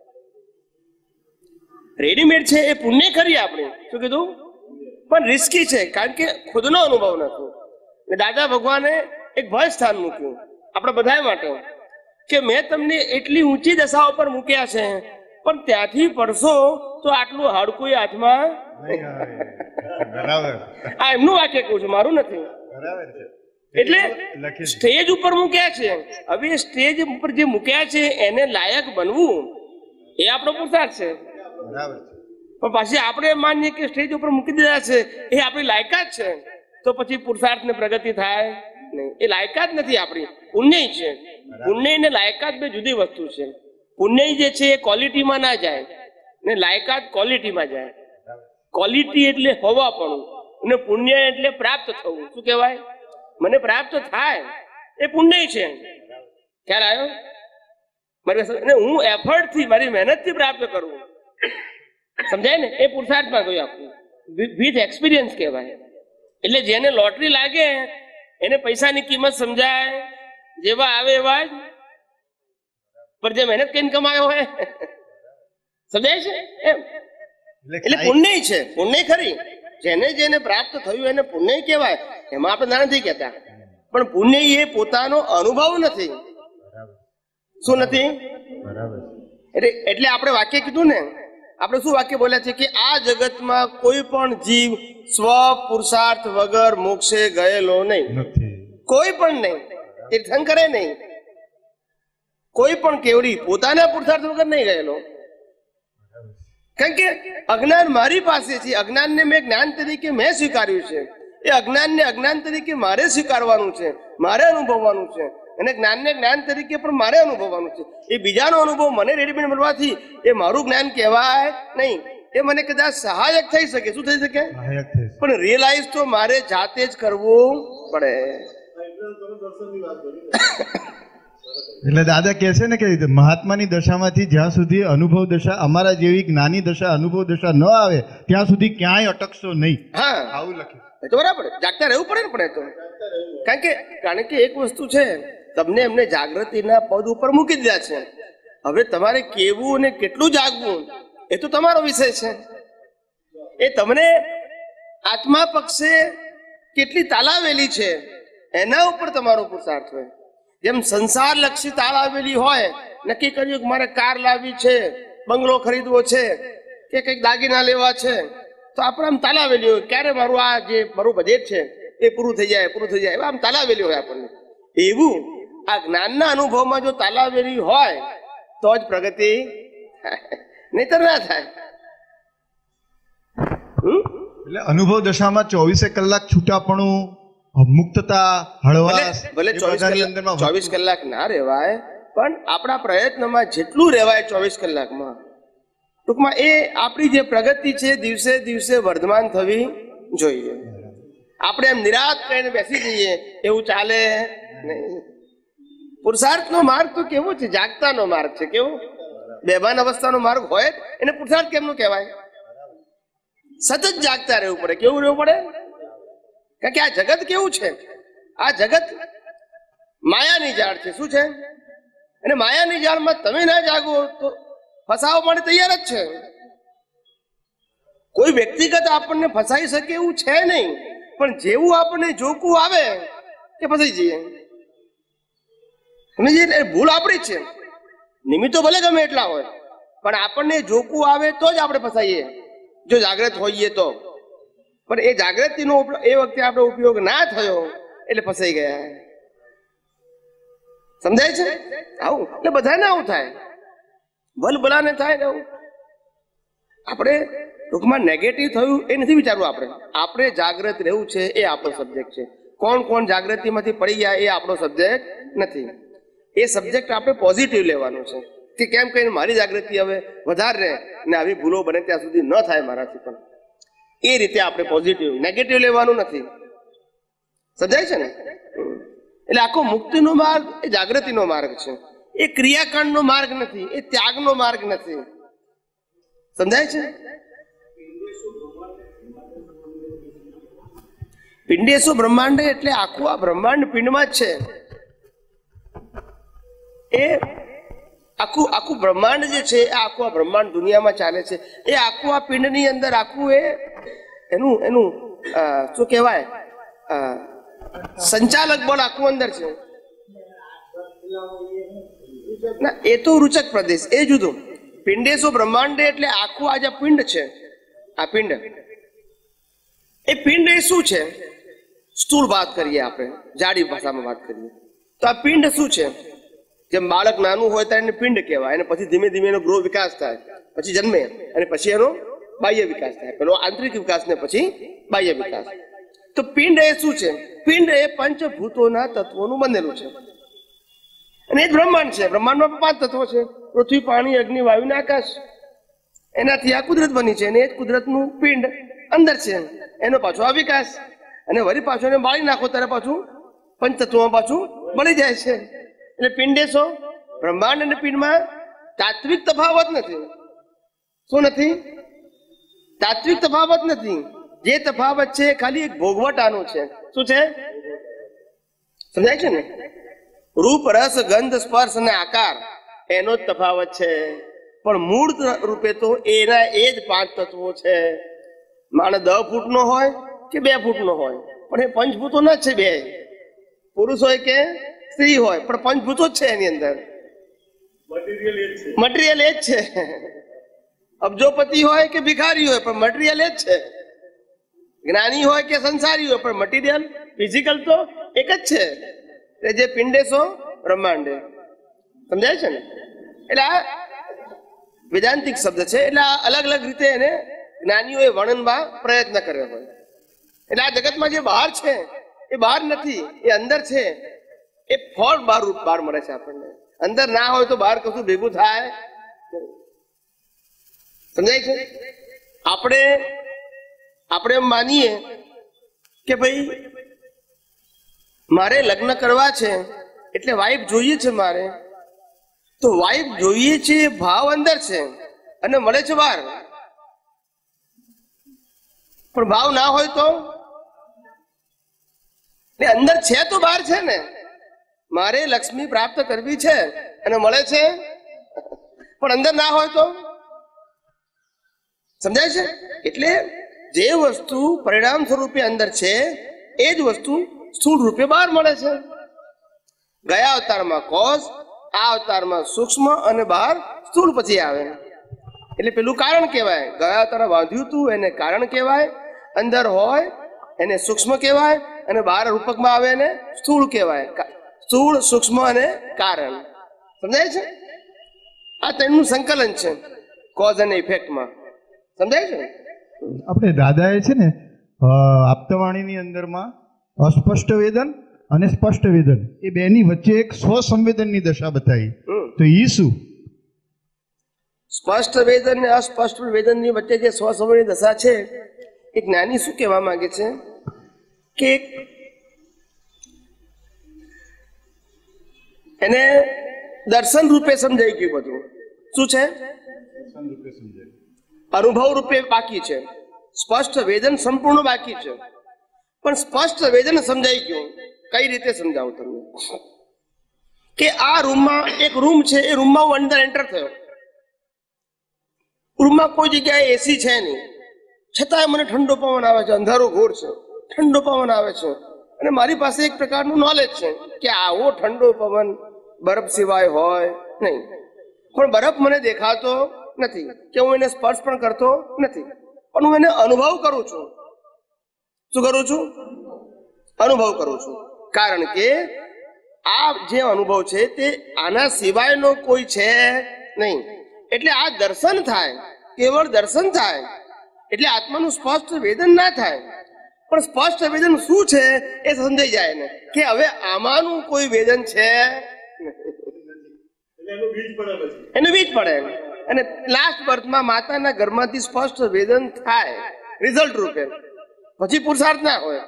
રેડીમેડ છે એ પુણ્ય ખરી આપણી, શું કીધું, પણ રિસ્કી છે કારણ કે ખુદનો અનુભવ નથી. દાદા ભગવાને એક ભય સ્થાન મૂક્યું આપણે બધા માટે કે મેં તમને એટલી ઊંચી દશાઓ પર મૂક્યા છે પણ ત્યાંથી પડશો તો આટલું હાડકું હાથમાં. આ એમનું વાક્ય કહું છું, મારું નથી. એટલે સ્ટેજ ઉપર મૂક્યા છે, હવે સ્ટેજ ઉપર જે મૂક્યા છે એને લાયક બનવું એ આપણો પુરુષાર્થ છે. પણ પાછી આપણે માનીએ કે સ્ટેજ ઉપર મૂકી દીધા છે એ આપણી લાયકાત છે, તો પછી પુરુષાર્થ ને પ્રગતિ થાય નહીં. એ લાયકાત નથી આપણી, પુણ્ય છે. પુણ્ય ને લાયકાત બે જુદી વસ્તુ છે. પુણ્ય જે છે એ ક્વોલિટીમાં ના જાય ને લાયકાત ક્વોલિટીમાં જાય. ક્વોલિટી એટલે હોવાપણું અને પુણ્ય એટલે પ્રાપ્ત થવું. શું કહેવાય? મને પ્રાપ્ત થાય એ પુણ્ય છે. ખ્યાલ આવ્યો? મારી હું એફર્ટ થી મારી મહેનત થી પ્રાપ્ત કરું, સમજાય ને? એ પુરુષાર્થમાં ગયું આપણું વિથ એક્સપિરિયન્સ કહેવાય. એટલે જેને લોટરી લાગે એને પૈસાની કિંમત સમજાય, જેવા આવે એવા જ, પણ જે મહેનત કરીને કમાયો હોય સમજાય છે એમ. એટલે પુણ્ય છે, પુણ્ય ખરી. જેને જેને પ્રાપ્ત થયું એને પુણ્ય કહેવાય, એમાં આપણે ના નથી કહેતા. પણ પુણ્ય એ પોતાનો અનુભવ નથી. શું નથી? એટલે એટલે આપણે વાક્ય કીધું ને, આપણે શું વાક્ય બોલ્યા છે કે આ જગતમાં કોઈ પણ જીવ સ્વ પુરુષાર્થ વગર મોક્ષે ગયેલો નહીં. કોઈ પણ નહીં. તીર્થંકરે નહીં. કોઈ પણ કેવડી પોતાના પુરુષાર્થ વગર નહીં ગયેલો. કારણ કે અજ્ઞાન મારી પાસે છે, અજ્ઞાનને મેં જ્ઞાન તરીકે મેં સ્વીકાર્યું છે. એ અજ્ઞાનને અજ્ઞાન તરીકે મારે સ્વીકારવાનું છે, મારે અનુભવવાનું છે. અને જ્ઞાનને જ્ઞાન તરીકે પણ મારે અનુભવવાનું છે. એ બીજાનો અનુભવ મને રેડીમેડ મળવાથી એ મારું જ્ઞાન કહેવાય નહીં. એ મને કદાચ સહાયક થઈ શકે. શું થઈ શકે? પણ રિયલાઇઝ તો મારે જાતે જ કરવું પડે. એટલે દાદા કહે છે ને કે મહાત્માની દશામાંથી જ્યાં સુધી અનુભવ દશા, અમારા જેવી જ્ઞાની દશા, અનુભવ દશા ન આવે ત્યાં સુધી ક્યાંય અટકશો નહીં. હા, આવું લખ્યું. એ તો બરાબર, જાગતા રહેવું પડે ને. પણ એ તો કારણ કે કારણ કે એક વસ્તુ છે, તમને એમને જાગૃતિના પદ ઉપર મૂકી દીધા છે. હવે તમારે કેવું અને કેટલું જાગવું એ તો તમારો વિષય છે. એ તમને આત્મા પક્ષે કેટલી તાલાવેલી છે એના ઉપર તમારો પુરુષાર્થ હોય. જેમ સંસાર લક્ષી તાલાવેલી હોય, નક્કી કર્યું કે મારે કાર લાવવી છે, બંગલો ખરીદવો છે કે કંઈક દાગીના લેવા છે, તો આપણે આમ તાલાવેલી હોય ક્યારે મારું આ જે મારું બજેટ છે એ પૂરું થઈ જાય, પૂરું થઈ જાય, આમ તાલાવેલી હોય આપણને. એવું આ જ્ઞાનના અનુભવમાં જો તાલાવેલી હોય તો જ પ્રગતિ, નહીતર ના થાય. એટલે અનુભવ દશામાં ચોવીસે કલાક છૂટાપણું, મુક્તતા, હળવાશ, ભલે ચોવીસ કલાક ના રહેવાય પણ આપણા પ્રયત્નમાં જેટલું રહેવાય ચોવીસ કલાકમાં, ટૂંકમાં એ આપણી જે પ્રગતિ છે દિવસે દિવસે વર્ધમાન થવી જોઈએ. આપણે એમ નિરાશ કરીને બેસી જઈએ એવું ચાલે નહીં. પુરુષાર્થનો માર્ગ તો કેવો છે? જાગતાનો માર્ગ છે. કેવો? બેભાન અવસ્થાનો માર્ગ હોય એને પુરુષાર્થ કેમનું કહેવાય? સતત જાગતા રહેવું પડે. કેવું રહેવું પડે? કારણ કે આ જગત કેવું છે? આ જગત માયાની જાળ છે. શું છે? અને માયાની જાળમાં તમે ના જાગો તો ફસાવા માટે તૈયાર જ છે. કોઈ વ્યક્તિગત આપણને ફસાઈ શકે એવું છે નહીં, પણ જેવું આપણને જોકું આવે કે ફસાઈ જઈએ. સમજી? ભૂલ આપણી છે. નિમિત્તો ભલે ગમે એટલા હોય, પણ આપણને જોકું આવે તો જ આપણે ફસાઈએ, જો જાગ્રત હોઈએ તો. પણ એ જાગૃતિનો એ વખતે આપણો ઉપયોગ ના થયો એટલે ફસાઈ ગયા. સમજાય છે? આવું એટલે બધાને આવું થાય, ભલ ભલાને થાય ને આવું. આપણે ટૂંકમાં નેગેટિવ થયું એ નથી વિચારવું. આપણે આપણે જાગૃત રહેવું છે એ આપણો સબ્જેક્ટ છે. કોણ કોણ જાગૃતિમાંથી પડી ગયા એ આપણો સબ્જેક્ટ નથી. એ સબ્જેક્ટ આપણે પોઝિટિવ લેવાનું છે કે કેમ કહીને મારી જાગૃતિ હવે વધારે ને આવી ભૂલો બને ત્યાં સુધી ન થાય મારાથી. પણ એ રીતે આપણે પોઝિટિવ, નેગેટિવ લેવાનું નથી. સમજાય છે ને? એટલે આખો મુક્તિનો માર્ગ એ જાગૃતિનો માર્ગ છે. એ ક્રિયાકાંડનો માર્ગ નથી, એ ત્યાગનો માર્ગ નથી. સમજાય છે? પિંડેશો બ્રહ્માંડ એટલે આખું આ બ્રહ્માંડ પિંડમાં જ છે. એ આખું આખું બ્રહ્માંડ જે છે એ આખું આ બ્રહ્માંડ દુનિયામાં ચાલે છે. એ આખું આ પિંડની અંદર આખું એ એનું એનું શું કહેવાય સંચાલક બળ આખું અંદર છે. ના, એ તો રૂચક પ્રદેશ, એ જુદું. પિંડેશો બ્રહ્માંડ એટલે આખું આ જે પિંડ છે, આ પિંડ, એ પિંડ એ શું છે? સ્થૂળ વાત કરીએ આપણે, જાડી ભાષામાં વાત કરીએ તો આ પિંડ શું છે? જેમ બાળક નાનું હોય ત્યારે એને પિંડ કહેવાય, અને પછી ધીમે ધીમે એનો ગ્રો વિકાસ થાય, પછી જન્મે, અને પછી એનો બાહ્ય વિકાસ થાય. પેલો આંતરિક વિકાસ ને પછી બાહ્ય વિકાસ. તો પિંડ એ શું છે? પિંડ એ પંચભૂતોના તત્વોનું બનેલું છે, અને એ જ બ્રહ્માંડ છે. બ્રહ્માંડમાં પાંચ તત્વો છે: પૃથ્વી, પાણી, અગ્નિ, વાયુ ને આકાશ. એનાથી આ કુદરત બની છે, અને એ જ કુદરતનું પિંડ અંદર છે. એનો પાછો આ વિકાસ, અને વળી પાછો એને બાળી નાખો ત્યારે પાછું પંચતત્વમાં પાછું બળી જાય છે. એટલે પિંડેશો બ્રહ્માંડ અને પિંડમાં તાત્વિક તફાવત નથી. શું નથી? તાત્વિક તફાવત નથી. જે તફાવત છે ખાલી એક ભોગવટાનું છે. શું છે? સમજાય છે ને? રૂપ, રસ, ગંધ, સ્પર્શ અને આકાર એનો જ તફાવત છે, પણ મૂળ રૂપે તો એના એ જ પાંચ તત્વો છે. માણસ દસ ફૂટનો હોય કે બે ફૂટનો હોય, પણ એ પંચભૂતો ના જ છે. બે પુરુષ હોય કે સ્ત્રી હોય, પણ પંચભૂતો જ છે એની અંદર. મટીરિયલ એ જ છે. અબજોપતિ હોય કે ભિખારી હોય, પણ મટીરિયલ એ જ છે. જ્ઞાની હોય કે સંસારી હોય, પણ મટીરિયલ ફિઝિકલ તો એક જ છે. એટલે જે પિંડેશો બ્રહ્માંડ. સમજાય છે ને? એટલે આ વેદાંતિક શબ્દ છે. એટલે આ અલગ અલગ રીતે એને જ્ઞાનીઓએ વર્ણનવા પ્રયત્ન કર્યો હોય. એટલે આ જગતમાં જે બહાર છે એ બહાર નથી, એ અંદર છે. એ ફળ બહાર બહાર મળે છે આપણને. અંદર ના હોય તો બહાર કશું ભેગું થાય. સમજાય છે? આપણે આપણે એમ માનીએ કે ભાઈ મારે લગ્ન કરવા છે એટલે વાઈફ જોઈએ છે મારે, તો વાઈફ જોઈએ છે એ ભાવ અંદર છે અને મળે છે બહાર. પણ ભાવ ના હોય તો અંદર છે તો બહાર છે ને. મારે લક્ષ્મી પ્રાપ્ત કરવી છે અને મળે છે, પણ અંદર ના હોય તો. સમજાય છે? એટલે જે વસ્તુ પરિણામ સ્વરૂપે અંદર છે એ જ વસ્તુ સ્થૂળ રૂપે બહાર મળે છે. ગયા અવતારમાં કોઝ, આ અવતારમાં સૂક્ષ્મ, અને બહાર સ્થૂળ પછી આવે. એટલે પેલું કારણ કહેવાય. ગયા અવતાર બાંધ્યું હતું એને કારણ કહેવાય, અંદર હોય એને સૂક્ષ્મ કહેવાય, અને બહાર રૂપકમાં આવે એને સ્થૂળ કહેવાય. સ્થૂળ, સૂક્ષ્મ અને કારણ. સમજાય છે? આ તેમનું સંકલન છે કોઝ અને ઇફેક્ટમાં. સમજાય છે? આપણે દાદાએ છે ને આપતવાણીની અંદરમાં અસ્પષ્ટ વેદન અને સ્પષ્ટ વેદન એ બેની વચ્ચે એક સ્વસંવેદનની દશા બતાવી. તો એ શું? સ્પષ્ટ વેદન અને અસ્પષ્ટ વેદનની વચ્ચે જે સ્વસંવેદનની દશા છે, એક જ્ઞાની શું કહેવા માંગે છે કે એને દર્શન રૂપે સમજાઈ ગયું બધું. શું છે? અનુભવ રૂપે બાકી છે, સ્પષ્ટ વેદન સંપૂર્ણ બાકી છે. પણ સ્પષ્ટ વેદન સમજાઈ ગયું. કઈ રીતે સમજાવું તમને? કે આ રૂમમાં એક રૂમ છે, એ રૂમમાં હું અંદર એન્ટર થયો. રૂમમાં કોઈ જગ્યાએ એસી છે નહીં, છતાંય મને ઠંડો પવન આવે છે. અંધારું ઘોર છે, ઠંડો પવન આવે છે, અને મારી પાસે એક પ્રકારનું નોલેજ છે કે આવો ઠંડો પવન બરફ સિવાય હોય નહીં. પણ બરફ મને દેખાતો નથી કે હું એને સ્પર્શ પણ કરતો નથી, પણ હું એને અનુભવ કરું છું. શું કરું છું? અનુભવ કરું છું. કારણ કે આ જે અનુભવ છે તે આના સિવાયનો કોઈ છે નહીં. એટલે આ દર્શન થાય, કેવળ દર્શન થાય. એટલે આત્માનું સ્પષ્ટ વેદન ના થાય, પણ સ્પષ્ટ વેદન શું છે એ સમજાઈ જાય ને કે હવે આમાંનું કોઈ વેદન છે, એનું બીજ પડે. અને લાસ્ટ બર્થમાં માતાના ગર્ભમાંથી સ્પષ્ટ વેદન થાય રિઝલ્ટ રૂપે, પછી પુરુષાર્થ ના હોય.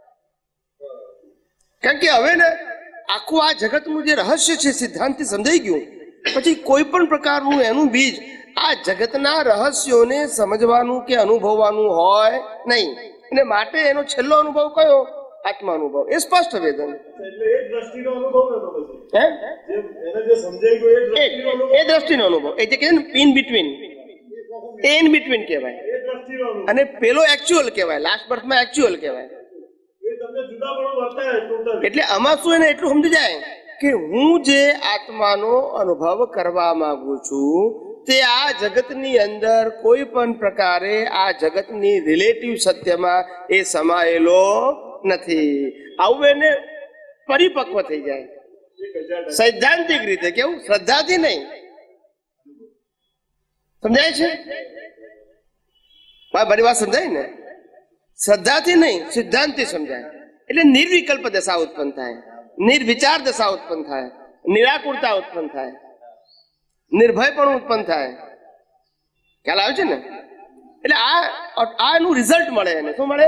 કારણ કે હવે ને આખું આ જગતનું જે રહસ્ય છે સિદ્ધાંતથી સમજાઈ ગયું, પછી કોઈ પણ પ્રકારનું એનું બીજ આ જગતના રહસ્યોને સમજવાનું કે અનુભવવાનું હોય નહીં. અને માટે એનો છેલ્લો અનુભવ કયો? આત્મા અનુભવ. એ સ્પષ્ટ વેદન. એ દ્રષ્ટિનો અનુભવ, એ જે કહે ને ઇન બિટવીન, એ ઇન બિટવીન કહેવાય. અને પેલો એકચ્યુઅલ કહેવાય, લાસ્ટ બર્થમાં એકચ્યુઅલ કહેવાય. એટલે આમાં શું એને એટલું સમજી જાય કે હું જે આત્માનો અનુભવ કરવા માંગુ છું તે આ જગતની અંદર કોઈ પણ પ્રકારે આ જગતની રિલેટિવ સત્યમાં એ સમાયેલો નથી. આવું એને પરિપક્વ થઈ જાય સૈદ્ધાંતિક રીતે. કેવું? શ્રદ્ધાથી નહીં. સમજાય છે? બધી વાત સમજાય ને? શ્રદ્ધાથી નહીં, સિદ્ધાંતથી સમજાય. એટલે નિર્વિકલ્પ દશા ઉત્પન્ન થાય, નિર્વિચાર દશા ઉત્પન્ન થાય, નિરાકુરતા ઉત્પન્ન થાય, નિર્ભય પણ ઉત્પન્ન થાય. ખ્યાલ આવે છે ને? એટલે આ આ એનું રિઝલ્ટ મળે. એને શું મળે?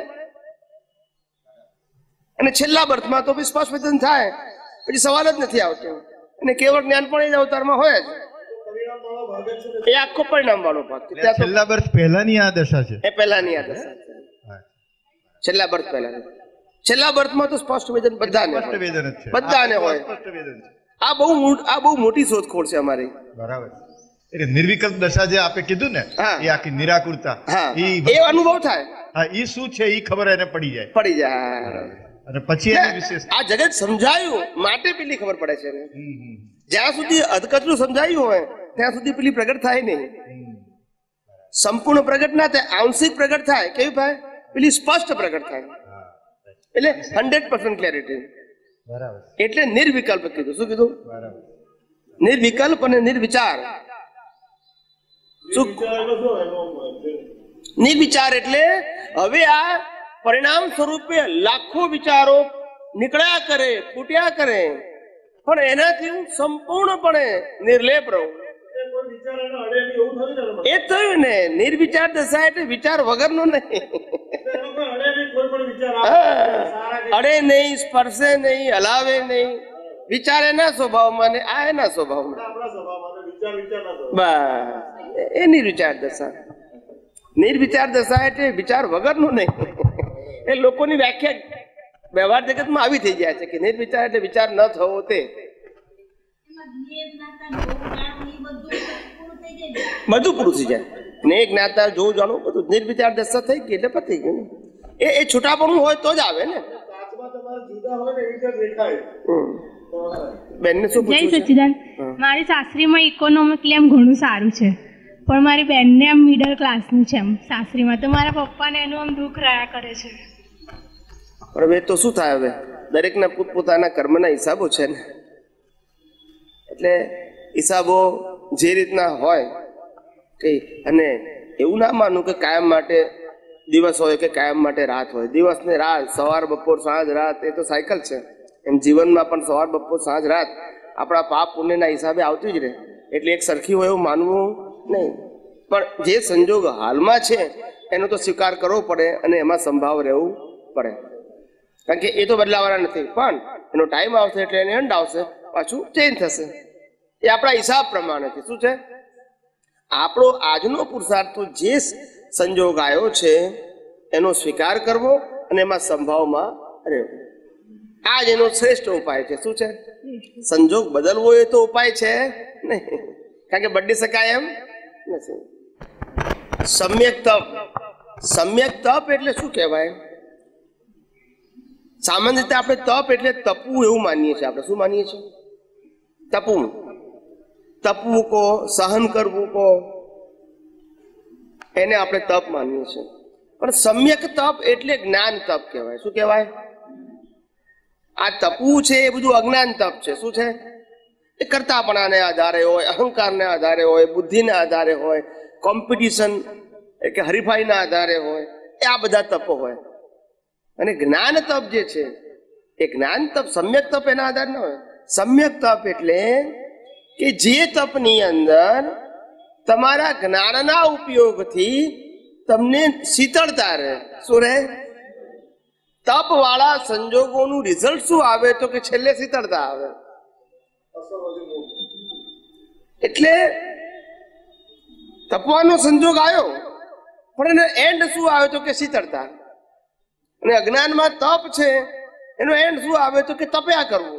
અને છેલ્લા બર્થમાં તો સ્પષ્ટ વેદન થાય, પછી સવાલ જ નથી આવતો. અને કેવળ જ્ઞાન પણ એ જ અવતારમાં હોય જ. એ આખો પરિણામ વાળો ભાગ. છેલ્લા બર્થ પહેલાની આ દશા છે, એ પહેલાની આ દશા છે. છેલ્લા બર્થ પહેલા. છેલ્લા બર્થમાં તો સ્પષ્ટ વેદન બધાને બધાને હોય. આ બહુ આ બહુ મોટી શોધખોળ છે અમારી. બરાબર. એટલે નિર્વિકલ્પ દશા જે આપે કીધું ને, એ આખી નિરાકુરતા, એ અનુભવ થાય. હા, એ શું છે એ ખબર એને પડી જાય પડી જાય અને પછી એની વિશેષ આ જગત સમજાયું માટે પેલી ખબર પડે છે. જ્યાં સુધી અધકચરું સમજાયું હોય ત્યાં સુધી પેલી પ્રગટ થાય નહીં. સંપૂર્ણ પ્રગટ ના થાય, આંશિક પ્રગટ થાય. કેવી થાય? પેલી સ્પષ્ટ પ્રગટ થાય. એટલે હંડ્રેડ પર્સન્ટ ક્લેરિટી. બરાબર. એટલે નિર્વિકલ્પ કીધું. શું કીધું? નિર્વિકલ્પ અને નિર્વિચાર. નિર્વિચાર એટલે હવે આ પરિણામ સ્વરૂપે લાખો વિચારો નીકળ્યા કરે, ફૂટ્યા કરે, પણ એનાથી હું સંપૂર્ણપણે નિર્લેપ રહું. એ થયું ને નિર્વિચાર દશા. એટલે વિચાર વગરનો નહીં. અડે નહીં, સ્પર્શે નહીં, હલાવે નહીં. વિચાર એના સ્વભાવમાં ને આ એના સ્વભાવમાં. બસ એ નિર્વિચાર દશા. નિર્વિચાર દશા એટલે વિચાર વગરનું નહીં. એ લોકોની વ્યાખ્યા વ્યવહાર જગતમાં આવી થઈ જાય છે કે નિર્વિચાર એટલે વિચાર ન થવો. તે બધું પૂરું થઈ જાય. ને જ્ઞાતા જોવું જાણવું બધું નિર્વિચાર દશા થઈ ગઈ એટલે પતી ગયું. એ એ છૂટાપણું હોય તો જ આવે ને. બેનને શું જય સચ્ચિદાન. મારી સાસરીમાં ઇકોનોમિકલી એમ ઘણું સારું છે, પણ મારી બેનને એમ મિડલ ક્લાસનું છે એમ સાસરીમાં. તો મારા પપ્પાને એનું આમ દુઃખ રહ્યા કરે છે. હવે તો શું થાય? હવે દરેકના પોતપોતાના કર્મના હિસાબો છે ને. એટલે હિસાબો જે રીતના હોય કઈ, અને એવું ના માનવું કે કાયમ માટે દિવસ હોય કે કાયમ માટે રાત હોય. દિવસ ને રાત, સવાર બપોર સાંજ રાત, એ તો સાયકલ છે. એમ જીવનમાં પણ સવાર બપોર સાંજ રાત આપણા પાપ પુણ્યના હિસાબે આવતી જ રહે. એટલે એક સરખી હોય એવું માનવું નહીં. પણ જે સંજોગ હાલમાં છે એનો તો સ્વીકાર કરવો પડે અને એમાં સંભાવ રહેવું પડે. કારણ કે એ તો બદલાવાના નથી, પણ એનો ટાઈમ આવશે એટલે એને અંડ આવશે. પાછું ચેન્જ થશે. એ આપણા હિસાબ પ્રમાણે છે. શું છે? આપણો આજનો પુરુષાર્થ તો જે સંજોગ આવ્યો છે એનો સ્વીકાર કરવો અને એમાં સંભાવમાં રહેવું. આ જ એનો શ્રેષ્ઠ ઉપાય છે. શું છે? સંજોગ બદલવો એ તો ઉપાય છે નહીં, કારણ કે બદલી શકાય એમ નથી. સમ્યક તપ. સમ્યક તપ એટલે શું કહેવાય? સામાન્ય રીતે આપણે તપ એટલે તપવું એવું માનીએ છીએ. આપણે શું માનીએ છીએ? તપવું. તપવું કહો, સહન કરવું કહો, એને આપણે તપ માનીએ છીએ. પણ સમ્યક તપ એટલે જ્ઞાન તપ કહેવાય. શું કહેવાય? આ તપવું છે એ બધું અજ્ઞાન તપ છે. શું છે? એ કરતાપણાને આધારે હોય, અહંકારને આધારે હોય, બુદ્ધિના આધારે હોય, કોમ્પિટિશન કે હરીફાઈના આધારે હોય, એ આ બધા તપો હોય. અને જ્ઞાન તપ જે છે એ જ્ઞાન તપ, સમ્યક તપ એના આધાર ન હોય. સમ્યક તપ એટલે કે જે તપની અંદર તમારા જ્ઞાનના ઉપયોગથી તમને શીતળતા રહે. શું રહે? તપ વાળા સંજોગોનું રિઝલ્ટ શું આવે? તો કે છેલ્લે શીતળતા આવે. એટલે તપવાનો સંજોગ આવ્યો પણ એનો એન્ડ શું આવે? તો કે શીતળતા. અને અજ્ઞાનમાં તપ છે એનો એન્ડ શું આવે? તો કે તપ્યા કરવું,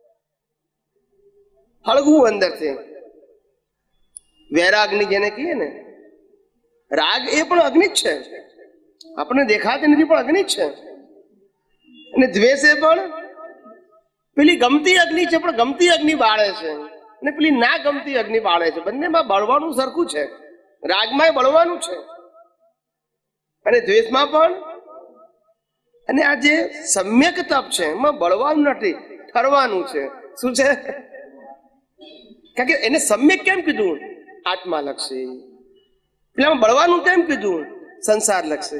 હળગવું અંદરથી. વૈરાગ્નિ જેને કહીએ ને, રાગ એ પણ અગ્નિ જ છે, આપણને દેખાતી નથી પણ અગ્નિ જ છે. અને દ્વેષ એ પણ પેલી ગમતી અગ્નિ છે પણ ગમતી અગ્નિ બાળે છે, અને પેલી ના ગમતી અગ્નિ બાળે છે. બંનેમાં બળવાનું સરખું છે. રાગમાં બળવાનું છે અને દ્વેષમાં પણ. અને આ જે સમ્યક તપ છે એમાં બળવાનું નથી, ઠરવાનું છે. શું છે? કારણ કે એને સમ્યક કેમ કીધું? આત્મા લક્ષી. પેલામાં બળવાનું કેમ કીધું? સંસાર લક્ષી.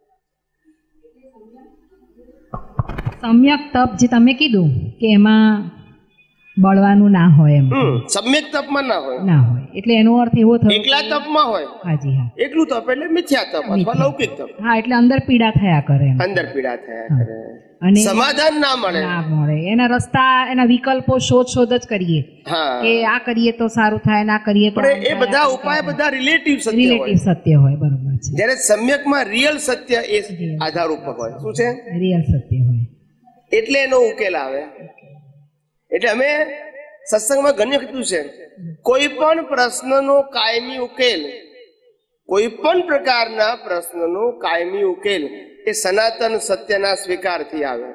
સમ્યક તપ જે તમે કીધું કે એમાં બળવાનું ના હોય, એમ સમ્યક તપમાં ના હોય. ના હોય એટલે એનો અર્થ એવો થયો એકલા તપમાં હોય. હાજી હા, એકલું તપ એટલે મિથ્યા તપ અથવા લૌકિક તપ. હા, એટલે અંદર પીડા થયા કરે, અંદર પીડા થયા કરે અને સમાધાન ના મળે. ના મળે. એના રસ્તા, એના વિકલ્પો શોધ શોધ જ કરીએ કે આ કરીએ તો સારું થાય, ના કરીએ તો. એ બધા ઉપાય બધા રિલેટિવ સત્ય હોય. રિલેટિવ સત્ય હોય, બરોબર છે. જ્યારે સમ્યકમાં રિયલ સત્ય એ આધાર ઉપર હોય. શું છે? રિયલ સત્ય હોય. એટલે એનો ઉકેલ આવે. એટલે અમે સત્સંગમાં ઘણી કીધું છે, કોઈ પણ પ્રશ્નનો કાયમી ઉકેલ, કોઈ પણ પ્રકારના પ્રશ્નનો કાયમી ઉકેલ એ સનાતન સત્યના સ્વીકારથી આવે.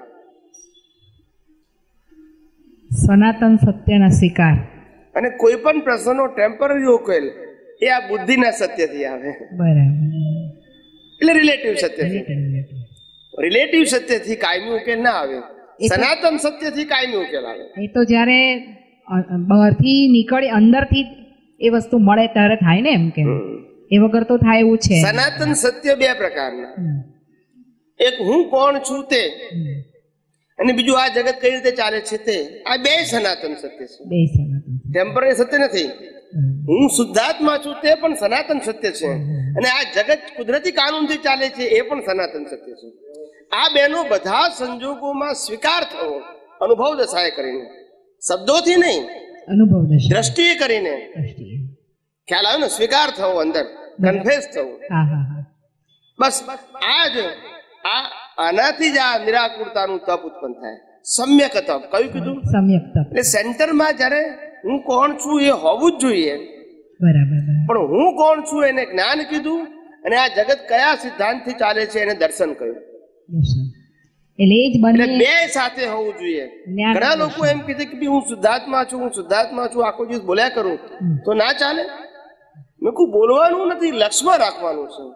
સનાતન સત્યના સ્વીકાર. અને કોઈ પણ પ્રશ્નનો ટેમ્પરરી ઉકેલ એ આ બુદ્ધિના સત્યથી આવે. બરાબર. એટલે રિલેટિવ સત્યથી. રિલેટિવ સત્યથી કાયમી ઉકેલ ના આવે, સનાતન સત્યથી કાયમી ઉકેલ આવે. એ તો જ્યારે બહારથી નીકળે, અંદરથી એ વસ્તુ મળે ત્યારે થાય ને, એમ કે એ વગર તો થાય એવું છે. સનાતન સત્ય બે પ્રકારના, એક હું કોણ છું તે, અને બીજું આ જગત કઈ રીતે ચાલે છે તે. આ બે સનાતન સત્ય છે, બે સનાતન, ટેમ્પરરી સત્ય નથી. હું શુદ્ધાત્મા છું તે પણ સનાતન સત્ય છે, અને આ જગત કુદરતી કાનૂનથી ચાલે છે એ પણ સનાતન સત્ય છે. આ બેનો બધા સંજોગોમાં સ્વીકાર થવો, અનુભવ દશાએ કરીને, શબ્દોથી નહીં, અનુભવ દશા, દ્રષ્ટિએ કરીને. ખ્યાલ આવ્યો ને? સ્વીકાર થવો, અંદર કન્ફેસ થવું. બસ આ જ આ આનાથી જ આ નિરાકુરતાનું તપ ઉત્પન્ન થાય. સમ્યક તપ. કયું કીધું? સમ્યક તપ. એટલે સેન્ટરમાં જ્યારે હું કોણ છું એ હોવું જ જોઈએ. બરાબર. પણ હું કોણ છું એને જ્ઞાન કીધું, અને આ જગત કયા સિદ્ધાંતથી ચાલે છે એને દર્શન કહ્યું. એટલે એ જ બંને બે સાથે હોવું જોઈએ. ઘણા લોકો એમ કીધે કે હું શુદ્ધાત્મા છું, હું શુદ્ધાત્મા છું, આખો દિવસ બોલ્યા કરું તો ના ચાલે. મેં કહું બોલવાનું નથી, લક્ષ્યમાં રાખવાનું છે.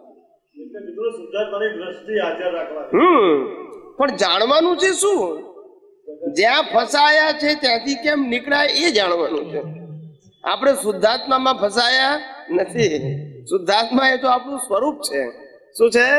હમ પણ જાણવાનું છે શું? જ્યાં ફસાયા છે ત્યાંથી કેમ નીકળાય એ જાણવાનું છે. આપણે શુદ્ધાત્મામાં ફસાયા નથી. શુદ્ધાત્મા એ તો આપણું સ્વરૂપ છે. શું છે?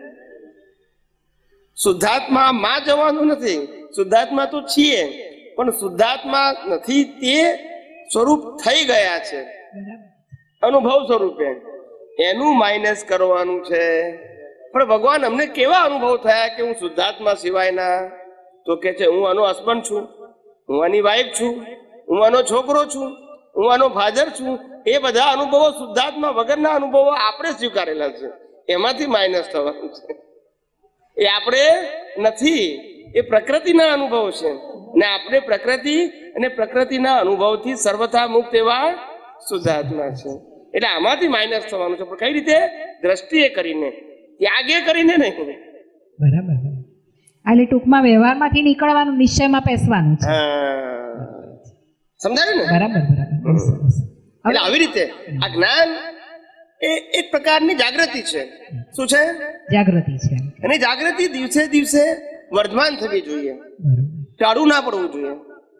શુદ્ધાત્મા માં જવાનું નથી. શુદ્ધાત્મા તો છીએ પણ શુદ્ધાત્મા નથી, તે સ્વરૂપ થઈ ગયા છે અનુભવ સ્વરૂપે. એનું માઇનસ કરવાનું છે. પણ ભગવાન અમને કેવા અનુભવ થયા કે હું શુદ્ધાત્મા સિવાયના? તો કે છે હું આનો હસબન્ડ છું, હું આની વાઈફ છું, હું આનો છોકરો છું, હું આનો ફાધર છું, એ બધા અનુભવો શુદ્ધાત્મા વગરના અનુભવો આપણે સ્વીકારેલા છે, એમાંથી માઇનસ થવાનું છે. એ આપણે નથી, એ પ્રકૃતિના અનુભવ છે ને આપણે પ્રકૃતિ અને પ્રકૃતિના અનુભવથી સર્વથા મુક્ત એવા શુદ્ધાત્મા છે. એટલે આમાંથી માઇનસ થવાનું છે, પણ કઈ રીતે? દ્રષ્ટિએ કરીને, ત્યાગે કરીને નહીં. બરાબર. એટલે ટૂંકમાં વ્યવહારમાંથી નીકળવાનું, નિશ્ચયમાં પેસવાનું છે. સમજાયું ને? બરાબર બરાબર. એટલે આવી રીતે આ જ્ઞાન એ એક પ્રકારની જાગૃતિ છે. શું છે? જાગૃતિ છે. અને જાગૃતિ દિવસે દિવસે વર્ધમાન થવી જોઈએ, ટાળું ના પડવું જોઈએ.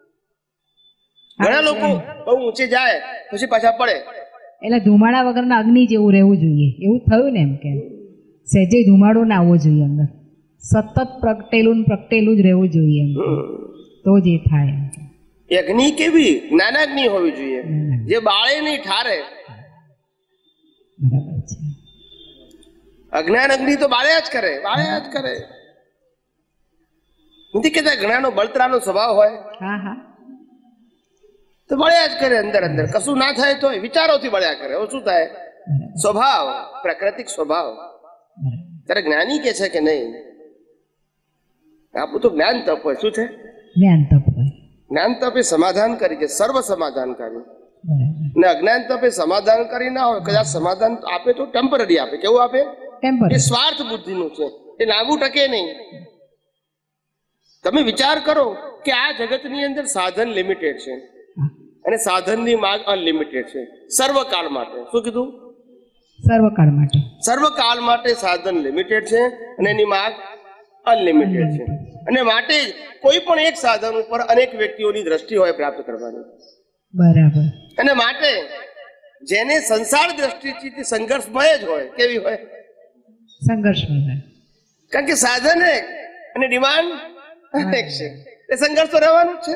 ઘણા લોકો બહુ ઊંચે જાય પછી પાછા પડે. એટલે ધુમાડા વગરના અગ્નિ જેવું રહેવું જોઈએ, એવું થયું ને? એમ કે સહેજે ધુમાડો ના આવવો જોઈએ અંદર, સતત પ્રગટેલું પ્રગટેલું જ રહેવું જોઈએ, એમ તો જ એ થાય. એ અગ્નિ કેવી? જ્ઞાનાગ્નિ હોવી જોઈએ, જે બાળે નહીં ઠારે. અજ્ઞાન અગ્નિ તો બાળ્યા જ કરે, બાળ્યા જ કરે. નથી કેતા ઘણાનો બળતરાનો સ્વભાવ હોય, હા હા, તો બળ્યા જ કરે અંદર અંદર, કશું ના થાય તો વિચારોથી બળ્યા કરે. શું થાય? સ્વભાવ, પ્રાકૃતિક સ્વભાવ. ત્યારે જ્ઞાની કે છે કે નહીં, આપણું તો જ્ઞાન તપ હોય. શું છે? જ્ઞાન તપ હોય. જ્ઞાન તપ એ સમાધાન કરી છે, સર્વ સમાધાનકારી. ને અજ્ઞાન તપ એ સમાધાન કરી ના હોય, કદાચ સમાધાન આપે તો ટેમ્પરરી આપે. કેવું આપે? એ સ્વાર્થ બુદ્ધિનું છે, એ લાંબુ ટકે નહીં. તમે વિચાર કરો કે આ જગતની અંદર સાધન લિમિટેડ છે અને સાધનની માંગ અનલિમિટેડ છે સર્વકાળ માટે. શું કીધું? સર્વકાળ માટે. સર્વકાળ માટે સાધન લિમિટેડ છે અને એની માંગ અનલિમિટેડ છે. અને માટે કોઈ પણ એક સાધન ઉપર અનેક વ્યક્તિઓની દ્રષ્ટિ હોય પ્રાપ્ત કરવાની. બરાબર. અને માટે જેને સંસાર દ્રષ્ટિથી સંઘર્ષમય જ હોય. કેવી હોય? સંઘર્ષમય. કારણ કે સાધન એક અને ડિમાન્ડ અનેક છે, એ સંઘર્ષ તો રહેવાનું જ છે.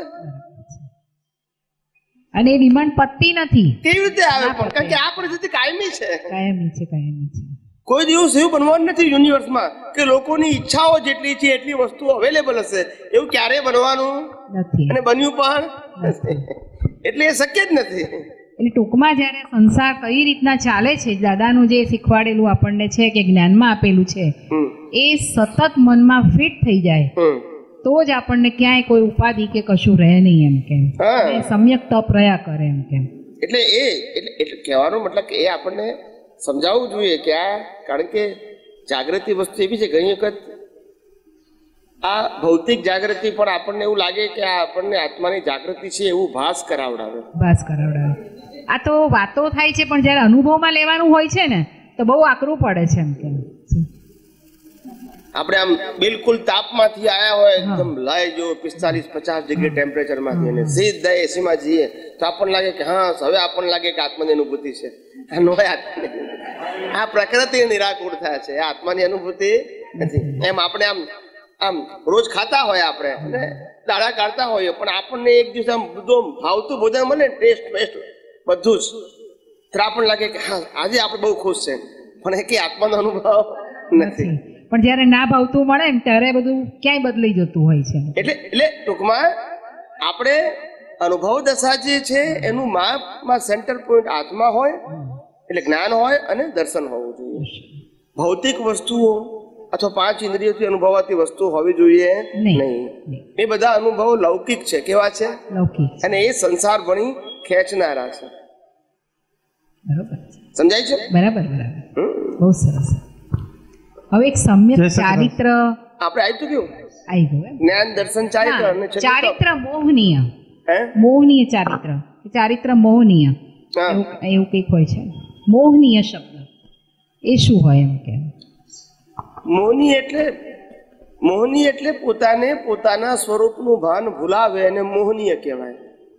અને એ ડિમાન્ડ પતતી નથી. કેવી રીતે આવે? પણ કારણ કે આ પરિસ્થિતિ કાયમી છે, કાયમી છે, કાયમી છે. કોઈ દિવસ એવું બનવાનું નથી યુનિવર્સમાં કે લોકોની ઈચ્છાઓ જેટલી છે એટલી વસ્તુઓ અવેલેબલ હશે. એવું ક્યારેય બનવાનું નથી અને બન્યું પણ નથી. એટલે એ શક્ય જ નથી. એટલે ટૂંકમાં જ્યારે સંસાર કઈ રીતના ચાલે છે, દાદાનું જે શીખવાડેલું આપણને છે કે જ્ઞાનમાં આપેલું છે, એ સતત મનમાં ફિટ થઈ જાય તો જ આપણને ક્યાંય કોઈ ઉપાધિ કે કશું રહે નહીં. એમ કેમ સમ્યક તપ રહ્યા કરે. એમ કેમ એટલે એ એટલે કહેવાનો મતલબ કે એ આપણને સમજાવવું જોઈએ કે આ, કારણ કે જાગૃતિ વસ્તુ એવી છે, ઘણી વખત આ ભૌતિક જાગૃતિ પણ આપણને એવું લાગે કે આ આપણને આત્માની જાગૃતિ છે એવું ભાસ કરાવડાવે. ભાસ કરાવડાવે. આ તો વાતો થાય છે, પણ જ્યારે અનુભવમાં લેવાનું હોય છે ને તો બહુ આકરું પડે છે. એમ કેમ આપણે આમ બિલકુલ તાપમાંથી આવ્યા હોય, એકદમ લાઈ જો પિસ્તાલીસ પચાસ ડિગ્રી ટેમ્પરેચરમાંથી, અને સીધા એસીમાં જઈએ તો આપણને લાગે કે હા હવે આપણને લાગે કે આત્માની અનુભૂતિ છે. આ પ્રકૃતિ નિરાકૂળ થાય છે, આત્માની અનુભૂતિ નથી. એમ આપણે આમ આમ રોજ ખાતા હોય આપણે અને દાડા કાઢતા હોઈએ, પણ આપણને એક દિવસ આમ બધું ભાવતું ભોજન મળે, ટેસ્ટ વેસ્ટ બધું જ, તો આપણને લાગે કે હા આજે આપણે બહુ ખુશ છે, પણ એ કે આત્માનો અનુભવ નથી. પણ જ્યારે ના ભાવતું મળે ને ત્યારે બધું ક્યાંય બદલાઈ જતું હોય છે. એટલે એટલે ટૂંકમાં આપણે અનુભવ દશા જે છે એનું માપમાં સેન્ટર પોઈન્ટ આત્મા હોય, એટલે જ્ઞાન હોય અને દર્શન હોવું જોઈએ. ભૌતિક વસ્તુઓ અથવા પાંચ ઇન્દ્રિયોથી અનુભવાતી વસ્તુ હોવી જોઈએ નહીં. એ બધા અનુભવો લૌકિક છે. કેવા છે? લૌકિક. અને એ સંસાર ભણી ખેંચનારા છે. સમજાય છે? બરાબર બરાબર. બહુ સરસ. હવે એક સમ્યક ચારિત્ર આપણે આવી તો કેવું આવી ગયું? જ્ઞાન દર્શન ચારિત્ર અને ચારિત્ર મોહનીય. મોહનીય ચારિત્ર. ચારિત્ર મોહનીય એવું કંઈક હોય છે. મોહનીય શબ્દ એ શું હોય? એમ કે મોહની એટલે મોહની એટલે પોતાને પોતાના સ્વરૂપનું ભાન ભૂલાવે અને મોહનીય કહેવાય.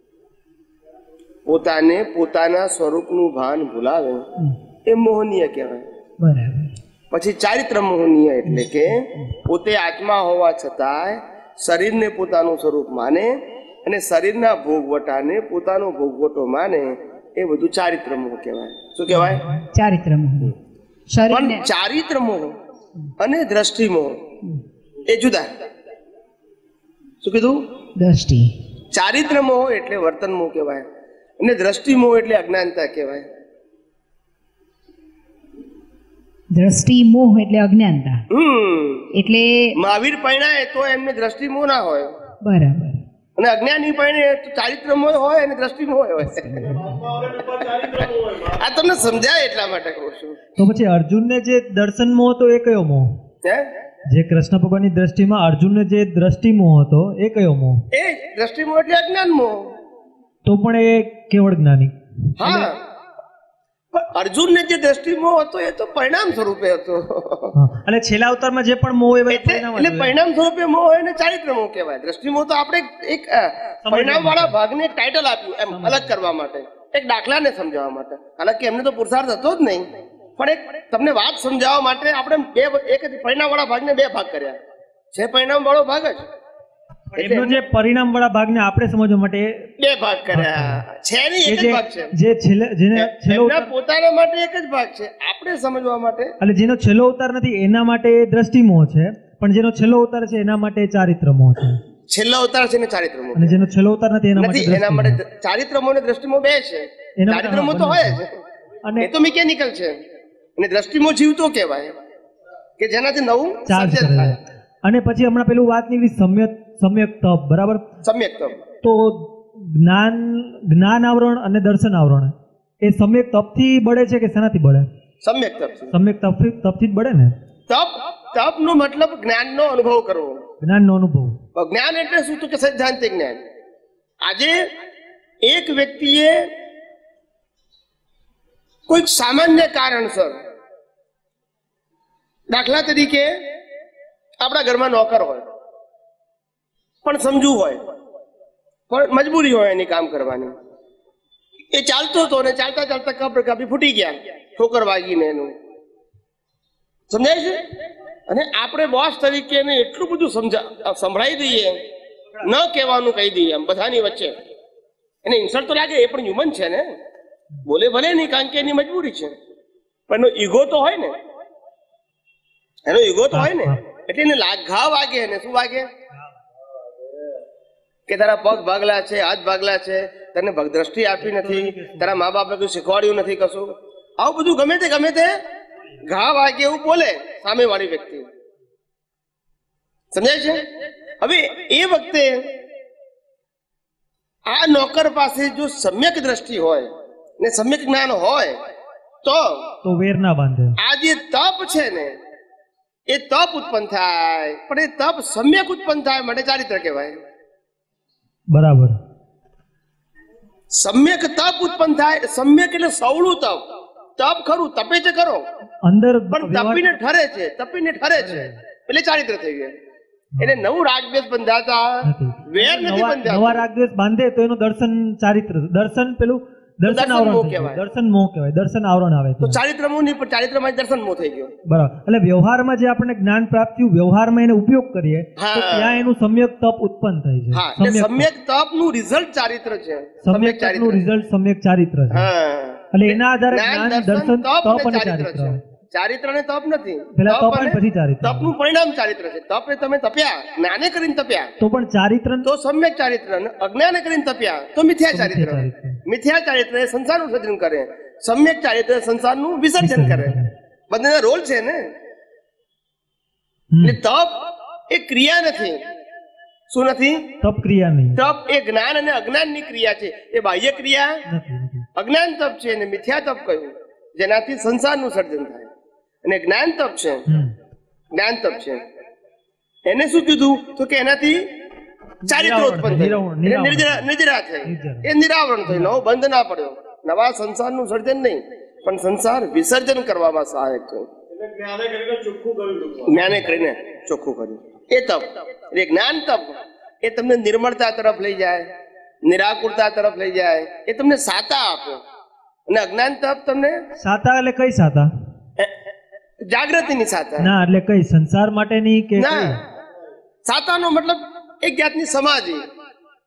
પોતાને પોતાના સ્વરૂપનું ભાન ભૂલાવે એ મોહનીય કહેવાય. બરાબર. પછી ચારિત્ર મોહનીય એટલે કે પોતે આત્મા હોવા છતાંય શરીરને પોતાનું સ્વરૂપ માને અને શરીરના ભોગવટાને પોતાનો ભોગવટો માને, એ બધું ચારિત્ર મોહ કહેવાય. શું કહેવાય? ચારિત્ર મોહ. પણ ચારિત્ર મોહ અને દ્રષ્ટિ મોહ એ જુદા. શું કીધું? દ્રષ્ટિ. ચારિત્ર મોહ એટલે વર્તન મોહ કહેવાય, અને દ્રષ્ટિ મોહ એટલે અજ્ઞાનતા કહેવાય. દ્રષ્ટિ મોહ એટલે અજ્ઞાનતા. હમ એટલે મહાવીર પરણાય તો એમને દ્રષ્ટિ મોહ ના હોય, બરાબર, અને અજ્ઞાની પરણે તો ચારિત્ર મોહ હોય અને દ્રષ્ટિ મોહ હોય. આ તમને સમજાય એટલા માટે કહું છું. તો પછી અર્જુનને જે દર્શન મોહ હતો એ કયો મોહ? હે જે કૃષ્ણ ભગવાનની દ્રષ્ટિમાં અર્જુનને જે દ્રષ્ટિ મોહ હતો એ કયો મોહ? એ દ્રષ્ટિ મોહ એટલે અજ્ઞાન મોહ. તો પણ એ કેવળ જ્ઞાની. હા, અર્જુનને જે દ્રષ્ટિ મોહ હતો એ તો પરિણામ સ્વરૂપે હતો. અને છેલ્લા અવતારમાં જે પણ મોહ એ એટલે પરિણામ સ્વરૂપે મોહ હોય ને ચારિત્ર મોહ કહેવાય. દ્રષ્ટિ મોહ તો આપણે એક પરિણામ વાળા ભાગને એક ટાઇટલ આપ્યું એમ અલગ કરવા માટે, એક દાખલાને સમજાવવા માટે. હાલાકી એમને તો પુરુષાર્થ હતો જ નહીં, પણ એક તમને વાત સમજાવવા માટે આપણે બે એક જ પરિણામ વાળા ભાગને બે ભાગ કર્યા. છે પરિણામ વાળો ભાગ જ, એમનો જે પરિણામ વાળા ભાગને આપણે સમજવા માટે બે ભાગ કર્યા છે. નહીં એક જ ભાગ છે. જે છેલ્લે જેને છેલ્લો એમના પોતાના માટે એક જ ભાગ છે, આપણે સમજવા માટે. એટલે જેનો છેલ્લો અવતાર નથી એના માટે દ્રષ્ટિ મોહ છે, પણ જેનો છેલ્લો અવતાર છે એના માટે ચારિત્ર મોહ છે. છેલ્લો અવતાર છે ને ચારિત્ર મોહ, અને જેનો છેલ્લો અવતાર નથી એના માટે એના માટે ચારિત્ર મોહ અને દ્રષ્ટિ મોહ બે છે. ચારિત્ર મોહ તો હોય જ, અને એ તો મિકેનિકલ છે. અને દ્રષ્ટિ મોહ જીવતો કહેવાય કે જેનાથી નવું સર્જન થાય. અને પછી હમણાં પેલું વાત નીકળી સમ્યક સમ્યક તપ, બરાબર? સમ્યક તપ તો જ્ઞાન જ્ઞાન આવરણ અને દર્શન આવરણ એ સમ્યક તપથી બળે છે કે શેનાથી બળે? સમ્યક તપ. સમ્યક તપથી તપથી જ બળે ને. તપ તપ નો મતલબ જ્ઞાનનો અનુભવ કરવો. જ્ઞાનનો અનુભવ. જ્ઞાન એટલે શું? તો કે સૈદ્ધાંતિક જ્ઞાન. આજે એક વ્યક્તિએ કોઈક સામાન્ય કારણસર, દાખલા તરીકે આપણા ઘરમાં નોકર હોય પણ સમજુ હોય, પણ મજબૂરી હોય એની કામ કરવાની, એ ચાલતો હતો ને ચાલતા ચાલતા કપ કાપી ફૂટી ગયા, ઠોકર વાગીને એનું. સમજાય છે? અને આપણે બોસ તરીકે એને એટલું બધું સમજા સંભળાવી દઈએ, ન કહેવાનું કહી દઈએ એમ બધાની વચ્ચે. એને ઇન્સલ્ટ તો લાગે, એ પણ હ્યુમન છે ને, બોલે ભલે નહીં, કારણ કે એની મજબૂરી છે, પણ એનો ઈગો તો હોય ને, એનો ઈગો તો હોય ને, એટલે એને ઘા વાગે. એને શું વાગે? કે તારા પગ ભાગલા છે, હાથ ભાગલા છે, તને દ્રષ્ટિ આપી નથી, તારા મા બાપે કશું શીખવાડ્યું નથી, કશું આવું બધું ગમે તે ગમે તે ઘા વાગે એવું બોલે સામે વાળી વ્યક્તિ. સમજાય છે? હવે એ વખતે આ નોકર પાસે જો સમ્યક દ્રષ્ટિ હોય ને સમ્યક જ્ઞાન હોય તો તો વેર ના બાંધે. આ જે તપ છે ને એ તપ ઉત્પન્ન થાય, પણ એ તપ સમ્યક ઉત્પન્ન થાય માટે ચારિત્ર કહેવાય. બરાબર. સમ્યક તપ ઉત્પન્ન થાય. સમ્યક એટલે સવળું તપ. તપ ખરું, તપે છે ખરો, અંદર પણ તપીને ઠરે છે, તપીને ઠરે છે એટલે ચારિત્ર થઈ ગયું. એટલે નવું રાગદ્વેષ બંધાતા વેર નથી બંધાતા. નવા રાગદ્વેષ બાંધે તો એનું દર્શન ચારિત્ર, દર્શન પેલું દર્શન આવરણ કહેવાય, દર્શન મોહ કહેવાય, દર્શન આવરણ આવે તો ચારિત્ર મોહ નહીં, પણ ચારિત્રમાં દર્શન મોહ થઈ ગયો. બરાબર. એટલે વ્યવહારમાં જે આપણને જ્ઞાન પ્રાપ્ત થયું, વ્યવહારમાં એને ઉપયોગ કરીએ તો ત્યાં એનું સમ્યક તપ ઉત્પન્ન થાય છે. હા, એટલે સમ્યક તપ નું રિઝલ્ટ ચારિત્ર છે. સમ્યક તપ નું રિઝલ્ટ સમ્યક ચારિત્ર છે. એટલે એના આધારે જ્ઞાન, દર્શન, તપ અને ચારિત્ર. ચારિત્ર ને તપ નથી, પેલા તપ અને પછી ચારિત્ર. તપ નું પરિણામ ચારિત્ર છે. તપ એ તમે તપ્યા, જ્ઞાને કરીને તપ્યા તો પણ ચારિત્ર તો સમ્યક ચારિત્ર, અજ્ઞાને કરીને તપ્યા તો મિથ્યા ચારિત્ર. મિથ્યા ચારિત્ર એ સંસારનું સર્જન કરે, સમ્યક ચારિત્ર સંસારનું વિસર્જન કરે. બંનેના રોલ છે ને. એટલે તપ એ ક્રિયા નથી. શું નથી? તપ ક્રિયા નહીં. તપ એ જ્ઞાન અને અજ્ઞાનની ક્રિયા છે. એ બાહ્ય ક્રિયા અજ્ઞાન તપ છે, અને મિથ્યા તપ કહ્યું જેનાથી સંસારનું સર્જન થાય. અને જ્ઞાન તપ છે, જ્ઞાન તપ છે એને શું કીધું? તો કે એનાથી ચારિત્ર ઉત્પન્ન થયું, નિર્જરા થઈ, એ નિરાવરણ થયું, નવો બંધ ના પડ્યો, નવા સંસારનું સર્જન નહીં પણ સંસાર વિસર્જન કરવામાં સહાયક થયું. જ્ઞાને કરીને ચોખ્ખું કર્યું એ તપ. એટલે જ્ઞાન તપ એ તમને નિર્મળતા તરફ લઈ જાય, નિરાકુરતા તરફ લઈ જાય, એ તમને સાતા આપે. અને અજ્ઞાન તપ તમને સાતા એટલે કઈ સાતા? જાગૃતિની સાતા. ના, એટલે કઈ સંસાર માટેની કે ના, સાતાનો મતલબ એક જાતની સમાધિ.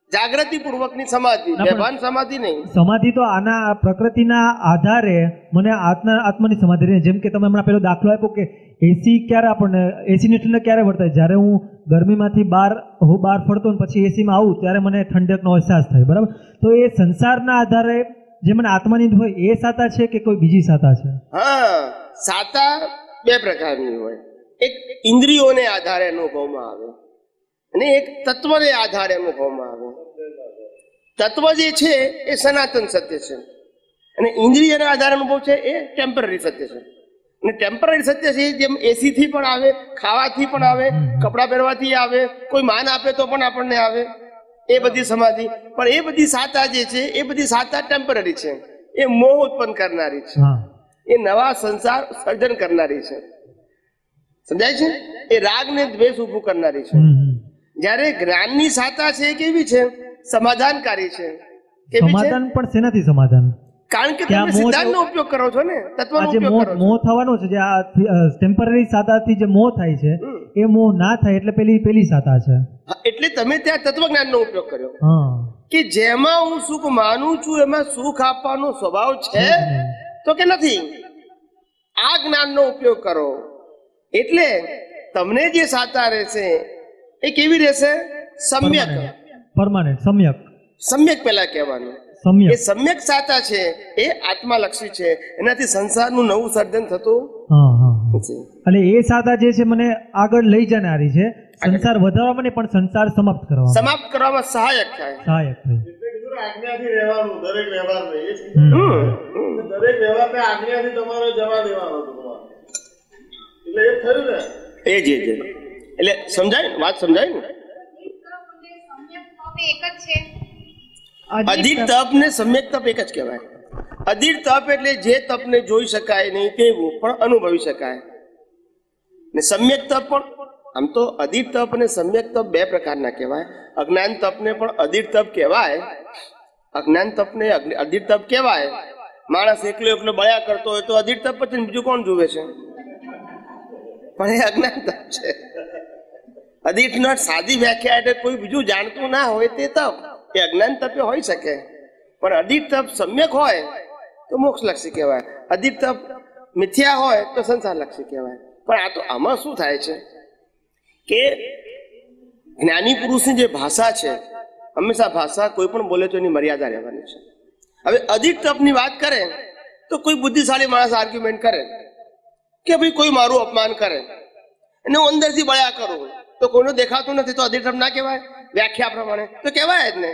જાગૃતિ પૂર્વકની સમાધિ, બેભાન સમાધિ નહીં. સમાધિ તો આના પ્રકૃતિના આધારે મને આત્મા આત્માની સમાધિ રહે. જેમ કે તમે હમણાં પેલો દાખલો આપ્યો કે એસી ક્યારે આપણને એસીની ઠંડક ક્યારે વર્તાય, જ્યારે હું ગરમીમાંથી બહાર હું બહાર ફરતો ને પછી એસીમાં આવું ત્યારે મને ઠંડકનો અહેસાસ થાય, બરાબર? તો એ સંસારના આધારે જે મને આત્માની હોય એ સાતા છે કે કોઈ બીજી સાતા છે? હા, સાતા બે પ્રકારની હોય. એક ઇન્દ્રિયોને આધારે અનુભવમાં આવે અને એક તત્વને આધારે અનુભવમાં આવે. તત્વ જે છે એ સનાતન સત્ય છે અને ઇન્દ્રિયના આધારે અનુભવ છે એ ટેમ્પરરી સત્ય છે. અને ટેમ્પરરી સત્ય છે જેમ એસી થી પણ આવે, ખાવાથી પણ આવે, કપડાં પહેરવાથી આવે, કોઈ માન આપે તો પણ આપણને આવે, એ બધી સમાધિ. પણ એ બધી સાતા જે છે એ બધી સાતા ટેમ્પરરી છે. એ મોહ ઉત્પન્ન કરનારી છે, એ નવા સંસાર સર્જન કરનારી છે. સમજાય છે? એ રાગ ને દ્વેષ ઉભું કરનારી છે. જ્યારે જ્ઞાનની સાતા છે એ કેવી છે? સમાધાનકારી છે. સમાધાન પણ શેનાથી સમાધાન? કારણ કે તમે સિદ્ધાંતનો ઉપયોગ કરો છો ને, તત્વનો ઉપયોગ કરો છો. મોહ થવાનો છે, જે આ ટેમ્પરરી સાતાથી જે મોહ થાય છે એ મોહ ના થાય એટલે પેલી પેલી સાતા છે. એટલે તમે ત્યાં તત્વજ્ઞાનનો ઉપયોગ કર્યો કે જેમાં હું સુખ માનું છું એમાં સુખ આપવાનો સ્વભાવ છે તો કે નથી. આ જ્ઞાનનો ઉપયોગ કરો એટલે તમને જે સાતા રહેશે એ કેવી રહેશે? સમ્યક, પરમાનન્ટ, સમ્યક. સમ્યક પેલા કહેવાનું. એ સમ્યક સાતા છે એ આત્માલક્ષી છે, એનાથી સંસારનું નવું સર્જન થતું. એટલે એ સાતા જે છે મને આગળ લઈ જનારી છે, સંસાર વધારવા મને પણ સંસાર સમાપ્ત કરવા સમાપ્ત કરવામાં સહાયક થાય. સહાયક થાય. આજ્ઞાથી રહેવાનું દરેક વ્યવહારને, એ જ દરેક વ્યવહારને આજ્ઞાથી તમારે જવા દેવાનો એટલે એ થયું ને. એ જ એટલે સમજાય ને, વાત સમજાય ને. અધીર તપ ને સમ્યક તપ એક જ કહેવાય. અધીર તપ એટલે જે તપને જોઈ શકાય નહીં તેવું પણ અનુભવી શકાય. ને સમ્યક તપ પણ, આમ તો અધીર તપ અને સમ્યક તપ બે પ્રકારના કહેવાય. અજ્ઞાન તપને પણ અધીર તપ કહેવાય, અજ્ઞાન તપને અધીર તપ કહેવાય. માણસ એકલો એકલો બળ્યા કરતો હોય તો અધીર તપ પછી બીજું કોણ જુએ છે? પણ એ અજ્ઞાન તપ છે. અધીર નો સાદી વ્યાખ્યા એટલે કોઈ બીજું જાણતું ના હોય તે તપ, એ અજ્ઞાન તપે હોઈ શકે. પણ અધીર તપ સમ્યક હોય તો મોક્ષલક્ષી કહેવાય, અધીર તપ મિથ્યા હોય તો સંસારલક્ષી કહેવાય. પણ આ તો આમાં શું થાય છે કે જ્ઞાની પુરુષની જે ભાષા છે, હંમેશા ભાષા કોઈ પણ બોલે તો એની મર્યાદા રહેવાની છે. હવે અધીર તપની વાત કરે તો કોઈ બુદ્ધિશાળી માણસ આર્ગ્યુમેન્ટ કરે કે ભાઈ કોઈ મારું અપમાન કરે અને હું અંદરથી બળ્યા કરું તો કોઈનું દેખાતું નથી તો અધીર તપ ના કહેવાય? વ્યાખ્યા પ્રમાણે તો કહેવાય જ ને.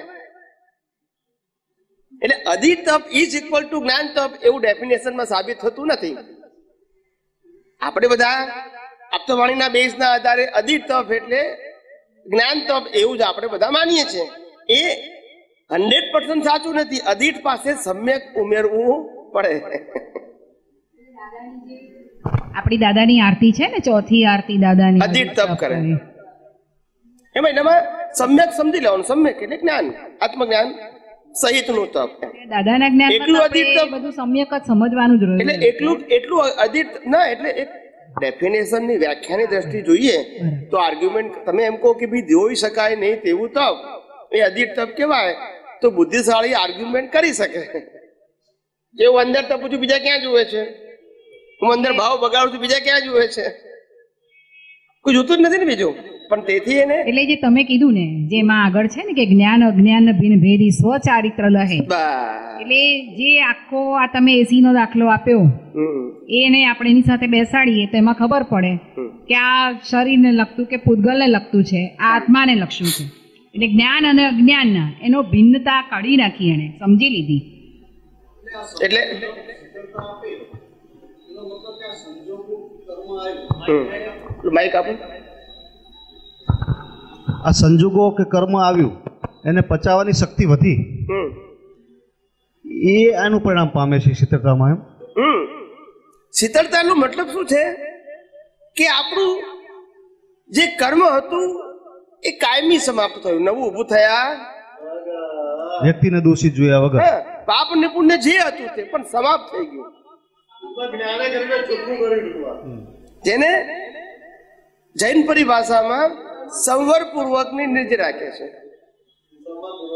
એટલે અધીર તપ ઇઝ ઇક્વલ ટુ જ્ઞાન તપ એવું ડેફિનેશનમાં સાબિત થતું નથી. આપણે બધા આપતવાણીના બેઝના આધારે અધીર તપ એટલે જ્ઞાન તપ એવું જ આપણે બધા માનીએ છીએ. એ હંડ્રેડ પર્સન્ટ સાચું નથી. અધીર પાસે સમ્યક ઉમેરવું પડે. આપણી દાદાની આરતી છે ને, ચોથી આરતી દાદાની, અધીર તપ કરે એમાં એનામાં સમ્યક સમજી લેવાનું. સમ્યક એટલે જ્ઞાન, આત્મજ્ઞાન સહિતનું તપ. દાદાના જ્ઞાન એટલું અધીર તપ બધું સમ્યક જ સમજવાનું જ રહ્યું. એટલે એટલું એટલું અધીર ના એટલે એક ડેફિનેશનની વ્યાખ્યાની દ્રષ્ટિ જોઈએ તો આર્ગ્યુમેન્ટ તમે એમ કહો કે ભાઈ જોઈ શકાય નહીં તેવું તપ એ અધીર તપ કહેવાય તો બુદ્ધિશાળી આર્ગ્યુમેન્ટ કરી શકે. જેવું અંદર તપ છું બીજા ક્યાં જુએ છે? હું અંદર ભાવ બગાડું છું બીજા ક્યાં જુએ છે? કોઈ જોતું જ નથી ને બીજું. પણ તેથી એને એટલે જે તમે કીધું ને, જેમાં આગળ છે ને કે જ્ઞાન અજ્ઞાન ભિન્ન ભેદી સ્વચારિત્ર લહે, એટલે જે આખો આ તમે એસી નો દાખલો આપ્યો એને આપણે એની સાથે બેસાડીએ તો એમાં ખબર પડે કે આ શરીરને લગતું કે પૂતગલને લગતું છે, આ આત્માને લક્ષું છે. એટલે જ્ઞાન અને અજ્ઞાન એનો ભિન્નતા કાઢી નાખી, એને સમજી લીધી. એટલે માઇક આપો. આ સંજોગો કે કર્મ આવ્યું એને પચાવવાની શક્તિ વધી, એ આનું પરિણામ પામે છે શીતળતામાં. એમ શીતળતાનો મતલબ શું છે કે આપણું જે કર્મ હતું એ કાયમી સમાપ્ત થયું, નવું ઊભું થયા, વ્યક્તિને દોષિત જોયા વગર. પાપ ને પુણ્ય જે હતું તે પણ સમાપ્ત થઈ ગયું. જેને જૈન પરિભાષામાં સંવર પૂર્વકની નિજ રાખે છે.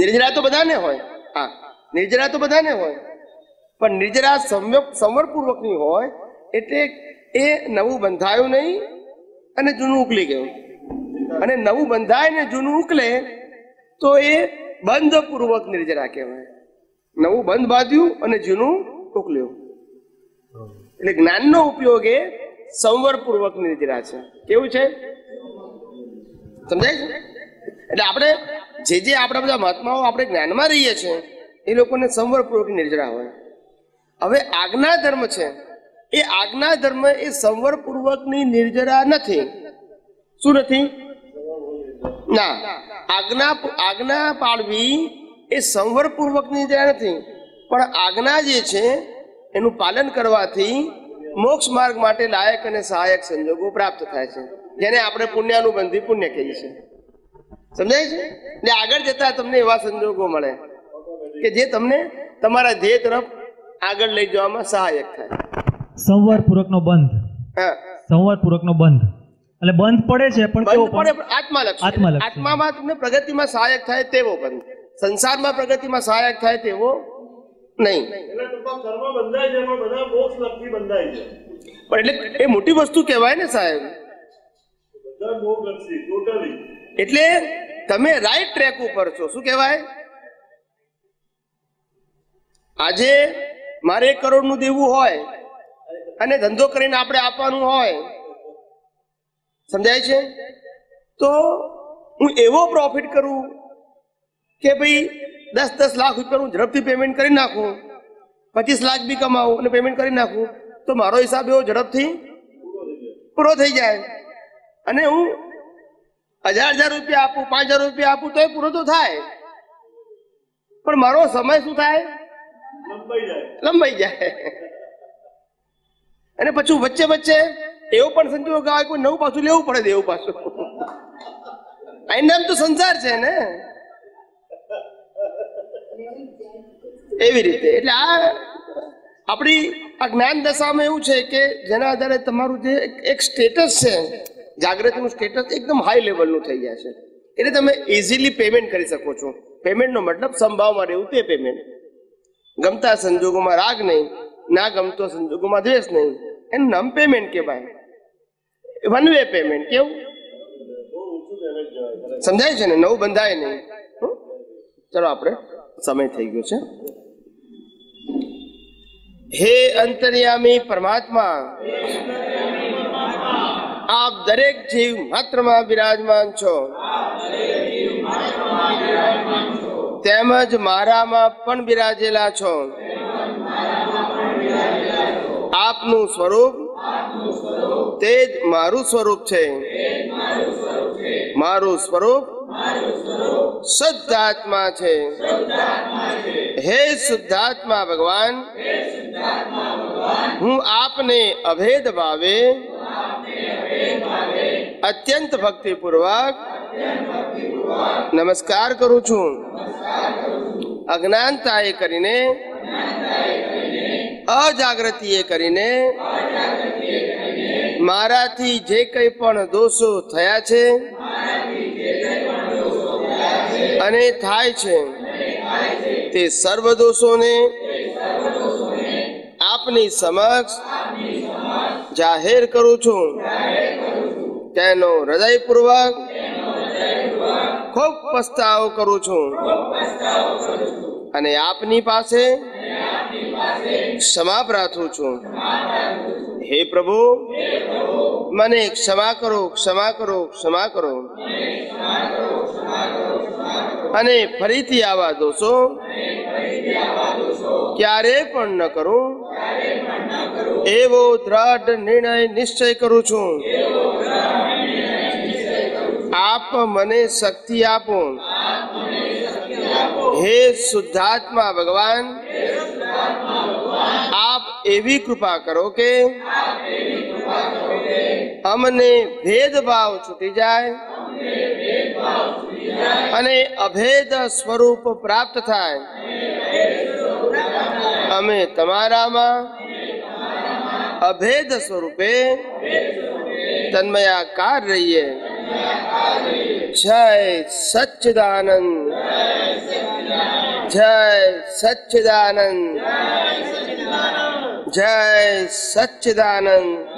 નિર્જરા તો બધાને હોય, હા નિર્જરા તો બધાને હોય, પણ નિર્જરા સંયમ સંવરપૂર્વકની હોય એટલે એ નવું બંધાયું નહીં અને જૂનું ઉકલી ગયું. અને નવું બંધાય ને જૂનું ઉકલે તો એ બંધપૂર્વક નિર્જરા કહેવાય. નવું બંધ બાંધ્યું અને જૂનું ઉકલ્યું. એટલે જ્ઞાનનો ઉપયોગ એ સંવરપૂર્વક નિર્જરા છે. કેવું છે સમજાય છે? એટલે આપણે જે જે આપણા બધા મહાત્માઓ આપણે જ્ઞાનમાં રહીએ છીએ એ લોકોને સંવરપૂર્વક નિર્જરા હોય. હવે આજ્ઞા ધર્મ છે એ આજ્ઞા ધર્મ એ સંવરપૂર્વકની નિર્જરા નથી. શું નથી? ના, આજ્ઞા આજ્ઞા પાળવી એ સંવરપૂર્વકની નિર્જરા નથી, પણ આજ્ઞા જે છે એનું પાલન કરવાથી મોક્ષ માર્ગ માટે લાયક અને સહાયક સંજોગો પ્રાપ્ત થાય છે, જેને આપણે પુણ્યાનુબંધી પુણ્ય કહીએ છીએ. સમજાય છે? એટલે આગળ જતા તમને એવા સંજોગો મળે કે જે તમને તમારા ધ્યેય તરફ આગળ લઈ જવામાં સહાયક થાય. સંવરપૂર્વકનો બંધ, હા સંવરપૂર્વકનો બંધ એટલે બંધ પડે છે પણ કેવો બંધ પડે? આત્માલક્ષી. આત્માલક્ષી. આત્મામાં તમને પ્રગતિમાં સહાયક થાય તેવો બંધ, સંસારમાં પ્રગતિમાં સહાયક થાય તેવો નહીં. પણ એટલે એ મોટી વસ્તુ કહેવાય ને સાહેબ. એટલે તમે રાઈટ ટ્રેક ઉપર છો. શું કહેવાય? આજે મારે એક કરોડ નું દેવું હોય અને ધંધો કરીને આપણે આપવાનું હોય, સમજાય છે? તો હું એવો પ્રોફિટ કરું કે ભાઈ દસ દસ લાખ રૂપિયા હું ઝડપથી પેમેન્ટ કરી નાખું, પચીસ લાખ બી કમાવું અને પેમેન્ટ કરી નાખું, તો મારો હિસાબ એવો ઝડપથી પૂરો થઈ જાય. અને હું હજાર હજાર રૂપિયા આપું, પાંચ હજાર રૂપિયા આપું તો એ પૂરો તો થાય, પણ મારો સમય શું થાય? લંબાઈ જાય. અને પછી વચ્ચે વચ્ચે એવો પણ સંજોગ આવે કોઈ નવું પાછું લેવું પડે દેવું પાછું. આ નામ તો સંસાર છે ને, એવી રીતે. એટલે આ આપણી આ જ્ઞાન દશામાં એવું છે કે જેના આધારે તમારું જે એક સ્ટેટસ છે, જાગૃતિનું સ્ટેટસ એકદમ હાઈ લેવલનું થઈ જાય છે. એટલે તમે ઇઝીલી પેમેન્ટ કરી શકો છો. પેમેન્ટનો મતલબ સંભાવમાં રહેવું તે પેમેન્ટ. ગમતા સંજોગોમાં રાગ નહીં, ના ગમતો સંજોગોમાં દ્વેષ નહીં, એનું નામ પેમેન્ટ કહેવાય. One way payment. કેવું સમજાય છે ને? નવું બંધાય નહીં. ચલો આપણે સમય થઈ ગયો છે. હે અંતર્યામી પરમાત્મા, આપ દરેક જીવ માત્રમાં બિરાજમાન છો, તેમજ મારામાં પણ બિરાજેલા છો. આપનું સ્વરૂપ તે જ મારું સ્વરૂપ છે. મારું સ્વરૂપ શુદ્ધાત્મા છે. હે શુદ્ધાત્મા ભગવાન, હું આપને અભેદ ભાવે અત્યંત ભક્તિપૂર્વક નમસ્કાર કરું છું. અજ્ઞાનતાએ કરીને, અજાગૃતિએ કરીને મારાથી જે કંઈ પણ દોષો થયા છે અને થાય છે તે સર્વ દોષોને આપની સમક્ષ જાહેર કરું છું. તેનો હૃદયપૂર્વક ખૂબ પસ્તાવો કરું છું અને આપની પાસે ક્ષમા પ્રાર્થું છું. હે પ્રભુ, મને ક્ષમા કરો, ક્ષમા કરો, ક્ષમા કરો. અને ફરીથી આવા દોષો ક્યારે પણ ન કરું એવો દ્રઢ નિર્ણય નિશ્ચય કરું છું. આપ મને શક્તિ આપો. હે શુદ્ધાત્મા ભગવાન, આપ એવી કૃપા કરો કે અમને ભેદભાવ છૂટી જાય અને અભેદ સ્વરૂપ પ્રાપ્ત થાય. અમે તમારામાં અભેદ સ્વરૂપે તન્મયાકાર રહીએ. જય સચ્ચિદાનંદ. जय सच्चिदानंद जय सच्चिदानंद